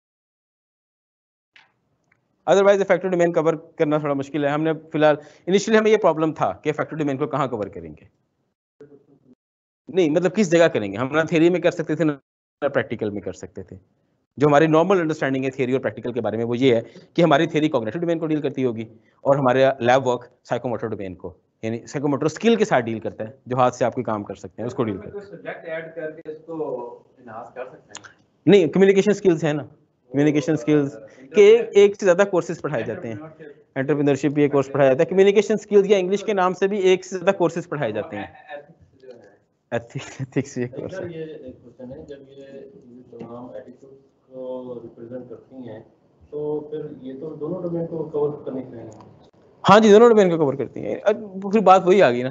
अदरवाइज इफेक्टिव डोमेन कवर करना थोड़ा मुश्किल है। हमने फिलहाल इनिशियली हमें ये प्रॉब्लम था कि इफेक्टिव डोमेन को कहाँ कवर करेंगे, नहीं मतलब किस जगह करेंगे। हम ना थ्योरी में कर सकते थे ना प्रैक्टिकल में कर सकते थे। जो हमारी नॉर्मल अंडरस्टैंडिंग है थ्योरी और प्रैक्टिकल के बारे में वो ये है कि हमारी थ्योरी कॉग्निटिव डोमेन को डील करती होगी, और हमारे लैब वर्क साइकोमोटर डोमेन को, यानी साइकोमोटर स्किल के साथ डील करता है, जो हाथ से आप कोई काम कर सकते हैं उसको डील करता है। सब्जेक्ट ऐड करके इसको इनहांस कर सकते हैं। नहीं, कम्युनिकेशन स्किल्स है ना, कम्युनिकेशन स्किल्स के एक से ज़्यादा कोर्सेज पढ़ाए जाते हैं। एंटरप्रेन्योरशिप भी एक कोर्स पढ़ाया जाता है, कम्युनिकेशन स्किल्स या इंग्लिश के नाम से भी एक से ज़्यादा कोर्सेज पढ़ाए जाते हैं। एथिक्स ये कोर्स है। ये एक क्वेश्चन है, जब ये तमाम एटीट्यूड को रिप्रेजेंट करती हैं तो फिर ये तो दोनों डोमेन को कवर करने के लिए। हाँ जी, दोनों डोमेन को कवर करती हैं। अब फिर बात वही आ गई ना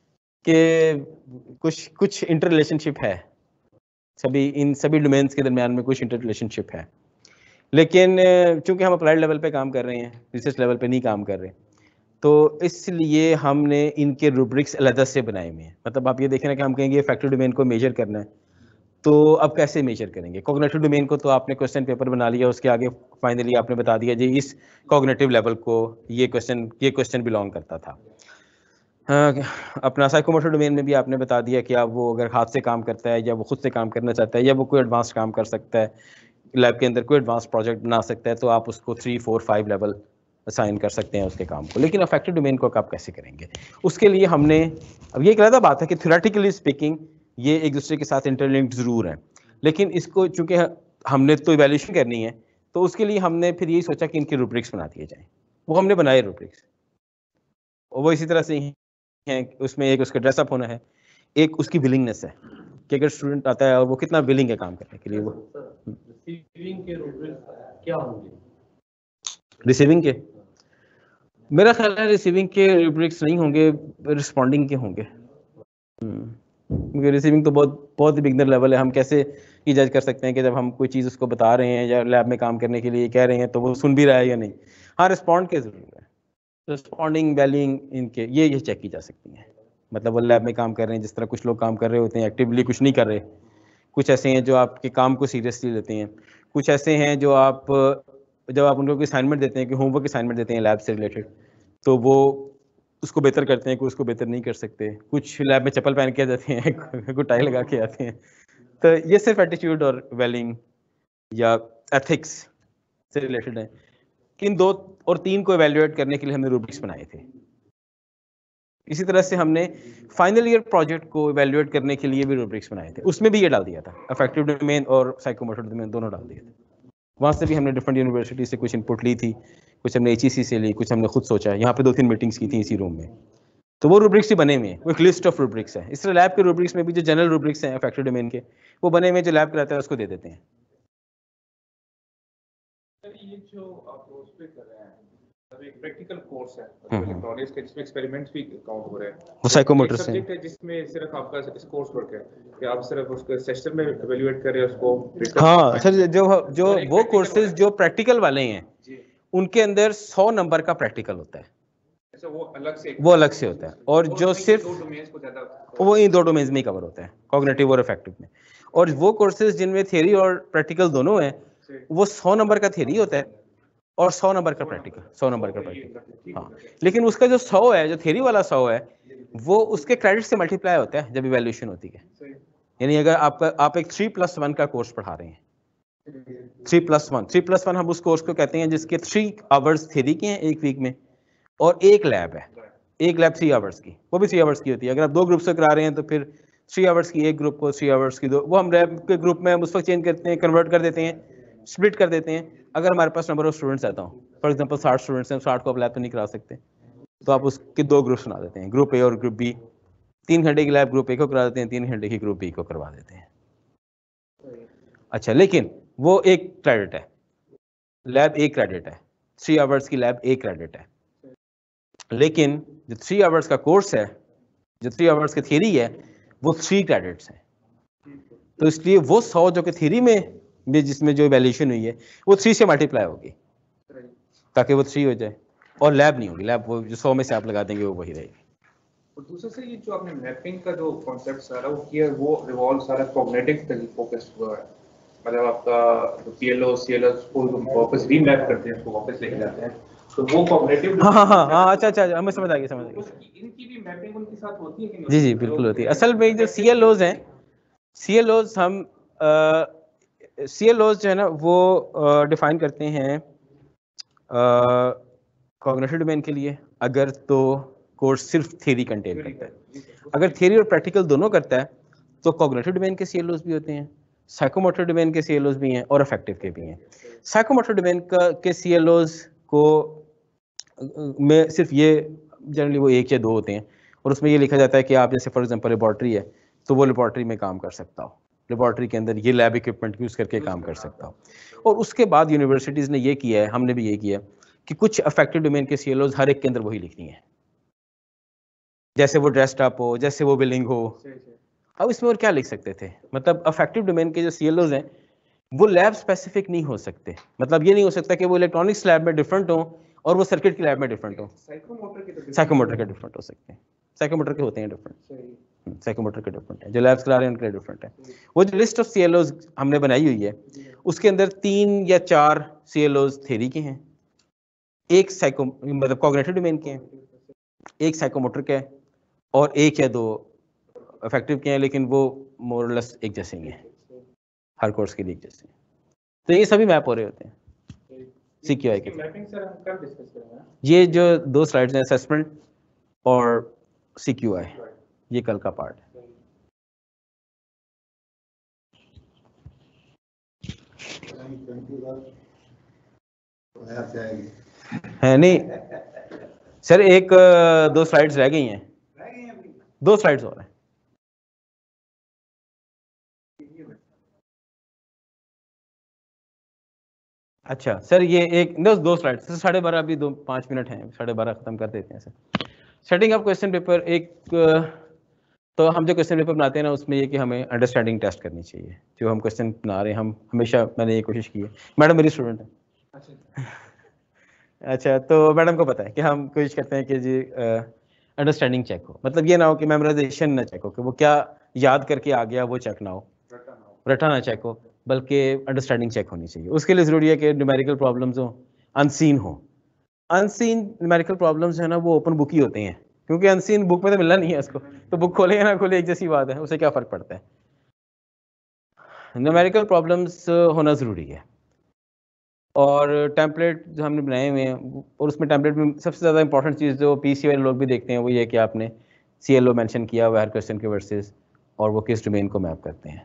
कि कुछ कुछ इंटर रिलेशनशिप है, सभी इन सभी डोमेन्स के दरमियान में कुछ इंटर रिलेशनशिप है, लेकिन चूंकि हम अप्लाइड लेवल पे काम कर रहे हैं, रिसर्च लेवल पे नहीं काम कर रहे, तो इसलिए हमने इनके रूब्रिक्स अलग से बनाए हुए हैं। मतलब आप ये देखें ना कि हम कहेंगे फैक्टर डोमेन को मेजर करना है, तो अब कैसे मेजर करेंगे। कॉग्निटिव डोमेन को तो आपने क्वेश्चन पेपर बना लिया, उसके आगे फाइनली आपने बता दिया जी इस कॉग्निटिव लेवल को ये क्वेश्चन ये क्वेश्चन बिलोंग करता था। हाँ, अपना साइकोमोटर डोमेन में भी आपने बता दिया कि आप वो अगर हाथ से काम करता है, या वो खुद से काम करना चाहता है, या वो कोई एडवांस काम कर सकता है, लैब के अंदर कोई एडवांस प्रोजेक्ट बना सकता है, तो आप उसको three four five level assign कर सकते हैं उसके काम को। लेकिन अफेक्टिव डोमेन को आप कैसे करेंगे, उसके लिए हमने, अब ये एक अलग बात है कि थ्योरेटिकली स्पीकिंग ये एक दूसरे के साथ इंटरलिंक्ड जरूर हैं, लेकिन इसको चूंकि हमने तो इवैल्यूएशन करनी है, तो उसके लिए हमने फिर यही सोचा कि इनके रूब्रिक्स बना दिए जाएं। वो हमने बनाए रूब्रिक्स, और वो इसी तरह से ही हैं। उसमें एक उसका ड्रेसअप होना है, एक उसकी विलिंगनेस है कि अगर स्टूडेंट आता है और वो कितना विलिंग है काम करने के लिए। वो रिसीविंग के रूब्रिक्स क्या होंगे? रिसीविंग के, मेरा ख्याल है रिसीविंग के रूब्रिक्स नहीं होंगे, रिस्पॉन्डिंग के होंगे, क्योंकि रिसीविंग तो बहुत बहुत बिगनर लेवल है। हम कैसे ये जज कर सकते हैं कि जब हम कोई चीज़ उसको बता रहे हैं या लैब में काम करने के लिए कह रहे हैं तो वो सुन भी रहा है या नहीं। हाँ, रिस्पॉन्ड के जरूर है, रिस्पॉन्डिंग वैलिंग इनके ये ये चेक की जा सकती हैं। मतलब वो लैब में काम कर रहे हैं, जिस तरह कुछ लोग काम कर रहे होते हैं, एक्टिवली कुछ नहीं कर रहे। कुछ ऐसे हैं जो आपके काम को सीरियसली लेते हैं, कुछ ऐसे हैं जो आप जब आप उनको कोई असाइनमेंट देते हैं, कि होमवर्क असाइनमेंट देते हैं लैब से रिलेटेड, तो वो उसको बेहतर करते हैं, कोई उसको बेहतर नहीं कर सकते। कुछ लैब में चप्पल पहन के जाते हैं, कोई टाई लगा के आते हैं। तो ये सिर्फ एटीट्यूड और वेलिंग या एथिक्स से रिलेटेड है। इन दो और तीन को एवेल्युएट करने के लिए हमने रूब्रिक्स बनाए थे। इसी तरह से हमने फाइनल ईयर प्रोजेक्ट को एवेल्युएट करने के लिए भी रूब्रिक्स बनाए थे, उसमें भी ये डाल दिया था, अफेक्टिव डोमेन और साइकोमोटर डोमेन दोनों डाल दिए थे। वहाँ से भी हमने डिफरेंट यूनिवर्सिटी से कुछ इनपुट ली थी, कुछ हमने एच ई सी से ली, कुछ हमने खुद सोचा। यहाँ पे दो तीन मीटिंग्स की थी इसी रूम में, तो वो रूब्रिक्स ही बने हुए हैं। वो एक लिस्ट ऑफ रूब्रिक्स है। इस तरह लैब के रूब्रिक्स में भी जो जनरल रूब्रिक्स हैं अफेक्टिव डोमेन के, वो बने हुए, जो लैब कराता है उसको दे देते हैं। ये जो आप उस पे कर रहे हैं, एक प्रैक्टिकल कोर्स है इलेक्ट्रॉनिक्स के, जिसमें एक्सपेरिमेंट्स भी काउंट हो रहे हैं। वो साइकोमोटर से सब्जेक्ट है जिसमें सिर्फ आपका इस कोर्स वर्क है कि आप सिर्फ उसको सेशन में एवेल्युएट कर रहे हैं उसको। हाँ सर, जो जो वो कोर्सेज जो प्रैक्टिकल वाले हैं उनके अंदर सौ नंबर का प्रैक्टिकल होता है। अच्छा वो अलग से वो अलग से होता है। और वो जो नहीं, सिर्फ दो डोमेन्स को ज्यादा वो इन दो डोमेन्स में ही कवर होता है, कॉग्निटिव और अफेक्टिव में। और वो कोर्सेज जिनमें थियरी और प्रैक्टिकल दोनों हैं, वो सौ नंबर का थियरी होता है और सौ नंबर का प्रैक्टिकल, सौ नंबर का प्रैक्टिकल। हाँ, लेकिन उसका जो सौ है, जो थियरी वाला सौ है, वो उसके क्रेडिट से मल्टीप्लाई होता है जब इवैल्यूएशन होती है। यानी अगर आपका आप एक थ्री प्लस वन का कोर्स पढ़ा रहे हैं, three plus one three plus one हम उस कोर्स को कहते हैं जिसके थ्री आवर्स थियरी के हैं एक वीक में, और एक लैब है, एक लैब थ्री आवर्स की, वो भी थ्री आवर्स की होती है। अगर आप दो ग्रुप से करा रहे हैं तो फिर थ्री आवर्स की एक ग्रुप को, थ्री आवर्स की दो, वो हम लैब के ग्रुप में हम उस वक्त चेंज करते हैं, कन्वर्ट कर देते हैं, स्प्लिट कर देते हैं। अगर हमारे पास नंबर ऑफ स्टूडेंट्स आता हूँ, फॉर एग्जांपल साठ स्टूडेंट्स हैं, साठ को आप लैब तो नहीं करा सकते, तो आप उसके दो ग्रुप्स बना देते हैं, ग्रुप ए और ग्रुप बी। तीन घंटे की लैब ग्रुप ए को करा देते हैं, तीन घंटे की ग्रुप बी को करवा देते हैं। अच्छा, लेकिन वो एक क्रेडिट है, लैब एक क्रेडिट है, थ्री आवर्स की लैब एक क्रेडिट है। लेकिन जो थ्री आवर्स का कोर्स है, जो थ्री आवर्स की थियरी है, वो थ्री क्रेडिट्स हैं। तो इसलिए वो सौ जो कि थियरी में भी जिसमें जो इवैल्यूएशन हुई है, वो थ्री से मल्टीप्लाई होगी ताकि वो थ्री हो जाए, और लैब नहीं होगी, लैब वो जो सौ में से आप लगा देंगे वो वही रहेगी। और दूसरे से ये जो आपने मैपिंग का जो कॉन्सेप्ट सारा वो किया, वो रिवॉल्व सारा कॉग्निटिव पे फोकस्ड हुआ है। मतलब आपका जो पीएलओ सीएलओ को वापस रीमैप करते हैं, उसको वापस लेके जाते हैं, तो वो कॉग्निटिव। हाँ हाँ हाँ हाँ, अच्छा अच्छा, हमें समझ आ गया, समझ आ गया। इनकी भी मैपिंग उनके साथ होती है कि नहीं? जी जी बिल्कुल होती है। असल में जो सी एल ओज हैं, सी एल ओज हम सी एल ओज जो है ना वो डिफाइन करते हैं कॉग्निटिव डोमेन के लिए, अगर तो कोर्स सिर्फ थ्योरी कंटेन करता है। अगर थ्योरी और प्रैक्टिकल दोनों करता है तो कॉग्निटिव डोमेन के सी एल ओज भी होते हैं, साइकोमोटर डोमेन के सी एल ओज भी हैं और अफेक्टिव के भी हैं। साइकोमोटर डोमेन का के सी एल ओज को में सिर्फ ये जनरली वो एक या दो होते हैं, और उसमें ये लिखा जाता है कि आप जैसे फॉर एग्जांपल लेबॉर्ट्री है तो वो लेबॉर्ट्री में काम कर सकता हो, लेबॉर्ट्री के अंदर ये लैब इक्विपमेंट यूज़ करके काम कर सकता हो। और उसके बाद यूनिवर्सिटीज़ ने ये किया है, हमने भी ये किया है कि कुछ अफेक्टिव डोमेन के सी एल ओज हर एक के अंदर वही लिखनी है, जैसे वो ड्रेस्ड अप हो, जैसे वो बिलिंग हो। अब इसमें और क्या लिख सकते थे, मतलब अफेक्टिव डोमेन के जो सी एल ओज हैं वो लैब स्पेसिफिक नहीं हो सकते। मतलब ये नहीं हो सकता कि वो इलेक्ट्रॉनिक्स लैब में डिफरेंट हो और वो सर्किट की लैब में डिफरेंट हो। साइकोमोटर के डिफरेंट हो सकते हैं, साइकोमोटर के होते हैं डिफरेंट, साइकोमोटर के डिफरेंट है, जो लैब्स करा रहे हैं उनके डिफरेंट है। वो जो लिस्ट ऑफ सी एल ओज हमने बनाई हुई है उसके अंदर तीन या चार सी एल ओज थ्योरी के हैं, एक साइको मतलब कॉग्निटिव डोमेन के हैं, एक साइकोमोटर के है और एक या दो अफेक्टिव के हैं, लेकिन वो मोर और लेस एक जैसे ही हैं, हर कोर्स के लिए एक जैसे। तो ये सभी मैप हो रहे होते हैं सीक्यूआई के। मैपिंग सर हम कब डिस्कस करेंगे? ये जो दो स्लाइड्स हैं, असेसमेंट और सीक्यूआई, ये कल का पार्ट है। है नहीं सर, एक दो स्लाइड्स रह गई हैं, दो स्लाइड्स और हैं। अच्छा सर, ये एक दो दो स्लाइड्स, साढ़े बारह अभी दो पाँच मिनट हैं, साढ़े बारह खत्म कर देते हैं sir. Setting up question paper, एक तो हम जो क्वेश्चन पेपर बनाते हैं ना उसमें ये कि हमें अंडरस्टैंडिंग टेस्ट करनी चाहिए। जो हम क्वेश्चन बना रहे हैं, हम हमेशा मैंने ये कोशिश की है, मैडम मेरी स्टूडेंट है। अच्छा अच्छा, तो मैडम को पता है कि हम कोशिश करते हैं कि जी अंडरस्टैंडिंग चेक हो, मतलब ये ना हो कि मेमोराइजेशन ना चेक हो, कि वो क्या याद करके आ गया वो चेक ना हो, रटा ना चेक हो, बल्कि अंडरस्टैंडिंग चेक होनी चाहिए। उसके लिए ज़रूरी है कि न्यूमेरिकल प्रॉब्लम्स हो, अनसीन हो। अनसीन न्यूमेरिकल प्रॉब्लम्स है ना वो ओपन बुक ही होते हैं, क्योंकि अनसीन बुक में तो मिलना नहीं है उसको, तो बुक खोले या ना खोले एक जैसी बात है, उससे क्या फ़र्क पड़ता है। न्यूमेरिकल प्रॉब्लम्स होना ज़रूरी है। और टेम्पलेट जो हमने बनाए हुए हैं, और उसमें टेम्पलेट में सबसे ज़्यादा इंपॉर्टेंट चीज़ जो पी सी वाले लोग भी देखते हैं वो ये कि आपने सी एल ओ मैंशन किया हुआ है हर क्वेश्चन के वर्सेस, और वो किस डोमेन को मैप करते हैं।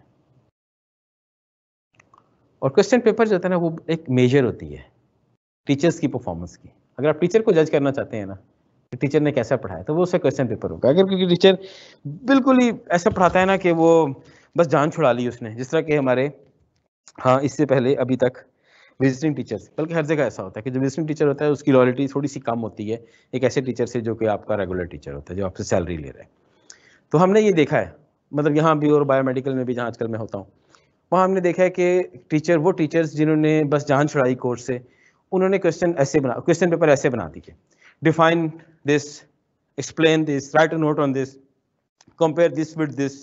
और क्वेश्चन पेपर जो होता है ना वो एक मेजर होती है टीचर्स की परफॉर्मेंस की। अगर आप टीचर को जज करना चाहते हैं ना कि टीचर ने कैसा पढ़ाया, तो वो उसका क्वेश्चन पेपर होगा। अगर क्योंकि टीचर बिल्कुल ही ऐसा पढ़ाता है ना कि वो बस जान छुड़ा ली उसने, जिस तरह के हमारे हाँ इससे पहले अभी तक विजिटिंग टीचर्स, बल्कि हर जगह ऐसा होता है कि जो विजिटिंग टीचर होता है उसकी लॉयल्टी थोड़ी सी कम होती है एक ऐसे टीचर से जो कि आपका रेगुलर टीचर होता है, जो आपसे सैलरी ले रहा है। तो हमने ये देखा है, मतलब यहाँ भी और बायोमेडिकल में भी जहाँ आजकल मैं होता हूँ, वहाँ हमने देखा है कि टीचर वो टीचर्स जिन्होंने बस जान छुड़ाई कोर्स से, उन्होंने क्वेश्चन ऐसे बना क्वेश्चन पेपर ऐसे बना दिए। Define this, explain this, write a note on this, compare this with this.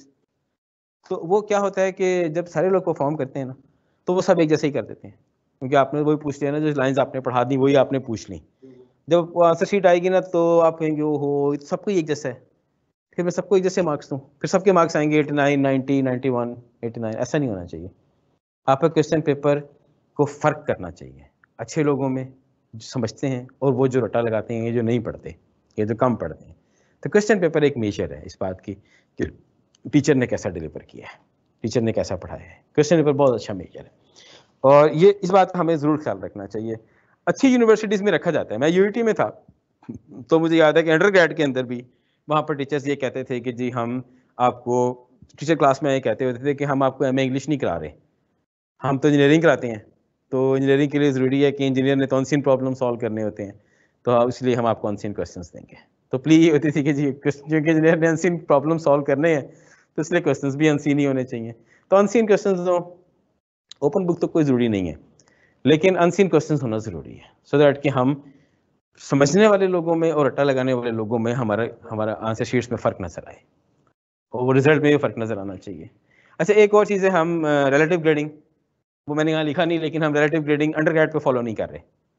तो वो क्या होता है कि जब सारे लोग परफॉर्म करते हैं ना तो वो सब एक जैसे ही कर देते हैं, क्योंकि आपने वही पूछ लिया ना, जो लाइंस आपने पढ़ा दी वही आपने पूछ ली। जब वो आंसर शीट आएगी ना तो आप कहेंगे ओहो सबको एक जैसा है, फिर मैं सबको एक जैसे मार्क्स दूँ, फिर सबके मार्क्स आएंगे eighty nine, ninety, ninety one, eighty nine. ऐसा नहीं होना चाहिए। आपका क्वेश्चन पेपर को फ़र्क करना चाहिए अच्छे लोगों में जो समझते हैं और वो जो रटा लगाते हैं, ये जो नहीं पढ़ते, ये जो कम पढ़ते हैं। तो क्वेश्चन पेपर एक मेजर है इस बात की कि टीचर ने कैसा डिलीवर किया है, टीचर ने कैसा पढ़ाया है। क्वेश्चन पेपर बहुत अच्छा मेजर है और ये इस बात का हमें ज़रूर ख्याल रखना चाहिए। अच्छी यूनिवर्सिटीज़ में रखा जाता है। मैं यूआईटी में था तो मुझे याद है कि अंडर ग्रेड के अंदर भी वहाँ पर टीचर्स ये कहते थे कि जी हम आपको, टीचर क्लास में ये कहते होते थे कि हम आपको एम ए इंग्लिश नहीं करा रहे, हम तो इंजीनियरिंग कराते हैं, तो इंजीनियरिंग के लिए ज़रूरी है कि इंजीनियर ने तो अनसीन प्रॉब्लम सॉल्व करने होते हैं, तो इसलिए हम आपको अनसीन क्वेश्चंस देंगे। तो प्ली ये होती थी कि जी क्योंकि इंजीनियर ने अनसीन प्रॉब्लम सॉल्व करने हैं तो इसलिए क्वेश्चंस भी अनसीन ही होने चाहिए। तो अनसीन क्वेश्चंस तो ओपन बुक तो कोई ज़रूरी नहीं है, लेकिन अनसीन क्वेश्चंस होना ज़रूरी है, सो दैट कि हम समझने वाले लोगों में और रट्टा लगाने वाले लोगों में हमारा हमारा आंसर शीट्स में फ़र्क नजर आए और वो रिजल्ट में भी फ़र्क नज़र आना चाहिए। अच्छा, एक और चीज़ है, हम रिलेटिव ग्रेडिंग, वो मैंने यहाँ लिखा नहीं, लेकिन हम रिलेटिव ग्रेडिंग अंडर ग्रेड पे फॉलो नहीं कर रहे,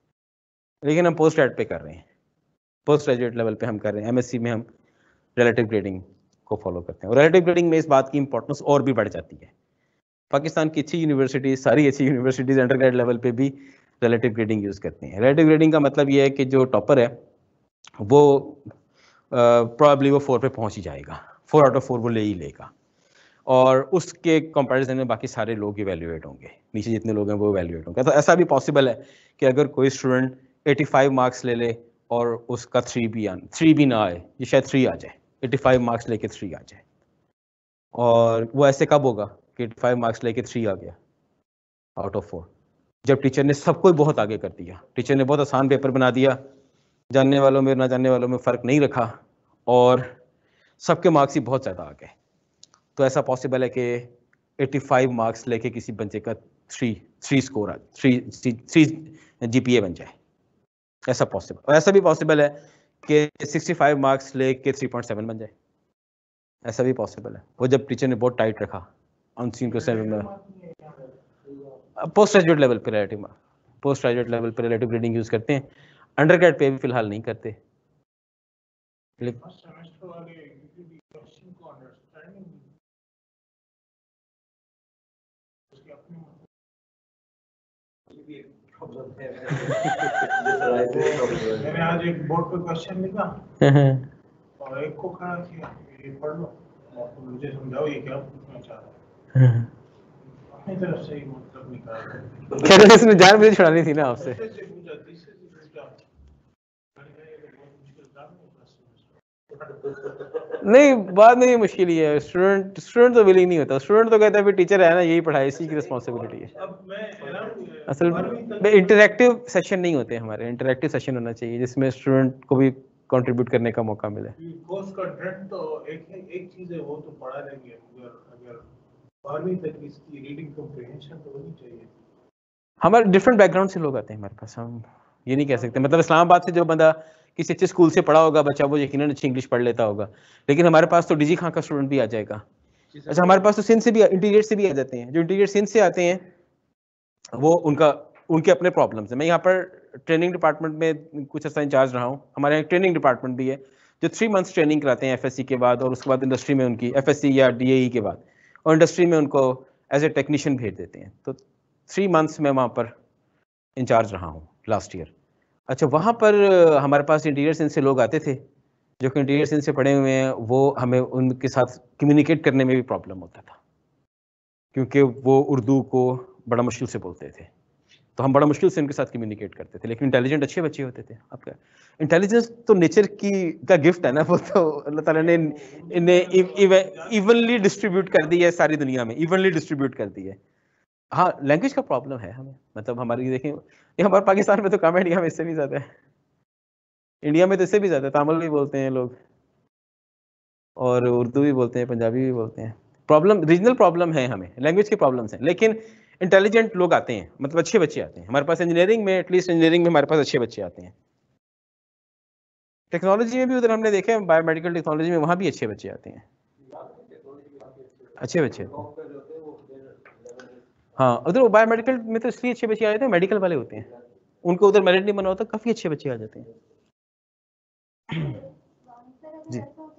लेकिन हम पोस्ट ग्रेड पे कर रहे हैं, पोस्ट ग्रेजुएट लेवल पे हम कर रहे हैं। एमएससी में हम रिलेटिव ग्रेडिंग को फॉलो करते हैं और रिलेटिव ग्रेडिंग में इस बात की इंपॉर्टेंस और भी बढ़ जाती है। पाकिस्तान की अच्छी यूनिवर्सिटीज़, सारी अच्छी यूनिवर्सिटीज़ अंडर ग्रेड लेवल पे भी रिलेटिव ग्रेडिंग यूज़ करती हैं। रिलेटिव ग्रेडिंग का मतलब ये है कि जो टॉपर है वो प्रॉब्ली uh, वो फोर पे पहुंच ही जाएगा, फोर आउट ऑफ फोर वो ले ही लेगा और उसके कंपैरिजन में बाकी सारे लोग इवैल्यूएट होंगे, नीचे जितने लोग हैं वो इवैल्यूएट होंगे। तो ऐसा भी पॉसिबल है कि अगर कोई स्टूडेंट पचासी मार्क्स ले ले और उसका थ्री भी आ थ्री भी ना आए, ये शायद थ्री आ जाए, पचासी मार्क्स लेके थ्री आ जाए। और वो ऐसे कब होगा कि पचासी मार्क्स लेके थ्री आ गया आउट ऑफ फोर? जब टीचर ने सबको बहुत आगे कर दिया, टीचर ने बहुत आसान पेपर बना दिया, जानने वालों में ना जानने वालों में फ़र्क नहीं रखा और सबके मार्क्स ही बहुत ज़्यादा आ गए। तो ऐसा पॉसिबल है कि पचासी मार्क्स लेके किसी बच्चे का थ्री थ्री स्कोर आ थ्री थ्री जीपीए बन जाए, ऐसा पॉसिबल। और ऐसा भी पॉसिबल है कि पैंसठ मार्क्स लेके थ्री पॉइंट सेवन बन जाए, ऐसा भी पॉसिबल है। वो जब टीचर ने बहुत टाइट रखा unseen question post graduate level पे, रिलेटिव पोस्ट ग्रेजुएट लेवल पे रिलेटिव ग्रेडिंग यूज़ करते हैं, अंडर ग्रेड पे भी फिलहाल नहीं करते। मैंने आज एक बोर्ड पे क्वेश्चन लिखा और एक को खड़ा किया, ये पढ़ लो और मुझे समझाओ ये क्या पूछना चाह रहा है। अपनी तरफ से ही मतलब निकाल क्या तो इसमें जान मुझे छुड़ानी थी ना आपसे। नहीं, बाद में ये मुश्किल ही है, स्टूडेंट स्टूडेंट तो विलिंग नहीं होता, स्टूडेंट तो कहता है फिर टीचर है ना यही पढ़ाए, इसी की रिस्पॉन्सिबिलिटी है। असल में इंटरैक्टिव सेशन नहीं होते हमारे, इंटरैक्टिव सेशन होना चाहिए जिसमें स्टूडेंट को भी कंट्रीब्यूट करने का मौका मिले। कोर्स कंटेंट तो एक एक चीज है, वो तो पढ़ा लेंगे, अगर अगर बारहवीं तक इसकी रीडिंग कॉम्प्रिहेंशन तो होनी चाहिए। हमारे डिफरेंट बैकग्राउंड से लोग आते हैं हमारे पास, हम ये नहीं कह सकते। मतलब इस्लामाबाद से जो बंदा किसी अच्छे स्कूल से पढ़ा होगा बच्चा, वो यकीनन अच्छी इंग्लिश पढ़ लेता होगा, लेकिन हमारे पास तो डीजी खां का स्टूडेंट भी आ जाएगा। अच्छा, हमारे पास तो सिंध से भी, इंटीरियर से भी आ जाते हैं। जो इंटीरियर सिंध से आते हैं वो उनका उनके अपने प्रॉब्लम्स हैं। मैं यहाँ पर ट्रेनिंग डिपार्टमेंट में कुछ ऐसा इंचार्ज रहा हूँ, हमारे यहाँ ट्रेनिंग डिपार्टमेंट भी है जो थ्री मंथ्स ट्रेनिंग कराते हैं एफएससी के बाद, और उसके बाद इंडस्ट्री में उनकी एफएससी या डीएई के बाद, और इंडस्ट्री में उनको एज ए टेक्नीशियन भेज देते हैं। तो थ्री मंथ्स में वहाँ पर इंचार्ज रहा हूँ लास्ट ईयर। अच्छा, वहाँ पर हमारे पास इंटीरियर सिंध से लोग आते थे जो कि इंटीरियर सिंध से पढ़े हुए हैं, वो हमें उनके साथ कम्युनिकेट करने में भी प्रॉब्लम होता था क्योंकि वो उर्दू को बड़ा मुश्किल से बोलते थे, तो हम बड़ा मुश्किल से उनके साथ कम्युनिकेट करते थे। लेकिन इंटेलिजेंट अच्छे बच्चे होते थे। आपका इंटेलिजेंस तो नेचर की का गिफ्ट है ना, वो तो अल्लाह ताला ने इन्हें इवनली डिस्ट्रीब्यूट कर दी है, सारी दुनिया में इवनली डिस्ट्रीब्यूट कर दी है। हाँ, लैंग्वेज का प्रॉब्लम है हमें, मतलब हमारी देखें ये हमारे पाकिस्तान में तो कम है, इंडिया में इससे भी ज़्यादा है, इंडिया में तो इससे भी ज़्यादा तमिल भी बोलते हैं लोग और उर्दू भी बोलते हैं, पंजाबी भी बोलते हैं। प्रॉब्लम रीजनल प्रॉब्लम है, हमें लैंग्वेज के प्रॉब्लम्स हैं, लेकिन इंटेलिजेंट लोग आते हैं, मतलब अच्छे बच्चे आते हैं हमारे पास। इंजीनियरिंग में एटलीस्ट इंजीनियरिंग में हमारे पास अच्छे बच्चे आते हैं। टेक्नोलॉजी में भी उधर हमने देखा है, बायोमेडिकल टेक्नोलॉजी में वहाँ भी अच्छे बच्चे आते हैं, अच्छे बच्चे। हाँ उधर वो बायोमेडिकल में तो इसलिए अच्छे बच्चे आ जाते हैं, मेडिकल वाले होते हैं, उनको उधर मेरिट नहीं बना होता, काफ़ी अच्छे बच्चे आ जाते हैं। जी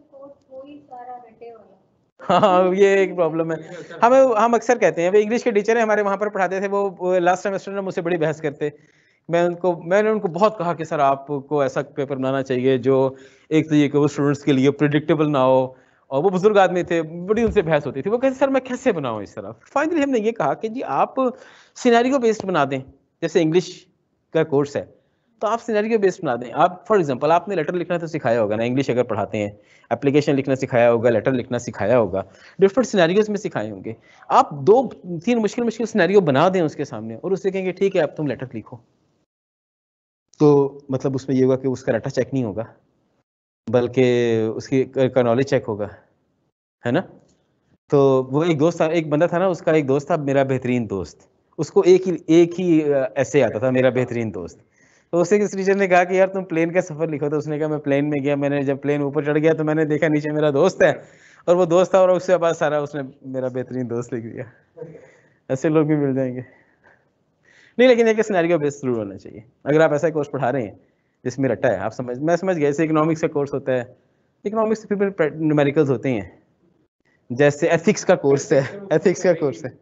हाँ ये एक प्रॉब्लम है। हमें हम अक्सर कहते हैं, वे इंग्लिश के टीचर हैं हमारे वहाँ पर पढ़ाते थे, वो लास्ट सेमेस्टर में मुझसे बड़ी बहस करते। मैं उनको मैंने उनको बहुत कहा कि सर आपको ऐसा पेपर बनाना चाहिए जो एक तो ये कि वो स्टूडेंट्स के लिए प्रिडिक्टेबल ना हो, और वो बुजुर्ग आदमी थे, बड़ी उनसे बहस होती थी। वो कहते सर मैं कैसे बनाऊँ इस तरह। फाइनली हमने ये कहा कि जी आप सिनेरियो बेस्ड बना दें, जैसे इंग्लिश का कोर्स है तो आप सिनेरियो बेस्ड बना दें। आप फॉर एग्जांपल आपने लेटर लिखना तो सिखाया होगा ना, इंग्लिश अगर पढ़ाते हैं, एप्लीकेशन लिखना सिखाया होगा, लेटर लिखना सिखाया होगा, डिफरेंट सिनेरियोज में सिखाए होंगे। आप दो तीन मुश्किल मुश्किल सिनेरियो बना दें उसके सामने और उससे कहेंगे ठीक है अब तुम लेटर लिखो, तो मतलब उसमें ये होगा कि उसका रट्टा चेक नहीं होगा बल्कि उसकी का नॉलेज चेक होगा, है ना। तो वो एक दोस्त था, एक बंदा था ना, उसका एक दोस्त था मेरा बेहतरीन दोस्त, उसको एक ही एक ही ऐसे आता था मेरा बेहतरीन दोस्त। तो उससे किस टीचर ने कहा कि यार तुम प्लेन का सफ़र लिखो, तो उसने कहा मैं प्लेन में गया, मैंने जब प्लेन ऊपर चढ़ गया तो मैंने देखा नीचे मेरा दोस्त है, और वो दोस्त था और उसके बाद सारा उसने मेरा बेहतरीन दोस्त लिख दिया। ऐसे लोग भी मिल जाएंगे। नहीं लेकिन एक सिनेरियो बेस्ड जरूर होना चाहिए। अगर आप ऐसा कोर्स पढ़ा रहे हैं जिसमें रट्टा है, आप समझ मैं समझ गया, जैसे इकोनॉमिक्स का कोर्स होता है, इकोनॉमिक्स से फिर न्यूमेरिकल्स होते हैं, जैसे एथिक्स का कोर्स है, एथिक्स का कोर्स है।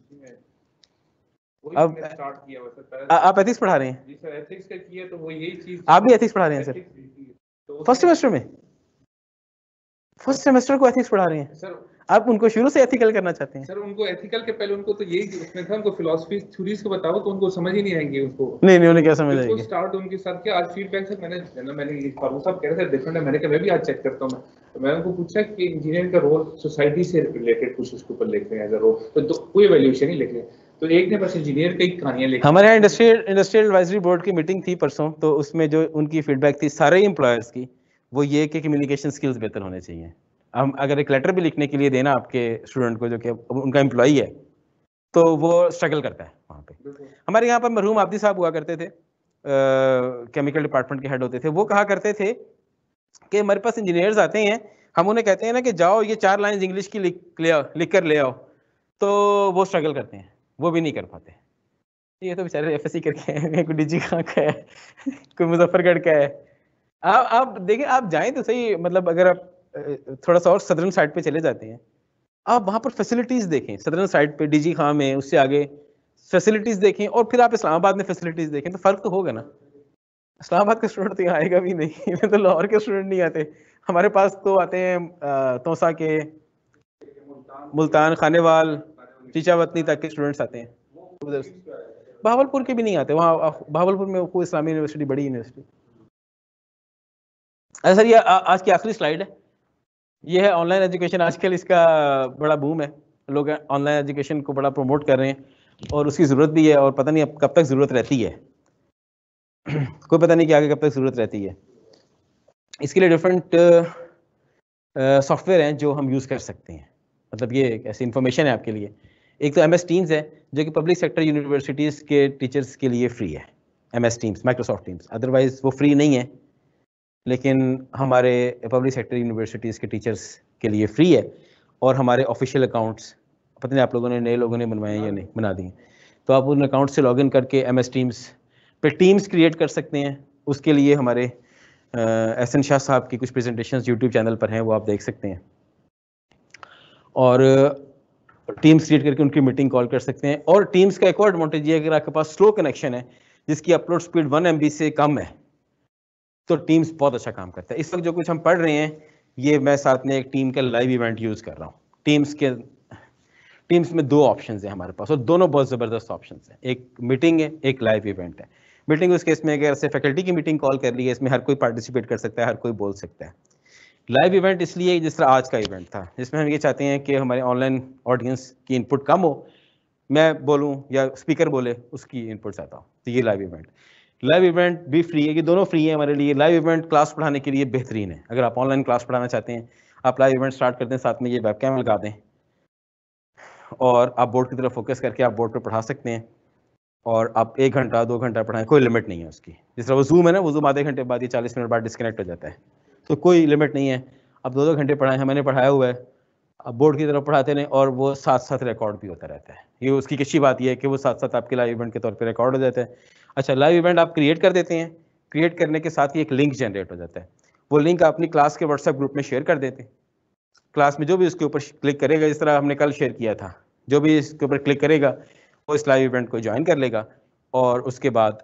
अब स्टार्ट किया वैसे पहले आप एथिक्स पढ़ा रहे हैं? जी सर, एथिक्स का किया तो वो यही चीज। आप भी एथिक्स पढ़ा रहे हैं सर? फर्स्ट सेमेस्टर में फर्स्ट सेमेस्टर को एथिक्स पढ़ा रहे हैं सर? आप उनको शुरू से एथिकल करना चाहते हैं? सर उनको एथिकल के पहले उनको तो यही उसमें था, उनको फिलॉसफी थ्योरीज को बताओ तो उनको समझ ही नहीं आएंगे उसको। नहीं नहीं उन्हें क्या समझ आएगी? आएगी? स्टार्ट उनके साथ क्या आज फीडबैक सर मैंने जनरल मैंने फारूक साहब कह रहे थे डिफरेंट है, मैंने कहा मैं भी आज चेक करता हूं। मैं तो मैंने उनको पूछा कि इंजीनियर का रोल सोसाइटी से रिलेटेड कुछ उसके ऊपर लिख रहे हैं एज अ रोल, तो कोई वैल्यूएशन नहीं लिख रहे, तो एक ने बस इंजीनियर की कहानियां लिखी। हमारे यहाँ इंडस्ट्रियल इंडस्ट्रियल एडवाइजरी बोर्ड की मीटिंग थी परसों, तो उसमें जो उनकी फीडबैक थी सारे एम्प्लॉयर्स की, वो ये कि कम्युनिकेशन स्किल्स बेहतर होने चाहिए। हम अगर एक लेटर भी लिखने के लिए देना आपके स्टूडेंट को जो कि उनका एम्प्लॉई है, तो वो स्ट्रगल करता है वहाँ पे। हमारे यहाँ पर मरहूम आब्दी साहब हुआ करते थे, केमिकल डिपार्टमेंट के हेड होते थे, वो कहा करते थे कि हमारे पास इंजीनियर्स आते हैं, हम उन्हें कहते हैं ना कि जाओ ये चार लाइन इंग्लिश की लिख ले आओ, लिख कर ले आओ, तो वो स्ट्रगल करते हैं, वो भी नहीं कर पाते। ये तो बेचारे एफ एस सी करके हैं, कोई डीजी खां का है, कोई मुजफ्फरगढ़ का है। आप आप देखें, आप जाएं तो सही, मतलब अगर आप थोड़ा सा और सदर्न साइड पे चले जाते हैं, आप वहाँ पर फैसिलिटीज़ देखें, सदर्न साइड पे डीजी खां में, उससे आगे फैसिलिटीज़ देखें, और फिर आप इस्लामाबाद में फैसिलिटीज़ देखें, तो फ़र्क तो होगा ना। इस्लामाबाद का स्टूडेंट तो यहाँ आएगा भी नहीं, तो लाहौर के स्टूडेंट नहीं आते, हमारे पास तो आते हैं तोसा के, मुल्तान, खानेवाल, चीचावतनी तक के स्टूडेंट्स आते हैं। उधर बहावलपुर के भी नहीं आते, वहाँ बहावलपुर में कोई इस्लामी यूनिवर्सिटी, बड़ी यूनिवर्सिटी। अच्छा सर, ये आज की आखिरी स्लाइड है, ये है ऑनलाइन एजुकेशन। आजकल इसका बड़ा बूम है, लोग ऑनलाइन एजुकेशन को बड़ा प्रमोट कर रहे हैं, और उसकी ज़रूरत भी है, और पता नहीं अब कब तक ज़रूरत रहती है, कोई पता नहीं कि आगे कब तक ज़रूरत रहती है। इसके लिए डिफरेंट सॉफ्टवेयर हैं जो हम यूज़ कर सकते हैं, मतलब ये एक ऐसी इन्फॉर्मेशन है आपके लिए। एक तो एम एस टीम्स है जो कि पब्लिक सेक्टर यूनिवर्सिटीज़ के टीचर्स के लिए फ्री है, M S Teams, Microsoft Teams, otherwise वो फ्री नहीं है, लेकिन हमारे पब्लिक सेक्टर यूनिवर्सिटीज़ के टीचर्स के लिए फ्री है। और हमारे ऑफिशियल अकाउंट्स, पता नहीं आप लोगों ने, नए लोगों ने बनवाए या नहीं, बना दिए, तो आप उन अकाउंट से लॉगिन करके एम एस टीम्स पे टीम्स क्रिएट कर सकते हैं। उसके लिए हमारे एहसन शाह साहब की कुछ प्रेजेंटेशंस यूट्यूब चैनल पर हैं, वो आप देख सकते हैं, और टीम्स क्रिएट करके उनकी मीटिंग कॉल कर सकते हैं। और टीम्स का एक और एडवांटेज ये है, अगर आपके पास स्लो कनेक्शन है जिसकी upload speed one M B से कम है, तो टीम्स बहुत अच्छा काम करता है। इस वक्त जो कुछ हम पढ़ रहे हैं, ये मैं साथ में एक टीम का लाइव इवेंट यूज़ कर रहा हूँ। टीम्स के टीम्स में दो ऑप्शंस हैं हमारे पास, और दोनों बहुत ज़बरदस्त ऑप्शंस हैं, एक मीटिंग है, एक लाइव इवेंट है। मीटिंग उस केस में अगर ऐसे फैकल्टी की मीटिंग कॉल कर ली है, इसमें हर कोई पार्टिसिपेट कर सकता है, हर कोई बोल सकता है। लाइव इवेंट इसलिए जिस तरह आज का इवेंट था, जिसमें हम ये चाहते हैं कि हमारे ऑनलाइन ऑडियंस की इनपुट कम हो, मैं बोलूँ या स्पीकर बोले, उसकी इनपुट चाहता हूँ, तो ये लाइव इवेंट लाइव इवेंट भी फ्री है, ये दोनों फ्री है हमारे लिए। लाइव इवेंट क्लास पढ़ाने के लिए बेहतरीन है। अगर आप ऑनलाइन क्लास पढ़ाना चाहते हैं, आप लाइव इवेंट स्टार्ट करते हैं, साथ में ये वेब कैम लगा दें, और आप बोर्ड की तरफ फोकस करके आप बोर्ड पर पढ़ा सकते हैं। और आप एक घंटा दो घंटा पढ़ाएं, कोई लिमिट नहीं है उसकी। जिस तरह वो जूम है ना, वो जूम आधे घंटे बाद या चालीस मिनट बाद डिस्कनेक्ट हो जाता है, तो कोई लिमिट नहीं है। अब दो दो घंटे पढ़ाए हैं, मैंने पढ़ाया हुआ है, अब बोर्ड की तरफ पढ़ाते नहीं, और वो साथ साथ रिकॉर्ड भी होता रहता है। ये उसकी अच्छी बात ये है कि वो साथ साथ आपके लाइव इवेंट के तौर पे रिकॉर्ड हो जाता है। अच्छा, लाइव इवेंट आप क्रिएट कर देते हैं, क्रिएट करने के साथ ही एक लिंक जनरेट हो जाता है। वो लिंक आप अपनी क्लास के व्हाट्सएप ग्रुप में शेयर कर देते हैं। क्लास में जो भी उसके ऊपर क्लिक करेगा, जिस तरह हमने कल शेयर किया था, जो भी इसके ऊपर क्लिक करेगा वो इस लाइव इवेंट को ज्वाइन कर लेगा, और उसके बाद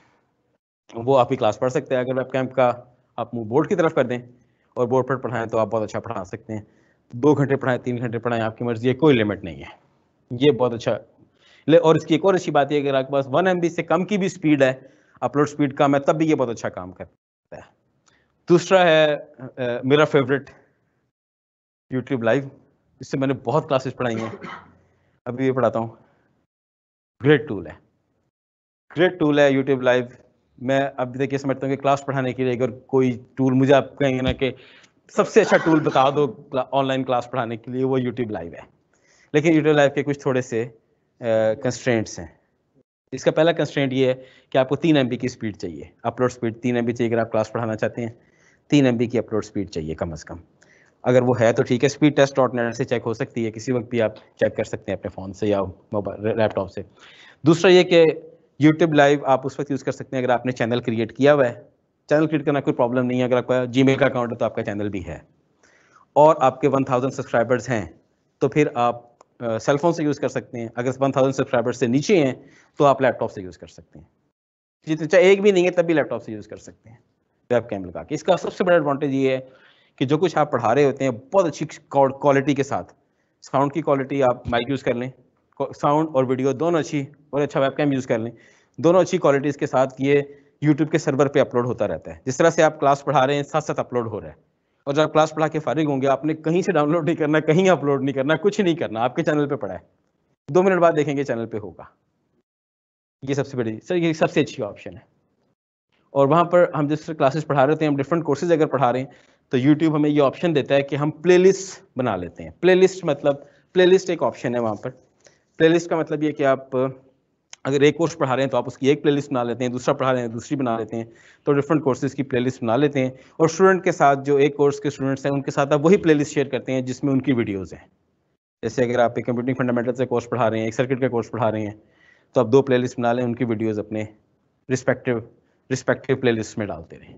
वो आपकी क्लास पढ़ सकते हैं। अगर वेबकैम का आप मुंह बोर्ड की तरफ कर दें और बोर्ड पर पढ़ाएं तो आप बहुत अच्छा पढ़ा सकते हैं। दो घंटे पढ़ाएं, तीन घंटे पढ़ाएं, आपकी मर्जी है, कोई लिमिट नहीं है। ये बहुत अच्छा ले। और इसकी एक और अच्छी बात है, अगर आपके पास वन एम बी से कम की भी स्पीड है, अपलोड स्पीड कम है, तब भी ये बहुत अच्छा काम करता है। दूसरा है आ, मेरा फेवरेट यूट्यूब लाइव, इससे मैंने बहुत क्लासेस पढ़ाई हैं, अभी ये पढ़ाता हूँ। ग्रेट टूल है, ग्रेट टूल है यूट्यूब लाइव। मैं अब देखिए समझता हूँ कि क्लास पढ़ाने के लिए अगर कोई टूल, मुझे आप कहेंगे ना कि सबसे अच्छा टूल बता दो ऑनलाइन क्लास पढ़ाने के लिए, वो यूट्यूब लाइव है। लेकिन यूट्यूब लाइव के कुछ थोड़े से कंस्ट्रेंट्स हैं। इसका पहला कंस्ट्रेंट ये है कि आपको तीन एम बी की स्पीड चाहिए, अपलोड स्पीड तीन एम बी चाहिए। अगर आप क्लास पढ़ाना चाहते हैं, तीन एम बी की अपलोड स्पीड चाहिए कम अज़ कम। अगर वो है तो ठीक है, स्पीड टेस्ट डॉट नेट से चेक हो सकती है, किसी वक्त भी आप चेक कर सकते हैं अपने फ़ोन से या मोबाइल लैपटॉप से। दूसरा ये कि यूट्यूब लाइव आप उस वक्त यूज़ कर सकते हैं अगर आपने चैनल क्रिएट किया हुआ है। चैनल क्रिएट करना कोई प्रॉब्लम नहीं है, अगर आपका जीमेल का अकाउंट है तो आपका चैनल भी है, और आपके वन थाउजेंड सब्सक्राइबर्स हैं, तो फिर आप सेल फोन से यूज़ कर सकते हैं। अगर वन थाउजेंड सब्सक्राइबर्स से नीचे हैं तो आप लैपटॉप से यूज़ कर सकते हैं। जितने चाहे एक भी नहीं है तब भी लैपटॉप से यूज़ कर सकते हैं वेब कैम लगा के। इसका सबसे बड़ा एडवांटेज ये है कि जो कुछ आप पढ़ा रहे होते हैं बहुत अच्छी क्वालिटी के साथ, साउंड की क्वालिटी आप माइक यूज़ कर लें, साउंड और वीडियो दोनों अच्छी, और अच्छा वेब कैम यूज़ कर लें, दोनों अच्छी क्वालिटीज़ के साथ ये यूट्यूब के सर्वर पे अपलोड होता रहता है। जिस तरह से आप क्लास पढ़ा रहे हैं साथ साथ अपलोड हो रहा है, और जब आप क्लास पढ़ा के फारिग होंगे आपने कहीं से डाउनलोड नहीं करना, कहीं अपलोड नहीं करना, कुछ नहीं करना, आपके चैनल पे पड़ा है, दो मिनट बाद देखेंगे चैनल पे होगा। ये सबसे बड़ी सर ये सबसे अच्छी ऑप्शन है। और वहाँ पर हम जिस क्लासेस पढ़ा रहे होते हैं, हम डिफरेंट कोर्सेज अगर पढ़ा रहे हैं तो यूट्यूब हमें ये ऑप्शन देता है कि हम प्लेलिस्ट बना लेते हैं। प्लेलिस्ट मतलब प्लेलिस्ट एक ऑप्शन है वहाँ पर। प्लेलिस्ट का मतलब ये कि आप अगर एक कोर्स पढ़ा रहे हैं तो आप उसकी एक प्लेलिस्ट बना लेते हैं, दूसरा पढ़ा रहे हैं दूसरी बना लेते हैं, तो डिफरेंट कोर्सेज की प्लेलिस्ट बना लेते हैं। और स्टूडेंट के साथ जो एक कोर्स के स्टूडेंट्स हैं उनके साथ आप वही प्लेलिस्ट शेयर करते हैं जिसमें उनकी वीडियोज़ हैं। जैसे अगर आप एक कंप्यूटिंग फंडामेंटल से कोर्स पढ़ा रहे हैं, एक सर्किट का कोर्स पढ़ा रहे हैं, तो आप दो प्लेलिस्ट बना लें, उनकी वीडियोज़ अपने रिस्पेक्टिव रिस्पेक्टिव प्लेलिस्ट में डालते रहें।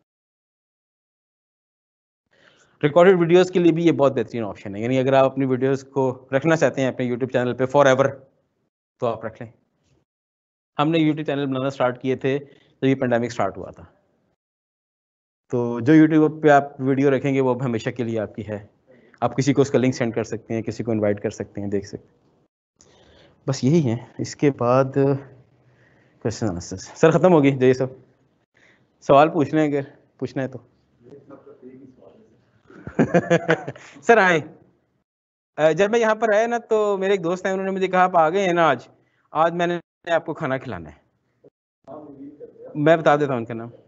रिकॉर्डेड वीडियोस के लिए भी ये बहुत बेहतरीन ऑप्शन है, यानी अगर आप अपनी वीडियोस को रखना चाहते हैं अपने यूट्यूब चैनल पे फॉर एवर तो आप रख लें। हमने यूट्यूब चैनल बनाना स्टार्ट किए थे जब ये पेंडेमिक स्टार्ट हुआ था, तो जो यूट्यूब पे आप वीडियो रखेंगे वो अब हमेशा के लिए आपकी है। आप किसी को उसका लिंक सेंड कर सकते हैं, किसी को इन्वाइट कर सकते हैं, देख सकते हैं। बस यही है। इसके बाद क्वेश्चन आंसर सर ख़त्म होगी। जय सब सवाल पूछना है, अगर पूछना है तो सर आए। जब मैं यहाँ पर आया ना तो मेरे एक दोस्त हैं, उन्होंने मुझे कहा आप आ गए हैं ना आज आज मैंने आपको खाना खिलाना है। मैं बता देता हूँ उनका नाम।